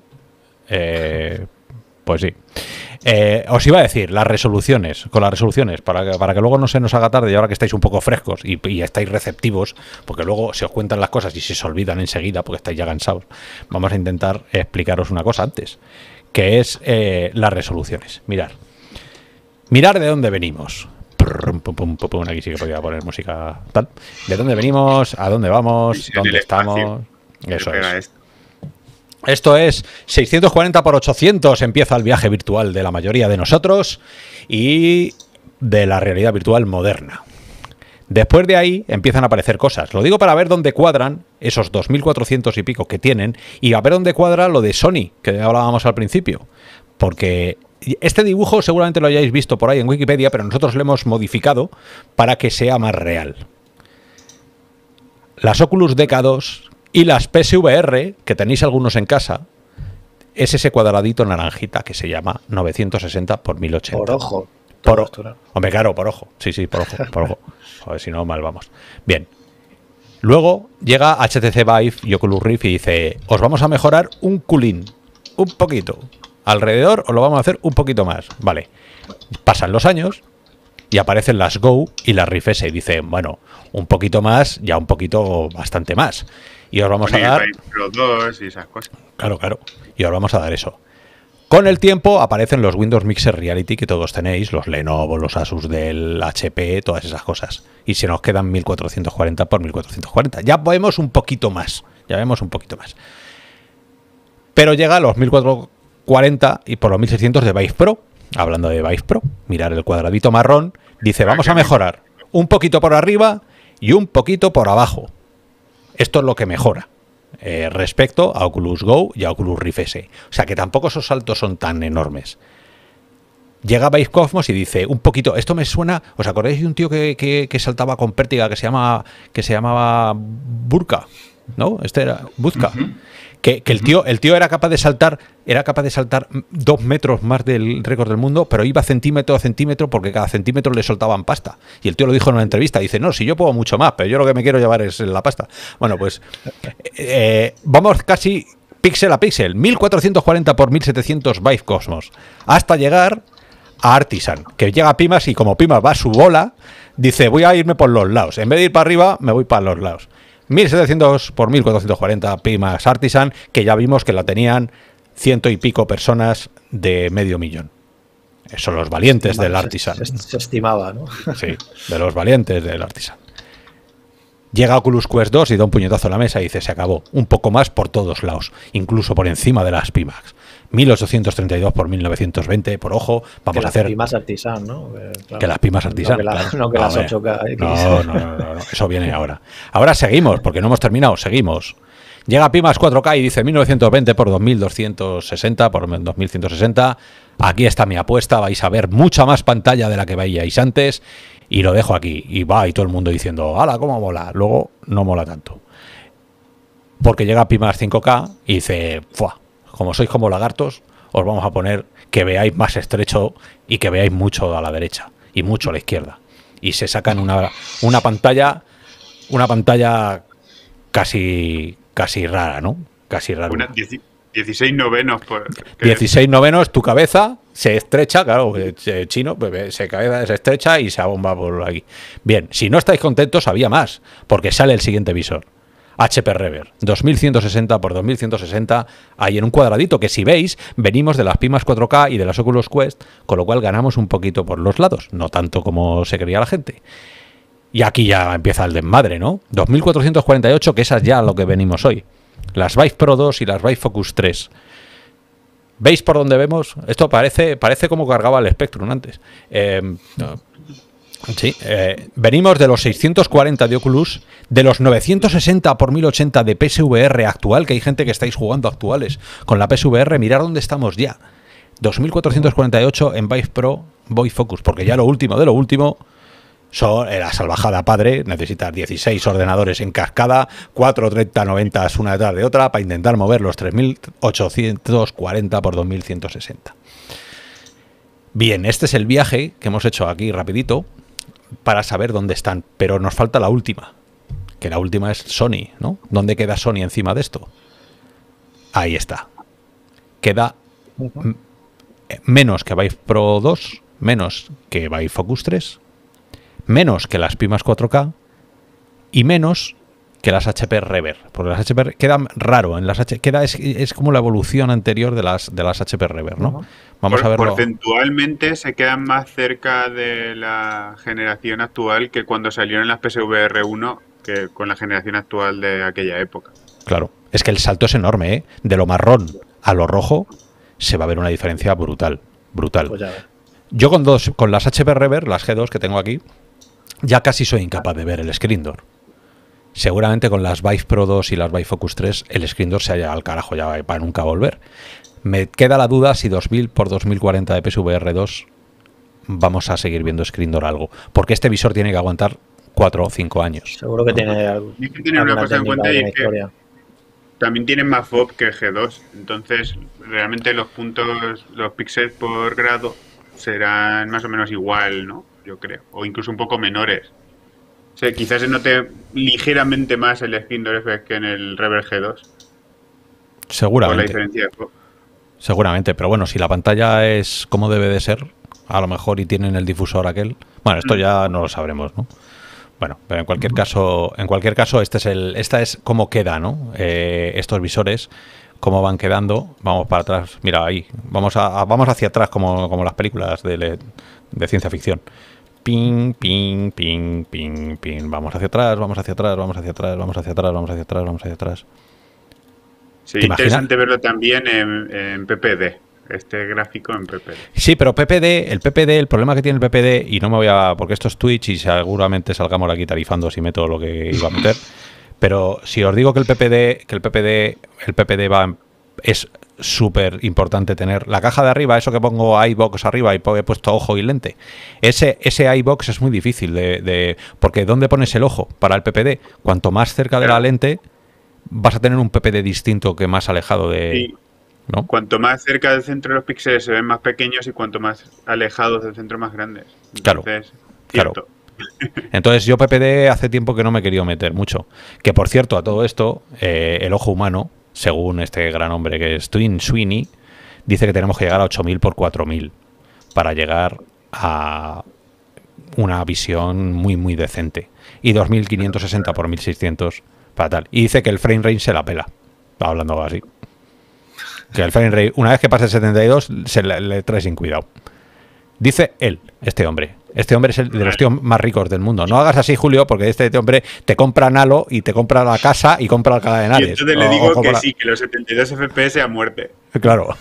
eh, pues sí. Eh, os iba a decir, las resoluciones, con las resoluciones, para que, para que luego no se nos haga tarde y ahora que estáis un poco frescos y, y estáis receptivos, porque luego se os cuentan las cosas y se os olvidan enseguida porque estáis ya cansados, vamos a intentar explicaros una cosa antes, que es eh, las resoluciones. Mirar. Mirar de dónde venimos. Pum, pum, pum, pum, aquí sí que podía poner música tal. ¿De dónde venimos? ¿A dónde vamos? ¿Dónde estamos? Eso es. Esto es seiscientos cuarenta por ochocientos, empieza el viaje virtual de la mayoría de nosotros y de la realidad virtual moderna. Después de ahí empiezan a aparecer cosas. Lo digo para ver dónde cuadran esos dos mil cuatrocientos y pico que tienen y a ver dónde cuadra lo de Sony, que hablábamos al principio. Porque Este dibujo seguramente lo hayáis visto por ahí en Wikipedia, pero nosotros lo hemos modificado para que sea más real. Las Oculus D K dos y las P S V R, que tenéis algunos en casa, es ese cuadradito naranjita que se llama novecientos sesenta por mil ochenta. Por ojo. Por ojo. Hombre, claro, por ojo. Sí, sí, por ojo, por ojo. A ver si no, mal vamos. Bien. Luego llega H T C Vive y Oculus Rift y dice, os vamos a mejorar un culín, un poquito. Alrededor os lo vamos a hacer un poquito más. Vale. Pasan los años y aparecen las Go y las Rift S y dicen, bueno, un poquito más, ya un poquito bastante más. Y os vamos a dar... Pro dos y esas cosas. Claro, claro. Y os vamos a dar eso. Con el tiempo aparecen los Windows Mixer Reality que todos tenéis, los Lenovo, los Asus del H P, todas esas cosas. Y se nos quedan mil cuatrocientos cuarenta por mil cuatrocientos cuarenta. Ya vemos un poquito más. Ya vemos un poquito más. Pero llega a los mil cuatrocientos cuarenta y por los mil seiscientos de Vive Pro. Hablando de Vive Pro, mirar el cuadradito marrón. Dice, vamos a mejorar un poquito por arriba y un poquito por abajo. Esto es lo que mejora. Eh, respecto a Oculus Go y a Oculus Rift S. O sea que tampoco esos saltos son tan enormes. Llega Vive Cosmos y dice un poquito, esto me suena, ¿os acordáis de un tío que, que, que saltaba con pértiga que se llama que se llamaba Burka? ¿No? Este era Buzka. Uh-huh. Que, que el tío, el tío era capaz de saltar, era capaz de saltar dos metros más del récord del mundo, pero iba centímetro a centímetro porque cada centímetro le soltaban pasta. Y el tío lo dijo en una entrevista, dice, no, si yo puedo mucho más, pero yo lo que me quiero llevar es la pasta. Bueno, pues eh, vamos casi píxel a píxel, mil cuatrocientos cuarenta por mil setecientos Vive Cosmos, hasta llegar a Artisan, que llega a Pimax y como Pimax va a su bola, dice, voy a irme por los lados. En vez de ir para arriba, me voy para los lados. mil setecientos por mil cuatrocientos cuarenta Pimax Artisan, que ya vimos que la tenían ciento y pico personas de medio millón. Son los valientes del Artisan. Se, se estimaba, ¿no? Sí, de los valientes del Artisan. Llega Oculus Quest dos y da un puñetazo a la mesa y dice, se acabó. Un poco más por todos lados, incluso por encima de las Pimax. mil ochocientos treinta y dos por mil novecientos veinte, por ojo, vamos que a hacer... Que las Pimax Artisan, ¿no? Que, claro, que las Pimax Artisan, no que, la, claro. no que no, las ocho K. No, no, no, no, no, eso viene ahora. Ahora seguimos, porque no hemos terminado, seguimos. Llega Pimax cuatro K y dice mil novecientos veinte por dos mil doscientos sesenta, por dos mil ciento sesenta. Aquí está mi apuesta, vais a ver mucha más pantalla de la que veíais antes y lo dejo aquí. Y va, y todo el mundo diciendo, ¡hala, cómo mola! Luego no mola tanto. Porque llega Pimax cinco K y dice, ¡fua! Como sois como lagartos, os vamos a poner que veáis más estrecho y que veáis mucho a la derecha y mucho a la izquierda. Y se sacan una, una pantalla, una pantalla casi, casi rara, ¿no? Casi rara. Una dieciséis novenos. Por, dieciséis novenos, tu cabeza se estrecha, claro, chino, se, cabeza se estrecha y se abomba por aquí. Bien, si no estáis contentos, había más, porque sale el siguiente visor. H P Rever, dos mil ciento sesenta por dos mil ciento sesenta, ahí en un cuadradito que si veis, venimos de las Pimax cuatro K y de las Oculus Quest, con lo cual ganamos un poquito por los lados, no tanto como se creía la gente. Y aquí ya empieza el desmadre, ¿no? dos mil cuatrocientos cuarenta y ocho, que esas ya a lo que venimos hoy. Las Vive Pro dos y las Vive Focus tres. ¿Veis por dónde vemos? Esto parece, parece como cargaba el Spectrum antes. Eh, no. Sí, eh, venimos de los seiscientos cuarenta de Oculus, de los novecientos sesenta por mil ochenta de P S V R actual, que hay gente que estáis jugando actuales con la P S V R, mirad dónde estamos ya. dos mil cuatrocientos cuarenta y ocho en Vive Pro, Vive Focus, porque ya lo último de lo último son la salvajada padre, necesitas dieciséis ordenadores en cascada, cuatro treinta noventa una detrás de otra para intentar mover los tres mil ochocientos cuarenta por dos mil ciento sesenta. Bien, este es el viaje que hemos hecho aquí rapidito para saber dónde están, pero nos falta la última, que la última es Sony, ¿no? ¿Dónde queda Sony encima de esto? Ahí está. Queda m- menos que Vive Pro dos, menos que Vive Focus tres, menos que las Pimax cuatro K y menos que las H P Rever, porque las H P quedan raro en las H queda es, es como la evolución anterior de las de las H P Rever, ¿no? Uh-huh. Vamos Por, a verlo. Porcentualmente se quedan más cerca de la generación actual que cuando salieron las P S V R uno, que con la generación actual de aquella época. Claro, es que el salto es enorme, ¿eh? De lo marrón a lo rojo se va a ver una diferencia brutal, brutal. Pues ya Yo con dos, con las H P Rever, las G dos que tengo aquí, ya casi soy incapaz de ver el screen door. Seguramente con las Vive Pro dos y las Vive Focus tres el screen door se haya al carajo ya para nunca volver. Me queda la duda si dos mil por dos mil cuarenta de P S V R dos vamos a seguir viendo Screen Door algo, porque este visor tiene que aguantar cuatro o cinco años. Seguro que tiene algo. Hay que tener una cosa en cuenta y es que también tienen más F O B que el G dos, entonces realmente los puntos, los píxeles por grado serán más o menos igual, ¿no? Yo creo, o incluso un poco menores. O sea, quizás se note ligeramente más el Screen Door Effect que en el Rebel G dos. Seguramente. Por la diferencia de F O B. Seguramente, pero bueno, si la pantalla es como debe de ser, a lo mejor y tienen el difusor aquel. Bueno, esto ya no lo sabremos, ¿no? Bueno, pero en cualquier caso, en cualquier caso, este es el, esta es cómo queda, ¿no? Eh, estos visores, cómo van quedando. Vamos para atrás. Mira ahí, vamos a, vamos hacia atrás como, como las películas de, de ciencia ficción. Ping, ping, ping, ping, ping. Vamos hacia atrás, vamos hacia atrás, vamos hacia atrás, vamos hacia atrás, vamos hacia atrás, vamos hacia atrás. Sí, interesante verlo también en, en P P D. Este gráfico en P P D. Sí, pero P P D, el P P D, el problema que tiene el P P D, y no me voy a... porque esto es Twitch y seguramente salgamos aquí tarifando si meto lo que iba a meter, pero si os digo que el P P D, que el P P D, el P P D va... es súper importante tener la caja de arriba, eso que pongo iBox arriba y he puesto ojo y lente. Ese, ese iBox es muy difícil de, de... porque ¿dónde pones el ojo para el P P D? Cuanto más cerca de la lente, vas a tener un P P D distinto que más alejado de... Sí. ¿No? Cuanto más cerca del centro los píxeles se ven más pequeños y cuanto más alejados del centro más grandes. Entonces, claro, claro. Entonces yo P P D hace tiempo que no me he querido meter mucho. Que por cierto, a todo esto, eh, el ojo humano, según este gran hombre que es Twin Sweeney, dice que tenemos que llegar a ocho mil por cuatro mil para llegar a una visión muy muy decente. Y dos mil quinientos sesenta por mil seiscientos para tal. Y dice que el frame range se la pela. Estaba hablando así. Que el frame rate, una vez que pase el setenta y dos, se le, le trae sin cuidado. Dice él, este hombre. Este hombre es el de los tíos más ricos del mundo. No hagas así, Julio, porque este hombre te compra Nalo y te compra la casa y compra el cadenales. Y entonces le digo que sí, que los setenta y dos F P S a muerte. Claro.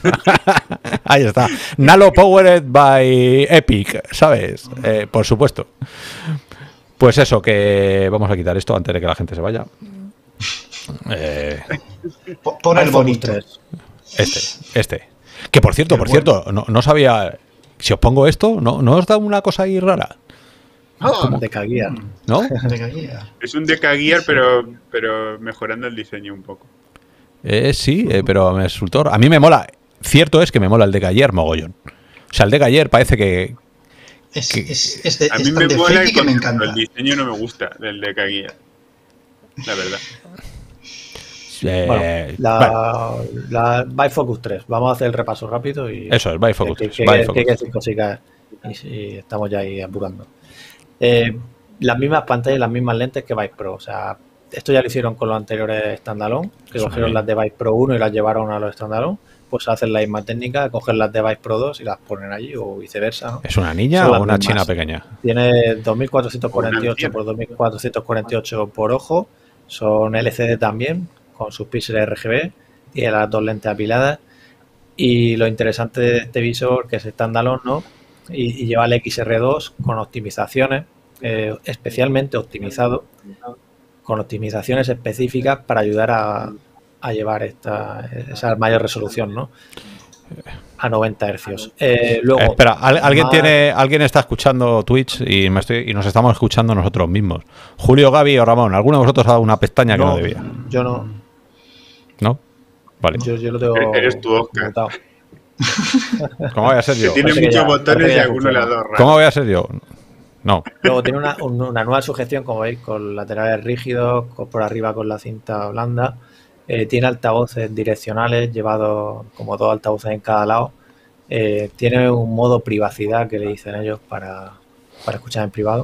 Ahí está. Nalo powered by Epic, ¿sabes? Eh, por supuesto. Pues eso, que vamos a quitar esto antes de que la gente se vaya. Eh, Pon el bonito. Este, este. Que por cierto, por cierto, no, no sabía... Si os pongo esto, ¿no, ¿no os da una cosa ahí rara? Oh, Decagear. ¿No? Decagear. Es un Decagear, pero, pero mejorando el diseño un poco. Eh, sí, eh, pero me resultó... A mí me mola. Cierto es que me mola el Decagear mogollón. O sea, el Decagear parece que... Es, que es, es de, a mí es me de mola el, que me concepto, encanta. El diseño no me gusta del Decagear. La verdad. Eh, Bueno, la, bueno. la Bifocus tres. Vamos a hacer el repaso rápido. Y eso es, Bifocus tres. Que, que, que, que decir cositas y, y estamos ya ahí apurando. Eh, las mismas pantallas y las mismas lentes que Vive Pro. O sea, esto ya lo hicieron con los anteriores standalone, que eso cogieron bien. Las de Vive Pro uno y las llevaron a los standalone. Pues hacen la misma técnica, cogen las de Vive Pro dos y las ponen allí o viceversa, ¿no? ¿Es una niña o una china pequeña? Tiene dos mil cuatrocientos cuarenta y ocho por dos mil cuatrocientos cuarenta y ocho por ojo. Son L C D también, con sus píxeles R G B, tiene las dos lentes apiladas y lo interesante de este visor que es standalone, ¿no? Y, y lleva el X R dos con optimizaciones, eh, especialmente optimizado, con optimizaciones específicas para ayudar a, a llevar esta esa mayor resolución, ¿no? A noventa hercios. Eh, luego, eh, espera, ¿al, alguien más... tiene, alguien está escuchando Twitch y, me estoy, y nos estamos escuchando nosotros mismos. Julio, Gaby o Ramón, ¿alguno de vosotros ha dado una pestaña que no, no debía? Yo no. ¿No? Vale. Yo, yo lo tengo. Eres tu Oscar. ¿Cómo voy a ser yo? Tiene muchos ya, botones y alguno le ha dado. ¿Cómo voy a ser yo? No. Luego tiene una, una nueva sujeción, como veis, con laterales rígidos, por arriba con la cinta blanda. Eh, tiene altavoces direccionales, llevados como dos altavoces en cada lado. Eh, tiene un modo privacidad que le dicen ellos para, para escuchar en privado.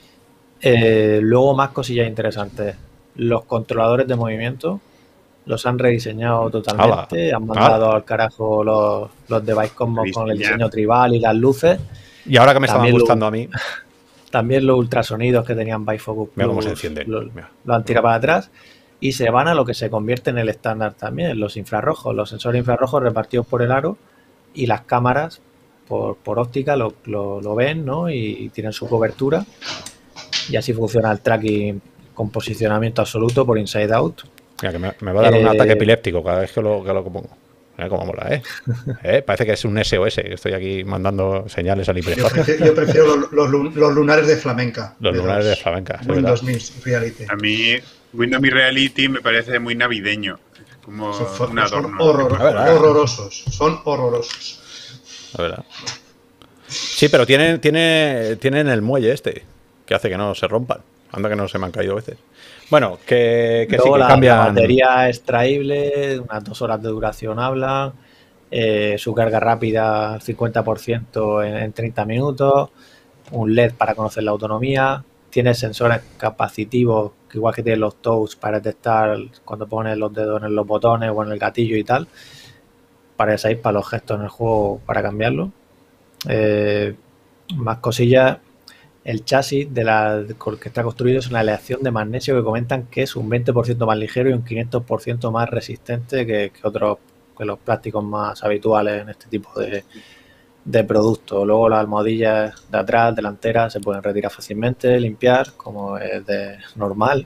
Eh, luego más cosillas interesantes. Los controladores de movimiento los han rediseñado totalmente. Ala, han mandado ala. al carajo los, los Device Cosmos con el diseño tribal y las luces. Y ahora que me estaban gustando lo, a mí. También los ultrasonidos que tenían Bifocus Plus. Mira cómo se enciende. Lo, lo han tirado para atrás. Y se van a lo que se convierte en el estándar también, los infrarrojos, los sensores infrarrojos repartidos por el aro y las cámaras por, por óptica lo, lo, lo ven, ¿no? Y, y tienen su cobertura. Y así funciona el tracking con posicionamiento absoluto por inside out. Mira, que me, me va a dar eh, un ataque epiléptico cada vez que lo, que lo pongo. Mira cómo mola, ¿eh? ¿eh? Parece que es un S O S, que estoy aquí mandando señales al Yo hiperespacio. prefiero, yo prefiero los, los, los lunares de flamenca. Los de lunares de flamenca, es Windows verdad. Me Reality. A mí, Windows Me Reality me parece muy navideño. Es como Son, un son adorno. horror- La verdad. horrorosos. Son horrorosos. La verdad. Sí, pero tienen, tiene, tienen el muelle este, que hace que no se rompan. Anda que no se me han caído veces. Bueno, que, que sí, Luego que la, cambian... la batería extraíble, unas dos horas de duración hablan, eh, su carga rápida al cincuenta por ciento en, en treinta minutos, un L E D para conocer la autonomía, tiene sensores capacitivos, que igual que tienen los touch para detectar cuando pones los dedos en los botones o en el gatillo y tal, para que sabéis, para los gestos en el juego, para cambiarlo. Eh, más cosillas. El chasis de la que está construido es una aleación de magnesio que comentan que es un veinte por ciento más ligero y un quinientos por ciento más resistente que, que otros que los plásticos más habituales en este tipo de, de productos. Luego las almohadillas de atrás, delanteras, se pueden retirar fácilmente, limpiar, como es de normal.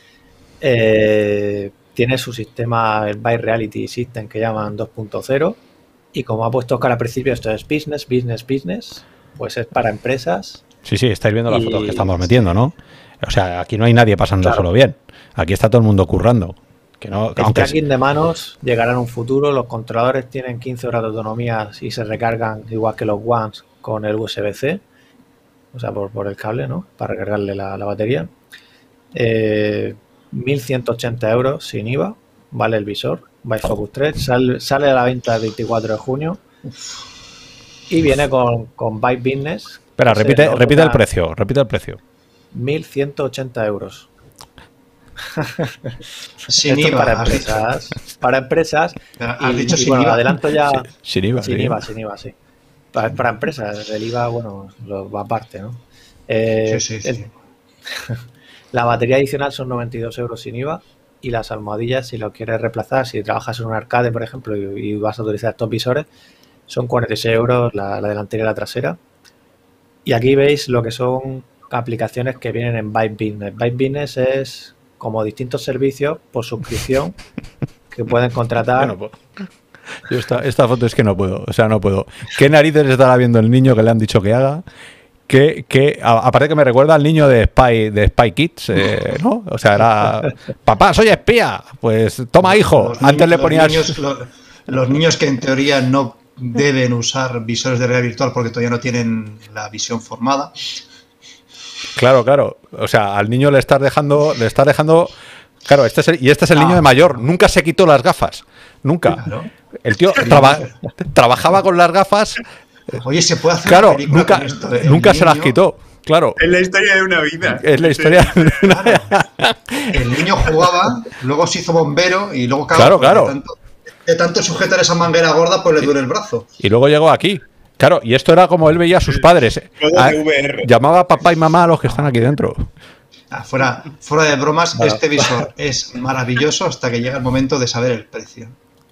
Eh, tiene su sistema, el Vive Reality System, que llaman dos punto cero, y como ha puesto Oscar al principio, esto es business, business, business, pues es para empresas. Sí, sí, estáis viendo las Y- fotos que estamos metiendo, ¿no? O sea, aquí no hay nadie pasando Claro. solo bien. Aquí está todo el mundo currando. Que no, El aunque tracking de manos llegará en un futuro. Los controladores tienen quince horas de autonomía y se recargan igual que los Ones con el U S B C, o sea, por, por el cable, ¿no? Para recargarle la, la batería. Eh, mil ciento ochenta euros sin I V A, vale el visor. Bifocus tres, sal- sale a la venta el veinticuatro de junio y viene con, con Vive Business. Espera, que es repite, otro repite el plan, precio, repite el precio. mil ciento ochenta euros. Sin Esto I V A. para has dicho. empresas. Para empresas. Has Y, dicho y sin bueno, I V A. adelanto ya. Sí, sin I V A. Sin sí. I V A, sin I V A, sí. Para, para empresas, el I V A, bueno, lo va aparte, ¿no? Eh, Sí, sí, el- sí. la batería adicional son noventa y dos euros sin I V A y las almohadillas, si lo quieres reemplazar, si trabajas en un arcade, por ejemplo, y, y vas a utilizar estos visores, son cuarenta y seis euros la, la delantera y la trasera. Y aquí veis lo que son aplicaciones que vienen en Vive Business. Vive Business es como distintos servicios por suscripción que pueden Yo contratar. no puedo. Yo esta, esta foto es que no puedo, o sea, no puedo. ¿Qué narices estará viendo el niño que le han dicho que haga? Que, que a- aparte que me recuerda al niño de Spy, de Spy Kids, eh, ¿no? O sea, era, papá, soy espía. Pues toma, hijo. Los Antes niños- le los ponías... niños- lo- los niños que en teoría no deben usar visores de realidad virtual porque todavía no tienen la visión formada. Claro, claro. O sea, al niño le estás dejando... Le estás dejando... Claro, este es el- y este es el niño Ah. de mayor. Nunca se quitó las gafas. Nunca. Claro. El tío traba- trabajaba con las gafas. Oye, se puede hacer Claro, una película nunca, con esto. El nunca se las niño- quitó. Claro. Es la historia de una vida. Es la historia. El niño jugaba, luego se hizo bombero y luego Claro, pues, claro. De tanto, de tanto sujetar esa manguera gorda, pues le duele el brazo. Y luego llegó aquí. Claro, y esto era como él veía a sus padres. Todo Ah, de V R. llamaba a papá y mamá a los que están aquí dentro. Ah, fuera, fuera de bromas, Bueno. este visor es maravilloso hasta que llega el momento de saber el precio.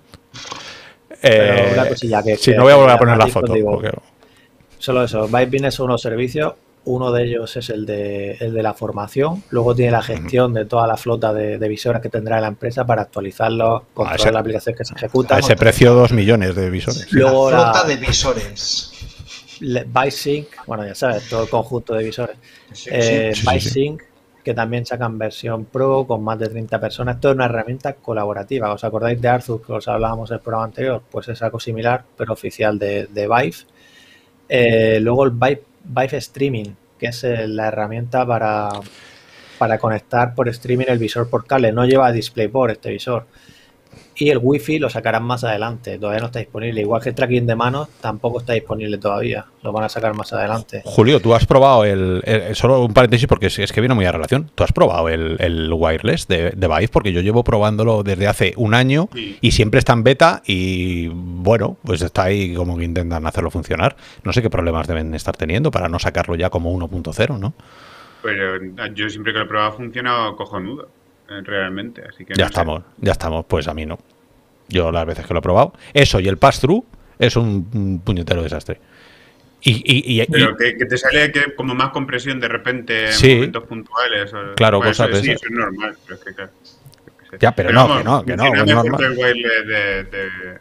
Pero Eh, una cosilla que- sí, que- no voy a volver a que poner la además foto. digo, porque- Solo eso, Vive Business son unos servicios, uno de ellos es el de, el de la formación, luego tiene la gestión de toda la flota de, de visores que tendrá la empresa para actualizarlos, controlar ese- las aplicaciones que se ejecutan. A ese precio, dos millones de visores. Luego la flota la- de visores. Le- BySync, bueno, ya sabes, todo el conjunto de visores. Sí, Eh, sí, sí, BySync, que también sacan versión Pro con más de treinta personas. Esto es una herramienta colaborativa. ¿Os acordáis de Arthur que os hablábamos en el programa anterior? Pues es algo similar, pero oficial de, de Vive. Eh, luego el Vive, Vive Streaming, que es eh, la herramienta para, para conectar por streaming el visor por cable. No lleva DisplayPort este visor. Y el Wi-Fi lo sacarán más adelante. Todavía no está disponible. Igual que el tracking de manos tampoco está disponible todavía. Lo van a sacar más adelante. Julio, tú has probado el, el- Solo un paréntesis porque es, es que viene muy a relación. ¿Tú has probado el, el wireless de, de Vive? Porque yo llevo probándolo desde hace un año Sí. y siempre está en beta y bueno, pues está ahí como que intentan hacerlo funcionar. No sé qué problemas deben estar teniendo para no sacarlo ya como uno punto cero, ¿no? Pero yo siempre que lo he probado ha funcionado cojonudo, eh, realmente. Así que Ya no sé. estamos, ya estamos. Pues a mí no. Yo las veces que lo he probado. Eso y el pass-through es un, un puñetero desastre. Y, y, y- y- Pero que, que te sale que como más compresión de repente en Sí. momentos puntuales. O, Claro, bueno, cosas eso, de sí, esas. eso es normal. Pero es que, claro, yo qué sé. Ya, pero no, que no, que no, funciona que es mejor normal. que el wireless de, de,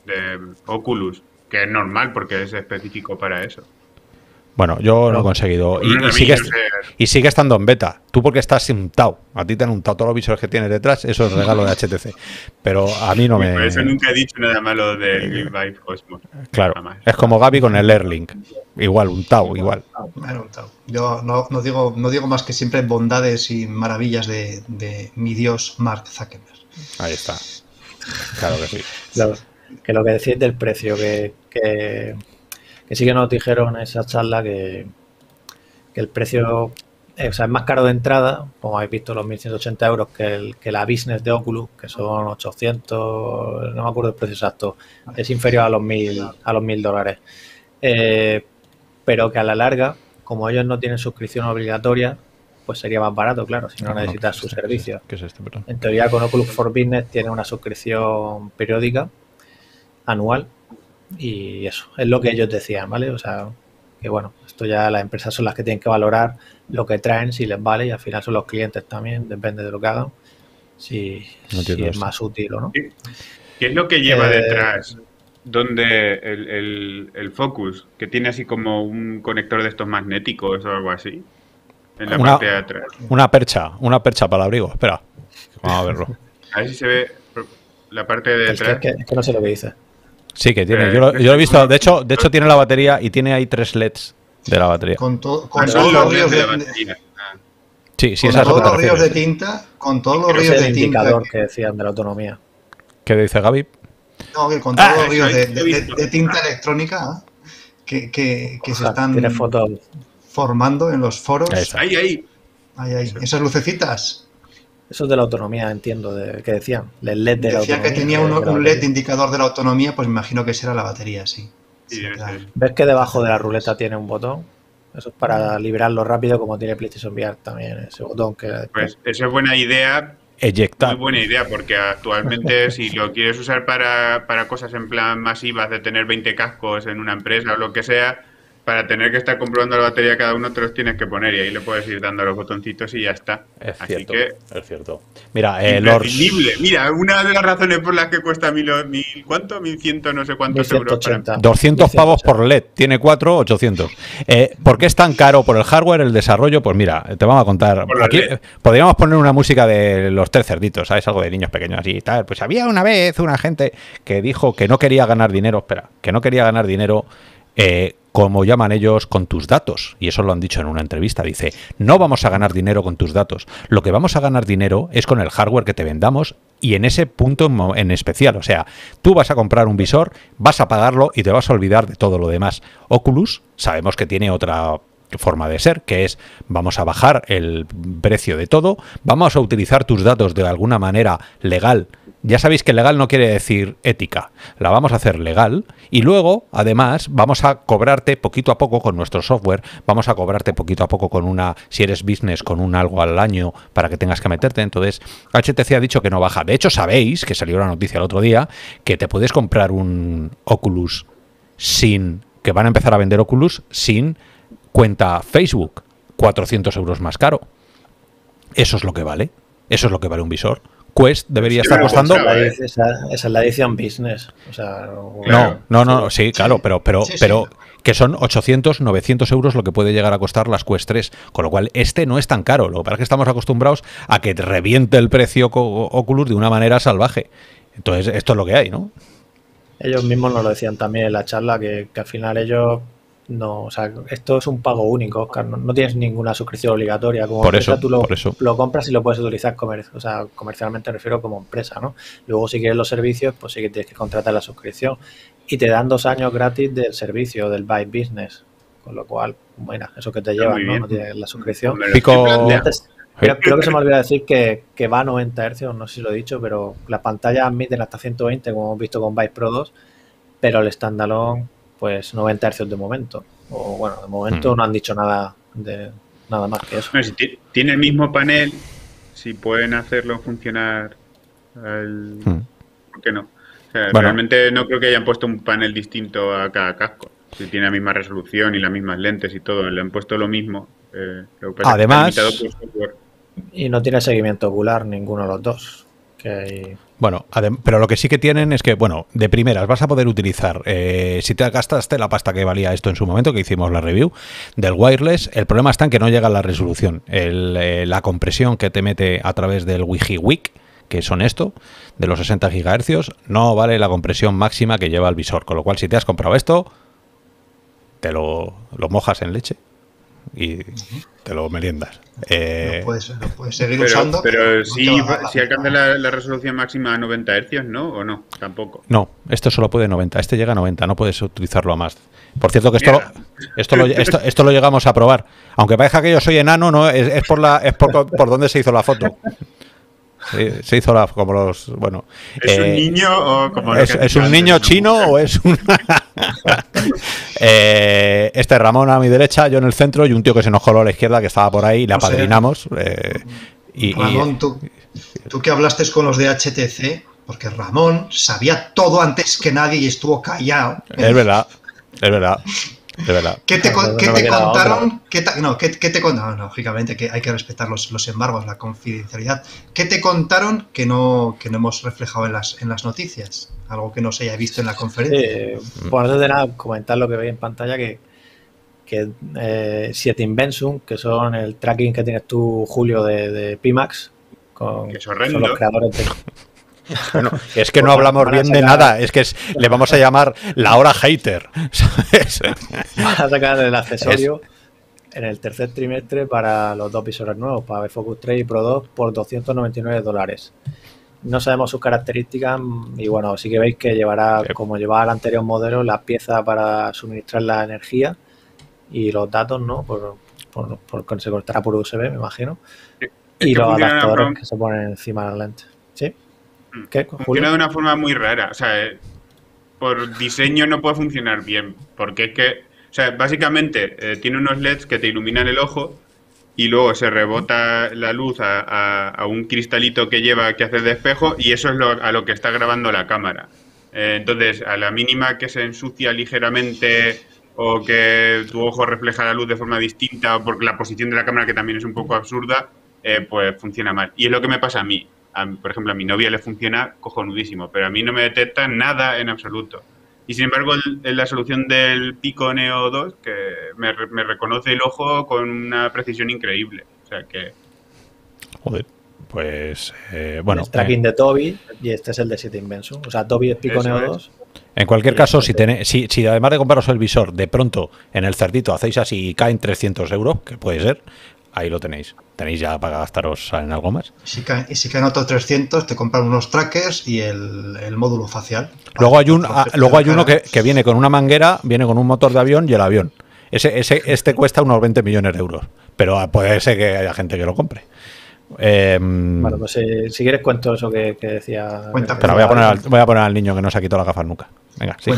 de Oculus, que es normal porque es específico para eso. Bueno, yo no he conseguido. Y, Bueno, y, a mí sigue, no sé. y sigue estando en beta. Tú porque estás untado. A ti te han untado todos los visores que tienes detrás. Eso es regalo de H T C. Pero a mí no Y me... por eso nunca he dicho nada malo del Vive Cosmos. Claro, Jamás. es como Gaby con el Airlink. Igual, untado, igual. Bueno, untado. Yo no, no, digo, no digo más que siempre bondades y maravillas de, de mi dios Mark Zuckerberg. Ahí está. Claro que sí. Lo, que lo que decís del precio, que, que, que sí que nos dijeron en esa charla que, que el precio eh, o sea, es más caro de entrada, como habéis visto, los mil ciento ochenta euros que, el, que la business de Oculus, que son ochocientos, no me acuerdo el precio exacto, es inferior a los mil a los mil dólares. Eh, pero que a la larga, como ellos no tienen suscripción obligatoria, pues sería más barato, claro, si no No, necesitas no, sus ¿qué es- servicios. ¿Qué es este, perdón? En teoría, con Oculus for Business tiene una suscripción periódica, anual, y eso, es lo que ellos decían, ¿vale? O sea, que bueno, esto ya las empresas son las que tienen que valorar lo que traen, si les vale, y al final son los clientes también, depende de lo que hagan, si, No si entiendo es eso. más útil o no. ¿Qué es lo que lleva Eh, detrás? Donde el, el, el Focus, que tiene así como un conector de estos magnéticos o algo así, en la Una- parte de atrás. Una percha, una percha para el abrigo. Espera, vamos a verlo. A ver si se ve la parte de Es que, detrás. es que- es que no sé lo que dice. Sí, que tiene. Eh, Yo lo, yo lo he visto. De hecho, de hecho tiene la batería y tiene ahí tres L E Ds de la batería. Con, to- con Ah, todos son los los ríos de de, la batería. Ah. Sí, sí, con esa es a lo todos que te los ríos de refieres. tinta, con todos los Creo ríos Es de el tinta. indicador que- que decían de la autonomía. ¿Qué dice Gaby? No, que con Ah, todos los ríos eso de, he de- visto. de tinta electrónica que, que, que se Ojalá, están tiene fotos. formando en los foros. Ahí está. Ahí, ahí. Ahí, ahí. Esas lucecitas. Eso es de la autonomía, entiendo, de, que decían. El L E D de la Decía autonomía. que tenía de- un, de la un L E D batería. indicador de la autonomía, pues me imagino que será la batería, sí. Sí, Sí, debe claro. ser. ¿Ves que debajo de la ruleta tiene un botón? Eso es para liberarlo rápido, como tiene PlayStation V R también, ese botón que... Pues eso es buena idea, Eyectar. muy buena idea, porque actualmente si lo quieres usar para, para cosas en plan masivas, de tener veinte cascos en una empresa o lo que sea, para tener que estar comprobando la batería cada uno te los tienes que poner y ahí le puedes ir dando los botoncitos y ya está. Es Así cierto. que Es cierto. Mira, eh, los. imprescindible. Mira, una de las razones por las que cuesta mil, mil ¿cuánto? Mil ciento no sé cuántos euros para... mil ciento ochenta. doscientos pavos por L E D, tiene cuatro, ochocientos. Eh, ¿Por qué es tan caro? ¿Por el hardware, el desarrollo? Pues mira, te vamos a contar. Por los Aquí L E D. eh, podríamos poner una música de los tres cerditos, ¿sabes? Algo de niños pequeños así y tal. Pues había una vez una gente que dijo que no quería ganar dinero, espera, que no quería ganar dinero, eh, como llaman ellos, con tus datos. Y eso lo han dicho en una entrevista. Dice, no vamos a ganar dinero con tus datos. Lo que vamos a ganar dinero es con el hardware que te vendamos y en ese punto en mo- en especial. O sea, tú vas a comprar un visor, vas a pagarlo y te vas a olvidar de todo lo demás. Oculus, sabemos que tiene otra forma de ser, que es vamos a bajar el precio de todo, vamos a utilizar tus datos de alguna manera legal. Ya sabéis que legal no quiere decir ética, la vamos a hacer legal y luego, además, vamos a cobrarte poquito a poco con nuestro software, vamos a cobrarte poquito a poco con una, si eres business, con un algo al año para que tengas que meterte. Entonces, H T C ha dicho que no baja. De hecho, sabéis, que salió la noticia el otro día, que te puedes comprar un Oculus sin, que van a empezar a vender Oculus sin cuenta Facebook, cuatrocientos euros más caro. Eso es lo que vale. Eso es lo que vale un visor. Quest debería Sí, estar pero costando... pensaba, ¿eh? Esa, esa es la edición business. O sea, Claro. No, no, no, sí, claro, pero, pero, Sí, sí. pero que son ochocientos, novecientos euros lo que puede llegar a costar las Quest tres, con lo cual este no es tan caro. Lo que pasa es que estamos acostumbrados a que te reviente el precio co- Oculus de una manera salvaje. Entonces, esto es lo que hay, ¿no? ellos mismos nos lo decían también en la charla, que, que al final ellos no, o sea, esto es un pago único, Oscar, no, no tienes ninguna suscripción obligatoria. Como Por empresa eso, tú lo, por eso. lo compras y lo puedes utilizar comer, o sea, comercialmente, refiero como empresa, ¿no? Luego si quieres los servicios, pues sí que tienes que contratar la suscripción y te dan dos años gratis del servicio, del Buy Business, con lo cual, bueno, eso que te Está llevan, muy ¿no? bien. No tienes la suscripción. Me lo Pico- estoy planteando. Antes- creo, creo que se me olvidó decir que, que va a noventa hercios, no sé si lo he dicho, pero las pantallas admiten hasta ciento veinte, como hemos visto con Vive Pro dos, pero el standalone, pues noventa hercios de momento. O bueno, de momento Hmm. no han dicho nada de nada más que eso. Bueno, si ti- tiene el mismo panel, si pueden hacerlo funcionar, al- Hmm. ¿por qué no? O sea, Bueno. realmente no creo que hayan puesto un panel distinto a cada casco. Si tiene la misma resolución y las mismas lentes y todo, le han puesto lo mismo. eh, lo que pasa es que Además- está limitado por software. Y no tiene seguimiento ocular ninguno de los dos. Que Sí, hay... Bueno, pero lo que sí que tienen es que, bueno, de primeras vas a poder utilizar, eh, si te gastaste la pasta que valía esto en su momento, que hicimos la review, del wireless, el problema está en que no llega a la resolución. El, eh, la compresión que te mete a través del WiFi-Wick, que son esto, de los sesenta gigahercios, no vale la compresión máxima que lleva el visor. Con lo cual, si te has comprado esto, te lo, lo mojas en leche y te lo meriendas. Eh, lo, puedes, lo puedes seguir pero, usando. Pero, pero sí, no va, si alcanza la, la resolución máxima a noventa hercios, ¿no? ¿O no? Tampoco. No, esto solo puede noventa. Este llega a noventa, no puedes utilizarlo a más. Por cierto que esto lo, esto, lo, esto, esto lo llegamos a probar. Aunque parezca que yo soy enano, no es, es por la es por, por dónde se hizo la foto. Se, se hizo la, como los, bueno. ¿Es eh, un niño o como es, es un niño chino o es un eh, este Ramón a mi derecha, yo en el centro y un tío que se nos coló a la izquierda que estaba por ahí, le no sé. apadrinamos. Eh, y, Ramón, y, tú, tú que hablaste con los de H T C, porque Ramón sabía todo antes que nadie y estuvo callado. Es verdad, es verdad. De verdad. ¿Qué te, No, no, ¿qué no te me quedaba contaron? ¿Qué ta, no, ¿qué, qué te contaron? No, no, lógicamente que hay que respetar los, los embargos, la confidencialidad. ¿Qué te contaron que no, que no hemos reflejado en las, en las noticias? Algo que no se haya visto en la conferencia. Sí, por antes de nada, comentar lo que veis en pantalla, que, que eh, siete Invention, que son el tracking que tienes tú, Julio, de, de Pimax, con, que es son horrendo. los creadores de... Bueno, es que no hablamos bien de nada, es que es, le vamos a llamar la hora hater, ¿sabes? Van a sacar el accesorio en el tercer trimestre para los dos visores nuevos, para V Focus tres y Pro dos, por doscientos noventa y nueve dólares. No sabemos sus características y bueno, sí que veis que llevará, como llevaba el anterior modelo, las piezas para suministrar la energía y los datos, ¿no? Por, por, por se cortará por U S B, me imagino. Es y que los funciona adaptadores una- que se ponen encima de la lente. ¿Sí? ¿Qué, Funciona Julio? de una forma muy rara. O sea, eh, por diseño no puede funcionar bien. Porque es que, o sea, básicamente eh, tiene unos L E Ds que te iluminan el ojo y luego se rebota la luz a, a- a un cristalito que lleva que hace de espejo y eso es lo, a lo que está grabando la cámara. Eh, entonces, a la mínima que se ensucia ligeramente o que tu ojo refleja la luz de forma distinta o por la posición de la cámara que también es un poco absurda, eh, pues funciona mal. Y es lo que me pasa a mí. A, por ejemplo, a mi novia le funciona cojonudísimo, pero a mí no me detecta nada en absoluto. Y sin embargo, el, el- la solución del Pico Neo dos, que me, re- me reconoce el ojo con una precisión increíble. O sea que, Joder, pues eh, bueno. el tracking eh, de Tobii y este es el de siete Invention. O sea, Tobii es Pico Eso Neo es. dos. En cualquier Y caso, este si, te- tenéis, si, si además de compraros el visor, de pronto en el cerdito hacéis así y caen trescientos euros, que puede ser, ahí lo tenéis. Tenéis ya para gastaros en algo más. Y si caen, y si caen otros trescientos, te compran unos trackers y el, el módulo facial. Luego hay, un, Para ah, hacerte luego la hay uno cara. que, que viene con una manguera, viene con un motor de avión y el avión. Ese, ese, este cuesta unos veinte millones de euros, pero ah, puede ser que haya gente que lo compre. Eh, Bueno, pues eh, si quieres cuento eso que, que decía. Cuenta, pero voy a, poner al, voy a poner al niño que no se ha quitado las gafas nunca. Venga, sí.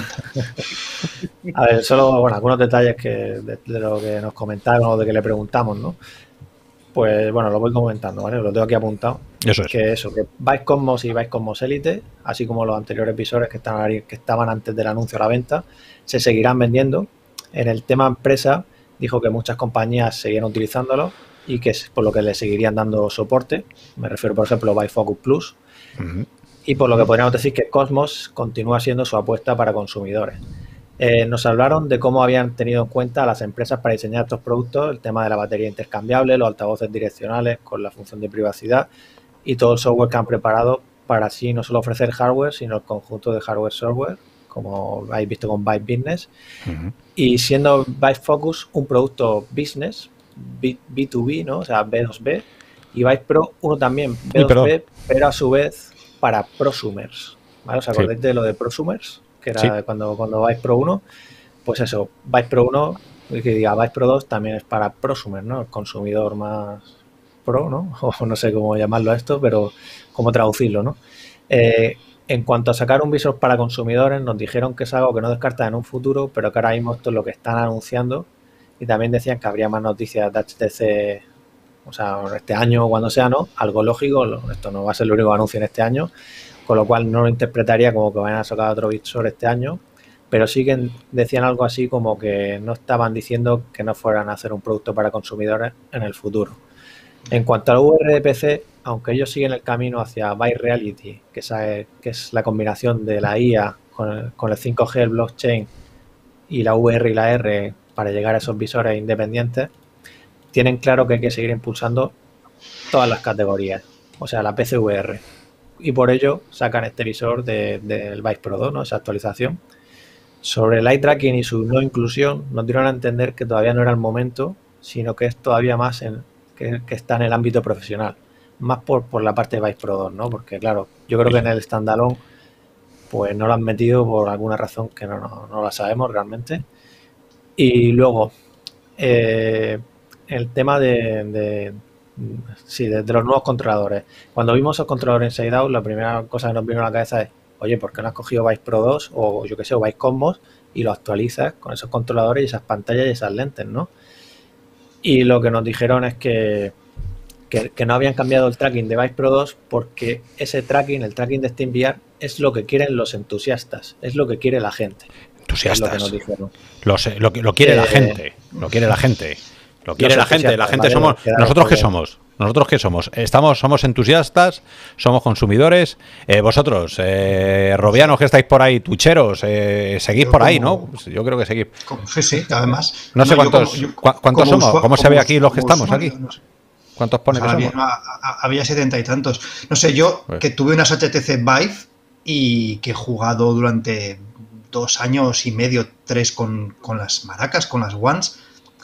A ver, solo bueno, algunos detalles que de, de lo que nos comentaron o de que le preguntamos, ¿no? Pues bueno, lo voy comentando, ¿vale? Lo tengo aquí apuntado. Eso es. Que eso, que Vice Cosmos y Vice Cosmos Elite, así como los anteriores visores que, están, ahí- que estaban antes del anuncio a la venta, se seguirán vendiendo. En el tema empresa, dijo que muchas compañías seguían utilizándolo y que es por lo que le seguirían dando soporte. Me refiero, por ejemplo, a Bifocus Plus. Ujú. Y por lo que podríamos decir que Cosmos continúa siendo su apuesta para consumidores. Eh, nos hablaron de cómo habían tenido en cuenta a las empresas para diseñar estos productos, el tema de la batería intercambiable, los altavoces direccionales con la función de privacidad y todo el software que han preparado para así no solo ofrecer hardware, sino el conjunto de hardware-software, como habéis visto con Vive Business. Ujú. Y siendo Vive Focus un producto business, B- B2B, ¿no? O sea, B dos B, y Vive Pro uno también, B dos B, pero a su vez para prosumers, ¿vale? ¿Os acordáis Sí. de lo de prosumers? Que era Sí. cuando, cuando Vive Pro uno, pues eso, Vive Pro uno, y que diga Vive Pro dos también es para prosumer, ¿no? El consumidor más pro, ¿no? O no sé cómo llamarlo a esto, pero cómo traducirlo, ¿no? Eh, en cuanto a sacar un visor para consumidores, nos dijeron que es algo que no descartan en un futuro, pero que ahora mismo esto es lo que están anunciando. Y también decían que habría más noticias de H T C, o sea, este año o cuando sea, ¿no? Algo lógico, lo- esto no va a ser el único anuncio en este año, con lo cual no lo interpretaría como que vayan a sacar otro visor este año, pero sí que decían algo así como que no estaban diciendo que no fueran a hacer un producto para consumidores en el futuro. En cuanto al V R de P C, aunque ellos siguen el camino hacia Byte Reality, que es, que es la combinación de la I A con el, con el cinco G, el blockchain y la V R y la R para llegar a esos visores independientes, tienen claro que hay que seguir impulsando todas las categorías, o sea, la P C V R. Y por ello sacan este visor del de, de Vice Pro dos, ¿no? Esa actualización. Sobre el eye tracking y su no inclusión, nos dieron a entender que todavía no era el momento, sino que es todavía más en, que, que está en el ámbito profesional. Más por, por la parte de Vice Pro dos, ¿no? Porque, claro, yo creo que en el standalone pues no lo han metido por alguna razón que no, no, no la sabemos realmente. Y luego, eh, el tema de, de, sí, de, de los nuevos controladores. Cuando vimos esos controladores Inside Out, la primera cosa que nos vino a la cabeza es, oye, ¿por qué no has cogido Vice Pro dos o yo que sé, o Vice Cosmos y lo actualizas con esos controladores y esas pantallas y esas lentes, ¿no? Y lo que nos dijeron es que, que, que no habían cambiado el tracking de Vice Pro dos porque ese tracking, el tracking de SteamVR, es lo que quieren los entusiastas, es lo que quiere la gente. Entusiastas. Es lo que nos dijeron. Lo, sé, lo, lo quiere eh, la gente, lo quiere la gente. Lo quiere la gente, la gente somos... ¿Nosotros qué somos? ¿Nosotros qué somos? Estamos, somos entusiastas, somos consumidores. Eh, vosotros, eh, robianos que estáis por ahí, tucheros, eh, seguís yo por ahí, como, ¿no? Yo creo que seguís. Sí, sí, además. No sé no, cuántos, como, yo, cuántos somos, usuario, ¿cómo se ve aquí los que estamos aquí? No sé. ¿Cuántos pone pues que había, somos? Había setenta y tantos. No sé, yo pues. que tuve unas H T C Vive y que he jugado durante dos años y medio, tres con, con las maracas, con las Ones,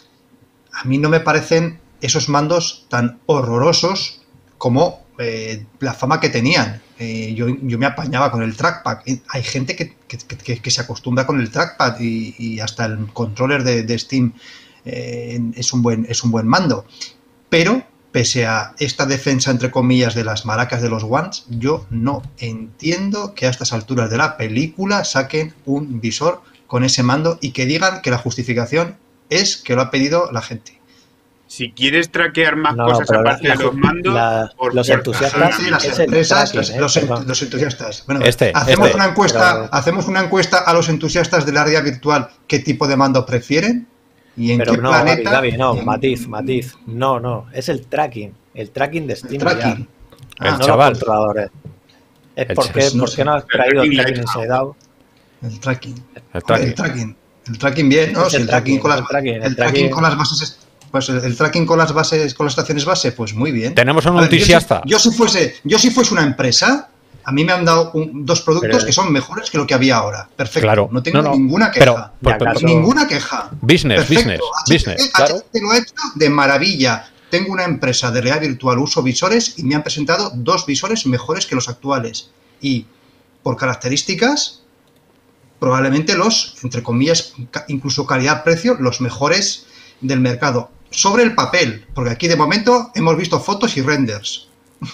a mí no me parecen esos mandos tan horrorosos como eh, la fama que tenían. Eh, yo, yo me apañaba con el trackpad. Hay gente que, que, que, que se acostumbra con el trackpad y, y hasta el controller de, de Steam eh, es, un buen, es un buen mando. Pero, pese a esta defensa, entre comillas, de las maracas de los Ones, yo no entiendo que a estas alturas de la película saquen un visor con ese mando y que digan que la justificación es que lo ha pedido la gente. Si quieres traquear más no, cosas aparte la, de los mandos, la, por los entusiastas, sí, las empresas, tracking, los, eh, los, los entusiastas. Bueno, este, hacemos este. una encuesta, pero, hacemos una encuesta a los entusiastas del área virtual qué tipo de mando prefieren y en pero qué no, planeta. Gaby, Gaby, no, en... matiz, matiz, no, no, es el tracking, el tracking de Steam. El tracking. Ya, el no chaval. Los controladores. Es el porque, no ¿por sé. qué no has traído el tracking Inside Out? El tracking. El tracking. El tracking. El tracking bien, ¿no? Si el, el tracking, tracking con las el tracking, el el tracking tracking con las bases pues el, el tracking con las bases con las estaciones base, pues muy bien. Tenemos un ver, entusiasta. Yo, si, yo si fuese, yo si fuese una empresa, a mí me han dado un, dos productos pero, que son mejores que lo que había ahora. Perfecto. Claro. No tengo no, no. ninguna queja. Pero, pero, pero, ninguna queja. Business, Perfecto. business, H T C, business. Claro. H T C lo ha hecho de maravilla. Tengo una empresa de realidad virtual, uso visores y me han presentado dos visores mejores que los actuales. Y por características, probablemente los, entre comillas, incluso calidad-precio, los mejores del mercado. Sobre el papel, porque aquí de momento hemos visto fotos y renders.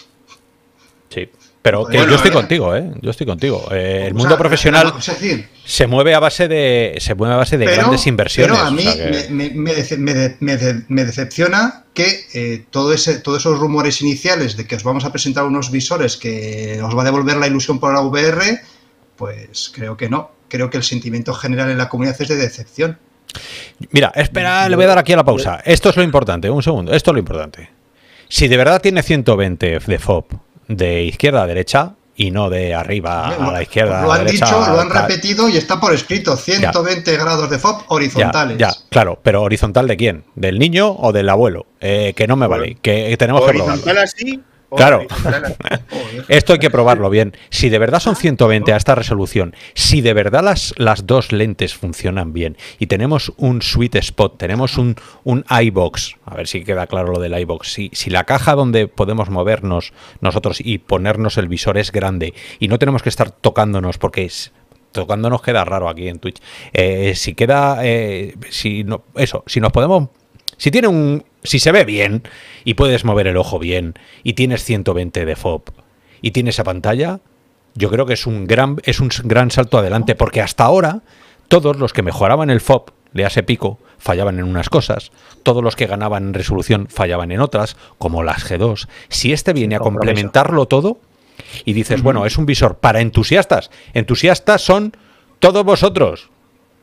Sí, pero que bueno, yo estoy eh, contigo, ¿eh? Yo estoy contigo. Eh, el mundo sea, profesional no, es decir, se mueve a base de se mueve a base de pero, grandes inversiones. Pero a mí o sea que... me, me, dece, me, me, de, me decepciona que eh, todo ese, todos esos rumores iniciales de que os vamos a presentar unos visores que os va a devolver la ilusión por la V R, pues creo que no. Creo que el sentimiento general en la comunidad es de decepción. Mira, espera, le voy a dar aquí a la pausa. Esto es lo importante, un segundo. Esto es lo importante. Si de verdad tiene ciento veinte de F O P de izquierda a derecha y no de arriba a la izquierda. Lo han a la derecha, dicho, lo han tal. repetido y está por escrito. ciento veinte ya. Grados de F O P horizontales. Ya, ya, claro, pero ¿horizontal de quién? ¿Del niño o del abuelo? Eh, que no me vale, que tenemos que probarlo. ¿Horizontal así? Claro, esto hay que probarlo bien. Si de verdad son ciento veinte a esta resolución, si de verdad las, las dos lentes funcionan bien y tenemos un sweet spot, tenemos un, un iBox, a ver si queda claro lo del iBox, si, si la caja donde podemos movernos nosotros y ponernos el visor es grande y no tenemos que estar tocándonos porque es... Tocándonos queda raro aquí en Twitch. Eh, si queda, eh, si no, eso, si nos podemos... Si tiene un, si se ve bien y puedes mover el ojo bien y tienes ciento veinte de F O P y tienes esa pantalla, yo creo que es un gran es un gran salto adelante porque hasta ahora todos los que mejoraban el F O P, le hace pico, fallaban en unas cosas, todos los que ganaban en resolución fallaban en otras, como las G dos. Si este viene a complementarlo todo y dices, uh-huh. bueno, es un visor para entusiastas, entusiastas son todos vosotros.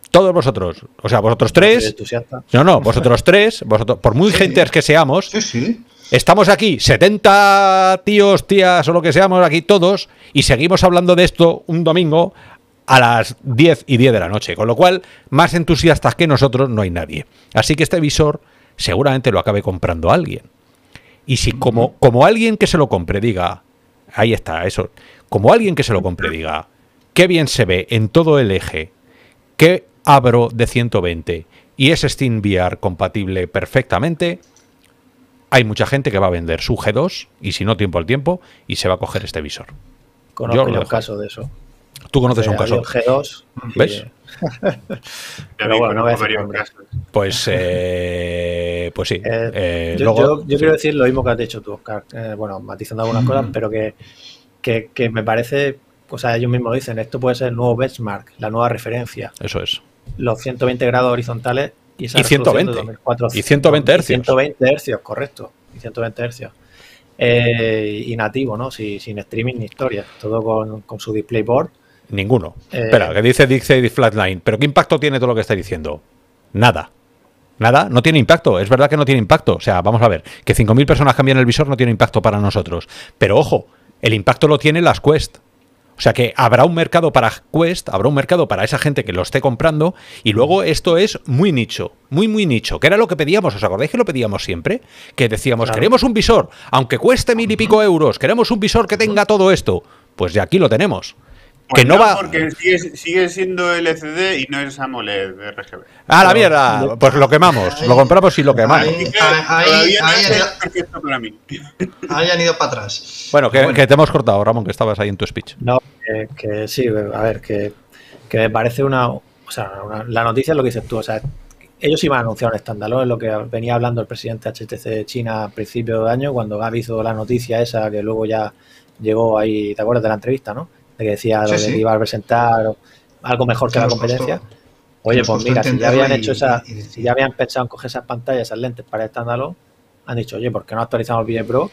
Todos vosotros, o sea, vosotros tres, no, no, vosotros tres, vosotros, por muy Sí. gentes que seamos, Sí, sí. estamos aquí, setenta tíos, tías o lo que seamos aquí todos, y seguimos hablando de esto un domingo a las diez y diez de la noche, con lo cual, más entusiastas que nosotros no hay nadie. Así que este visor seguramente lo acabe comprando alguien. Y si como, como alguien que se lo compre diga, ahí está, eso, como alguien que se lo compre diga, qué bien se ve en todo el eje, qué abro de ciento veinte y es SteamVR compatible perfectamente, hay mucha gente que va a vender su G dos y si no tiempo al tiempo y se va a coger este visor. Conozco lo yo un dejo. caso de eso. Tú conoces Eh, un caso. había un G dos. y- ¿Ves? Pero bueno, no voy a decir varios nombre. casos. Pues, eh, pues sí. Eh, Eh, yo, luego- yo- yo sí. quiero decir lo mismo que has dicho tú, Oscar. Eh, bueno, matizando algunas Mm. cosas, pero que, que, que me parece, o sea, ellos mismos dicen, esto puede ser el nuevo benchmark, la nueva referencia. Eso es. Los ciento veinte grados horizontales y esa Y ciento veinte. resolución de dos mil cuatrocientos. Y ciento veinte hercios. ciento veinte hercios, correcto. Y ciento veinte hercios. Eh, y nativo, ¿no? Sin, sin streaming ni historia. Todo con, con su DisplayPort. Ninguno. Eh, Espera, que dice dice Flatline. ¿Pero qué impacto tiene todo lo que está diciendo? Nada. Nada, no tiene impacto. Es verdad que no tiene impacto. O sea, vamos a ver, que cinco mil personas cambien el visor no tiene impacto para nosotros. Pero ojo, el impacto lo tienen las Quest. O sea que habrá un mercado para Quest, habrá un mercado para esa gente que lo esté comprando y luego esto es muy nicho, muy muy nicho, que era lo que pedíamos, ¿os acordáis que lo pedíamos siempre? Que decíamos, Claro. queremos un visor, aunque cueste mil y pico euros, queremos un visor que tenga todo esto. Pues ya aquí lo tenemos. Pues Que no va... porque sigue, sigue siendo L C D y no es AMOLED de R G B. ¡Ah, la Pero- mierda! Pues lo quemamos, lo compramos y lo quemamos. Ahí- Así que ahí- todavía no ahí- es ahí- perfecto para mí. Ahí han ido para atrás. Bueno, que, Bueno. que te hemos cortado, Ramón, que estabas ahí en tu speech. No, que, que sí, a ver, que, que me parece una. O sea, una- la noticia es lo que dices tú. O sea, ellos iban a anunciar un standalone, es lo que venía hablando el presidente de H T C de China a principios de año, cuando Gaby hizo la noticia esa que luego ya llegó ahí. ¿Te acuerdas de la entrevista, no? De que decía Sí, lo de sí. que iba a presentar algo mejor que Que la nos competencia. costó- Oye, nos pues costó mira, si ya entenderlo habían y- hecho esa, y- y- si ya habían pensado en coger esas pantallas, esas lentes para el standalone, han dicho, oye, ¿por qué no actualizamos el Vive Pro?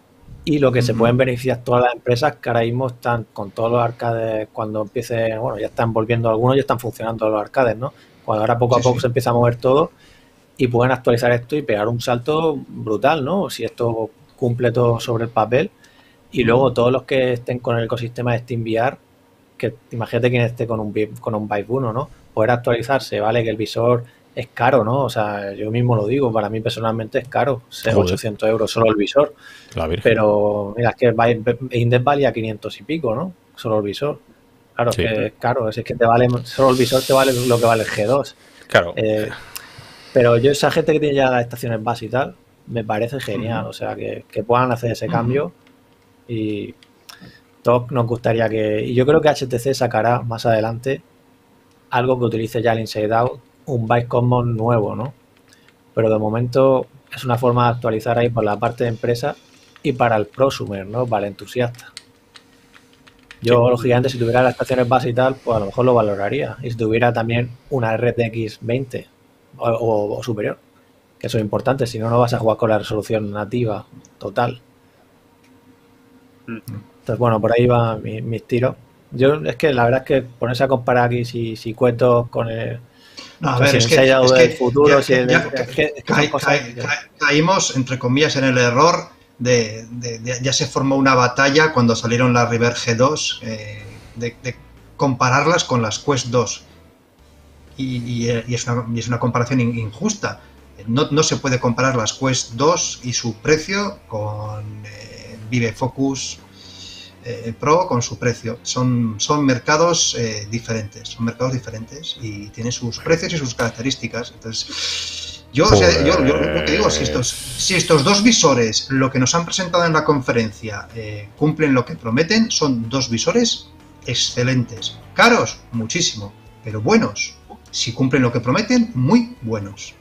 Y lo que se Ujú. pueden beneficiar todas las empresas que ahora mismo están con todos los arcades, cuando empiece, bueno, ya están volviendo algunos, ya están funcionando los arcades, ¿no? Cuando ahora poco a Sí, poco sí. se empieza a mover todo y pueden actualizar esto y pegar un salto brutal, ¿no? Si esto cumple todo sobre el papel. Y luego todos los que estén con el ecosistema de SteamVR, que imagínate quien esté con un Vi- con un Vive uno, ¿no? Poder actualizarse, ¿vale? Que el visor es caro, ¿no? O sea, yo mismo lo digo, para mí personalmente es caro, ser Joder. ochocientos euros solo el visor. La Virgen. Pero mira, es que Vive- Index valía quinientos y pico, ¿no? Solo el visor. Claro, Sí. que es caro, es que te vale, solo el visor te vale lo que vale el G dos. Claro. Eh, pero yo, esa gente que tiene ya las estaciones base y tal, me parece genial. O sea, que, que puedan hacer ese cambio y todos nos gustaría que. Y yo creo que H T C sacará más adelante algo que utilice ya el Inside Out, un Vive Cosmos nuevo, ¿no? Pero de momento es una forma de actualizar ahí por la parte de empresa y para el prosumer, ¿no? Para el entusiasta. Yo, lógicamente, si tuviera las estaciones base y tal, pues a lo mejor lo valoraría. Y si tuviera también una R T X veinte o, o- o superior, que eso es importante, si no, no vas a jugar con la resolución nativa total. Mm. Entonces, bueno, por ahí van mi- mis tiros. Yo, es que la verdad es que ponerse a comparar aquí si, si cuento con el. No, a o sea, ver, si es el que, Inside Out es del que futuro, ya- si el- ya es que- es que son caí- cosas caí- que- caí- caímos, entre comillas, en el error de, de- de- ya se formó una batalla cuando salieron las River G dos eh, de, de compararlas con las Quest dos. Y, y- y es, una, y es una comparación in- injusta. No, no se puede comparar las Quest dos y su precio con eh, Vive Focus eh, Pro con su precio. Son, son mercados eh, diferentes, son mercados diferentes y tienen sus precios y sus características. Entonces, yo, o sea, yo, yo lo que digo, si estos, si estos dos visores, lo que nos han presentado en la conferencia, eh, cumplen lo que prometen, son dos visores excelentes. Caros, muchísimo, pero buenos. Si cumplen lo que prometen, muy buenos.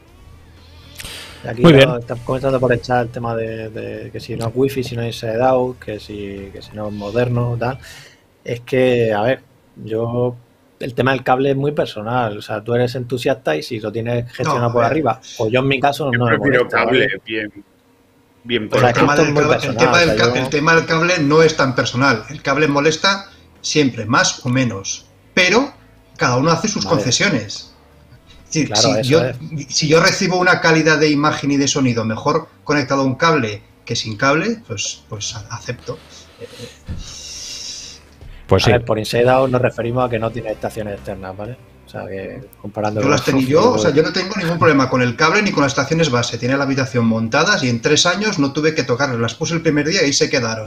Aquí Muy lo- bien. están comentando por el chat el tema de, de que si no es wifi, si no es Inside Out, que si, que si no es moderno, tal. Es que, a ver, yo el tema del cable es muy personal. O sea, tú eres entusiasta y si lo tienes gestionado No, por a ver. arriba, o yo en mi caso Yo no me prefiero molesta, cable, ¿vale? bien, bien O sea, el, que tema esto es del muy cable, el, personal, tema del o sea, ca- yo- el tema del cable no es tan personal. El cable molesta siempre, más o menos. Pero cada uno hace sus Vale. concesiones. Sí, Claro, si, eso yo, es. si yo recibo una calidad de imagen y de sonido mejor conectado a un cable que sin cable, pues, pues acepto. Pues A sí. ver, por inside out nos referimos a que no tiene estaciones externas, ¿vale? O sea, que comparando Yo con las tengo yo, o sea, yo no tengo ningún problema con el cable ni con las estaciones base. Tenía la habitación montadas y en tres años no tuve que tocarlas. Las puse el primer día y ahí se quedaron.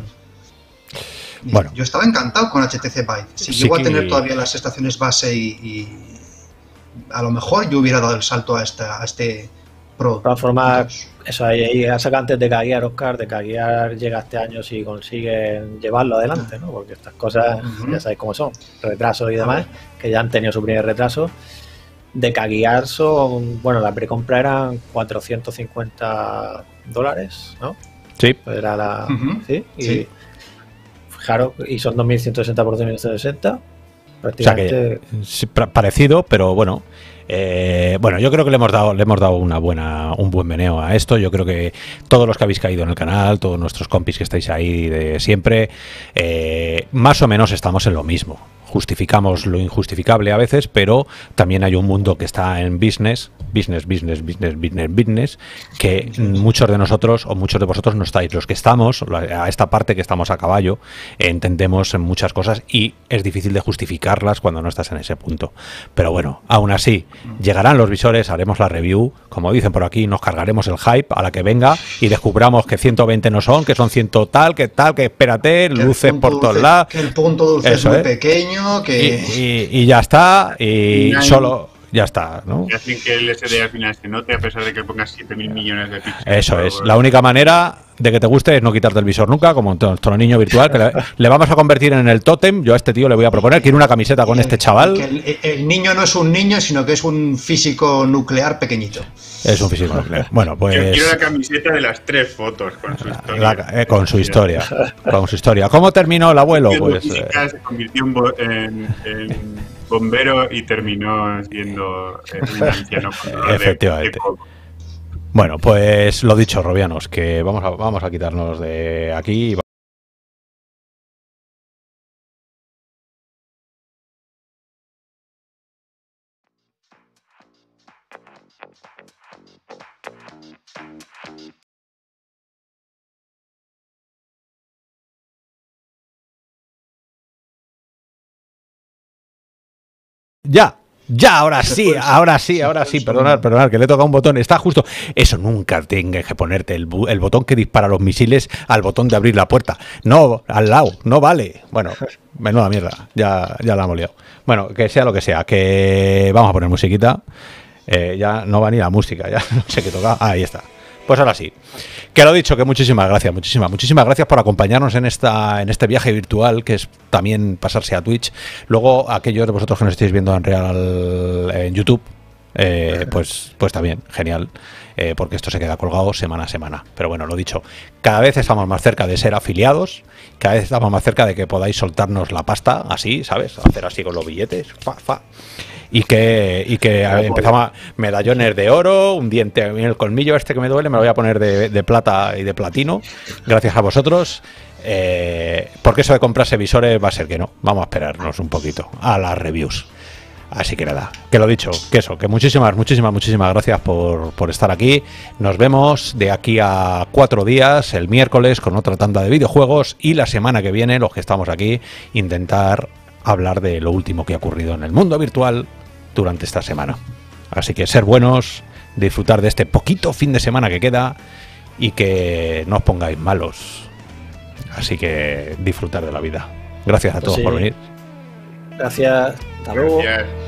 Y Bueno. yo estaba encantado con H T C Vive. Si Sí llego que- a tener todavía las estaciones base y, y a lo mejor yo hubiera dado el salto a, esta, a este Pro. De todas formas, dos. eso ahí, ahí ha sacado antes de Caguiar, Oscar, de Caguiar llega este año si consiguen llevarlo adelante, ¿no? Porque estas cosas Ujú. ya sabéis cómo son, retrasos y demás, que ya han tenido su primer retraso. De Caguiar son, bueno, la precompra eran cuatrocientos cincuenta dólares, ¿no? Sí. Era la, Ujú. ¿sí? Y, Sí. Fijaros, y son dos mil ciento sesenta por dos mil ciento sesenta. O sea Prácticamente. que sí, pra- parecido, pero bueno. Eh, bueno, yo creo que le hemos dado, le hemos dado una buena, un buen meneo a esto. Yo creo que todos los que habéis caído en el canal, todos nuestros compis que estáis ahí de siempre, eh, más o menos estamos en lo mismo. Justificamos lo injustificable a veces, pero también hay un mundo que está en business, business, business, business, business, business, que muchos de nosotros o muchos de vosotros no estáis. Los que estamos, a esta parte que estamos a caballo, entendemos en muchas cosas y es difícil de justificarlas cuando no estás en ese punto. Pero bueno, aún así, llegarán los visores, haremos la review, como dicen por aquí, nos cargaremos el hype a la que venga y descubramos que ciento veinte no son, que son cien tal, que tal, que espérate, Que el luces punto por todos dulce- lados. Que el punto dulce Eso, es muy ¿eh? pequeño, Y, que... y- y ya está, y Nine. solo ya está, ¿no? Que hacen que el S D al final se note a pesar de que pongas siete mil millones de píxeles. Eso Pero, es. bueno, La única manera de que te guste es no quitarte el visor nunca, como nuestro niño virtual, que le, le vamos a convertir en el tótem. Yo a este tío le voy a proponer, quiero una camiseta con y este el- chaval. que el, el niño no es un niño, sino que es un físico nuclear pequeñito. Es un físico nuclear. Bueno, Yo pues... quiero la camiseta de las tres fotos con su historia. la- eh, con su historia. Con su historia. ¿Cómo terminó el abuelo? Siendo Pues... física, eh, se convirtió en, bo- en- en bombero y terminó siendo eh, un anciano. con dolor de- Efectivamente. de coco. Bueno, pues lo dicho, Robianos, que vamos a, vamos a quitarnos de aquí. Ya, ya, ahora sí, ahora sí, ahora sí, perdonad, perdonad, que le toca un botón, está justo. Eso nunca tengas que ponerte el, bu- el botón que dispara los misiles al botón de abrir la puerta. No, al lado, no vale. Bueno, menuda mierda, ya, ya la hemos liado. Bueno, que sea lo que sea, que vamos a poner musiquita. Eh, ya no va ni la música, ya no sé qué toca. Ah, ahí está. Pues ahora sí. Que lo dicho, que muchísimas gracias, muchísimas, muchísimas gracias por acompañarnos en esta, en este viaje virtual, que es también pasarse a Twitch. Luego, aquellos de vosotros que nos estáis viendo en real en YouTube, eh, pues, pues también, genial. Eh, porque esto se queda colgado semana a semana. Pero bueno, lo dicho, cada vez estamos más cerca de ser afiliados, cada vez estamos más cerca de que podáis soltarnos la pasta, así, ¿sabes? Hacer así con los billetes, fa, fa. Y que, y que a ver, empezamos a medallones de oro, un diente, el colmillo este que me duele me lo voy a poner de, de plata y de platino, gracias a vosotros. Eh, porque eso de comprarse visores va a ser que no. Vamos a esperarnos un poquito a las reviews. Así que nada, que lo dicho, que eso, que muchísimas, muchísimas, muchísimas gracias por, por estar aquí. Nos vemos de aquí a cuatro días, el miércoles, con otra tanda de videojuegos. Y la semana que viene, los que estamos aquí, intentar hablar de lo último que ha ocurrido en el mundo virtual durante esta semana. Así que ser buenos, disfrutar de este poquito fin de semana que queda y que no os pongáis malos. Así que disfrutar de la vida. Gracias a Pues todos sí. por venir. Gracias. Hasta luego. Gracias.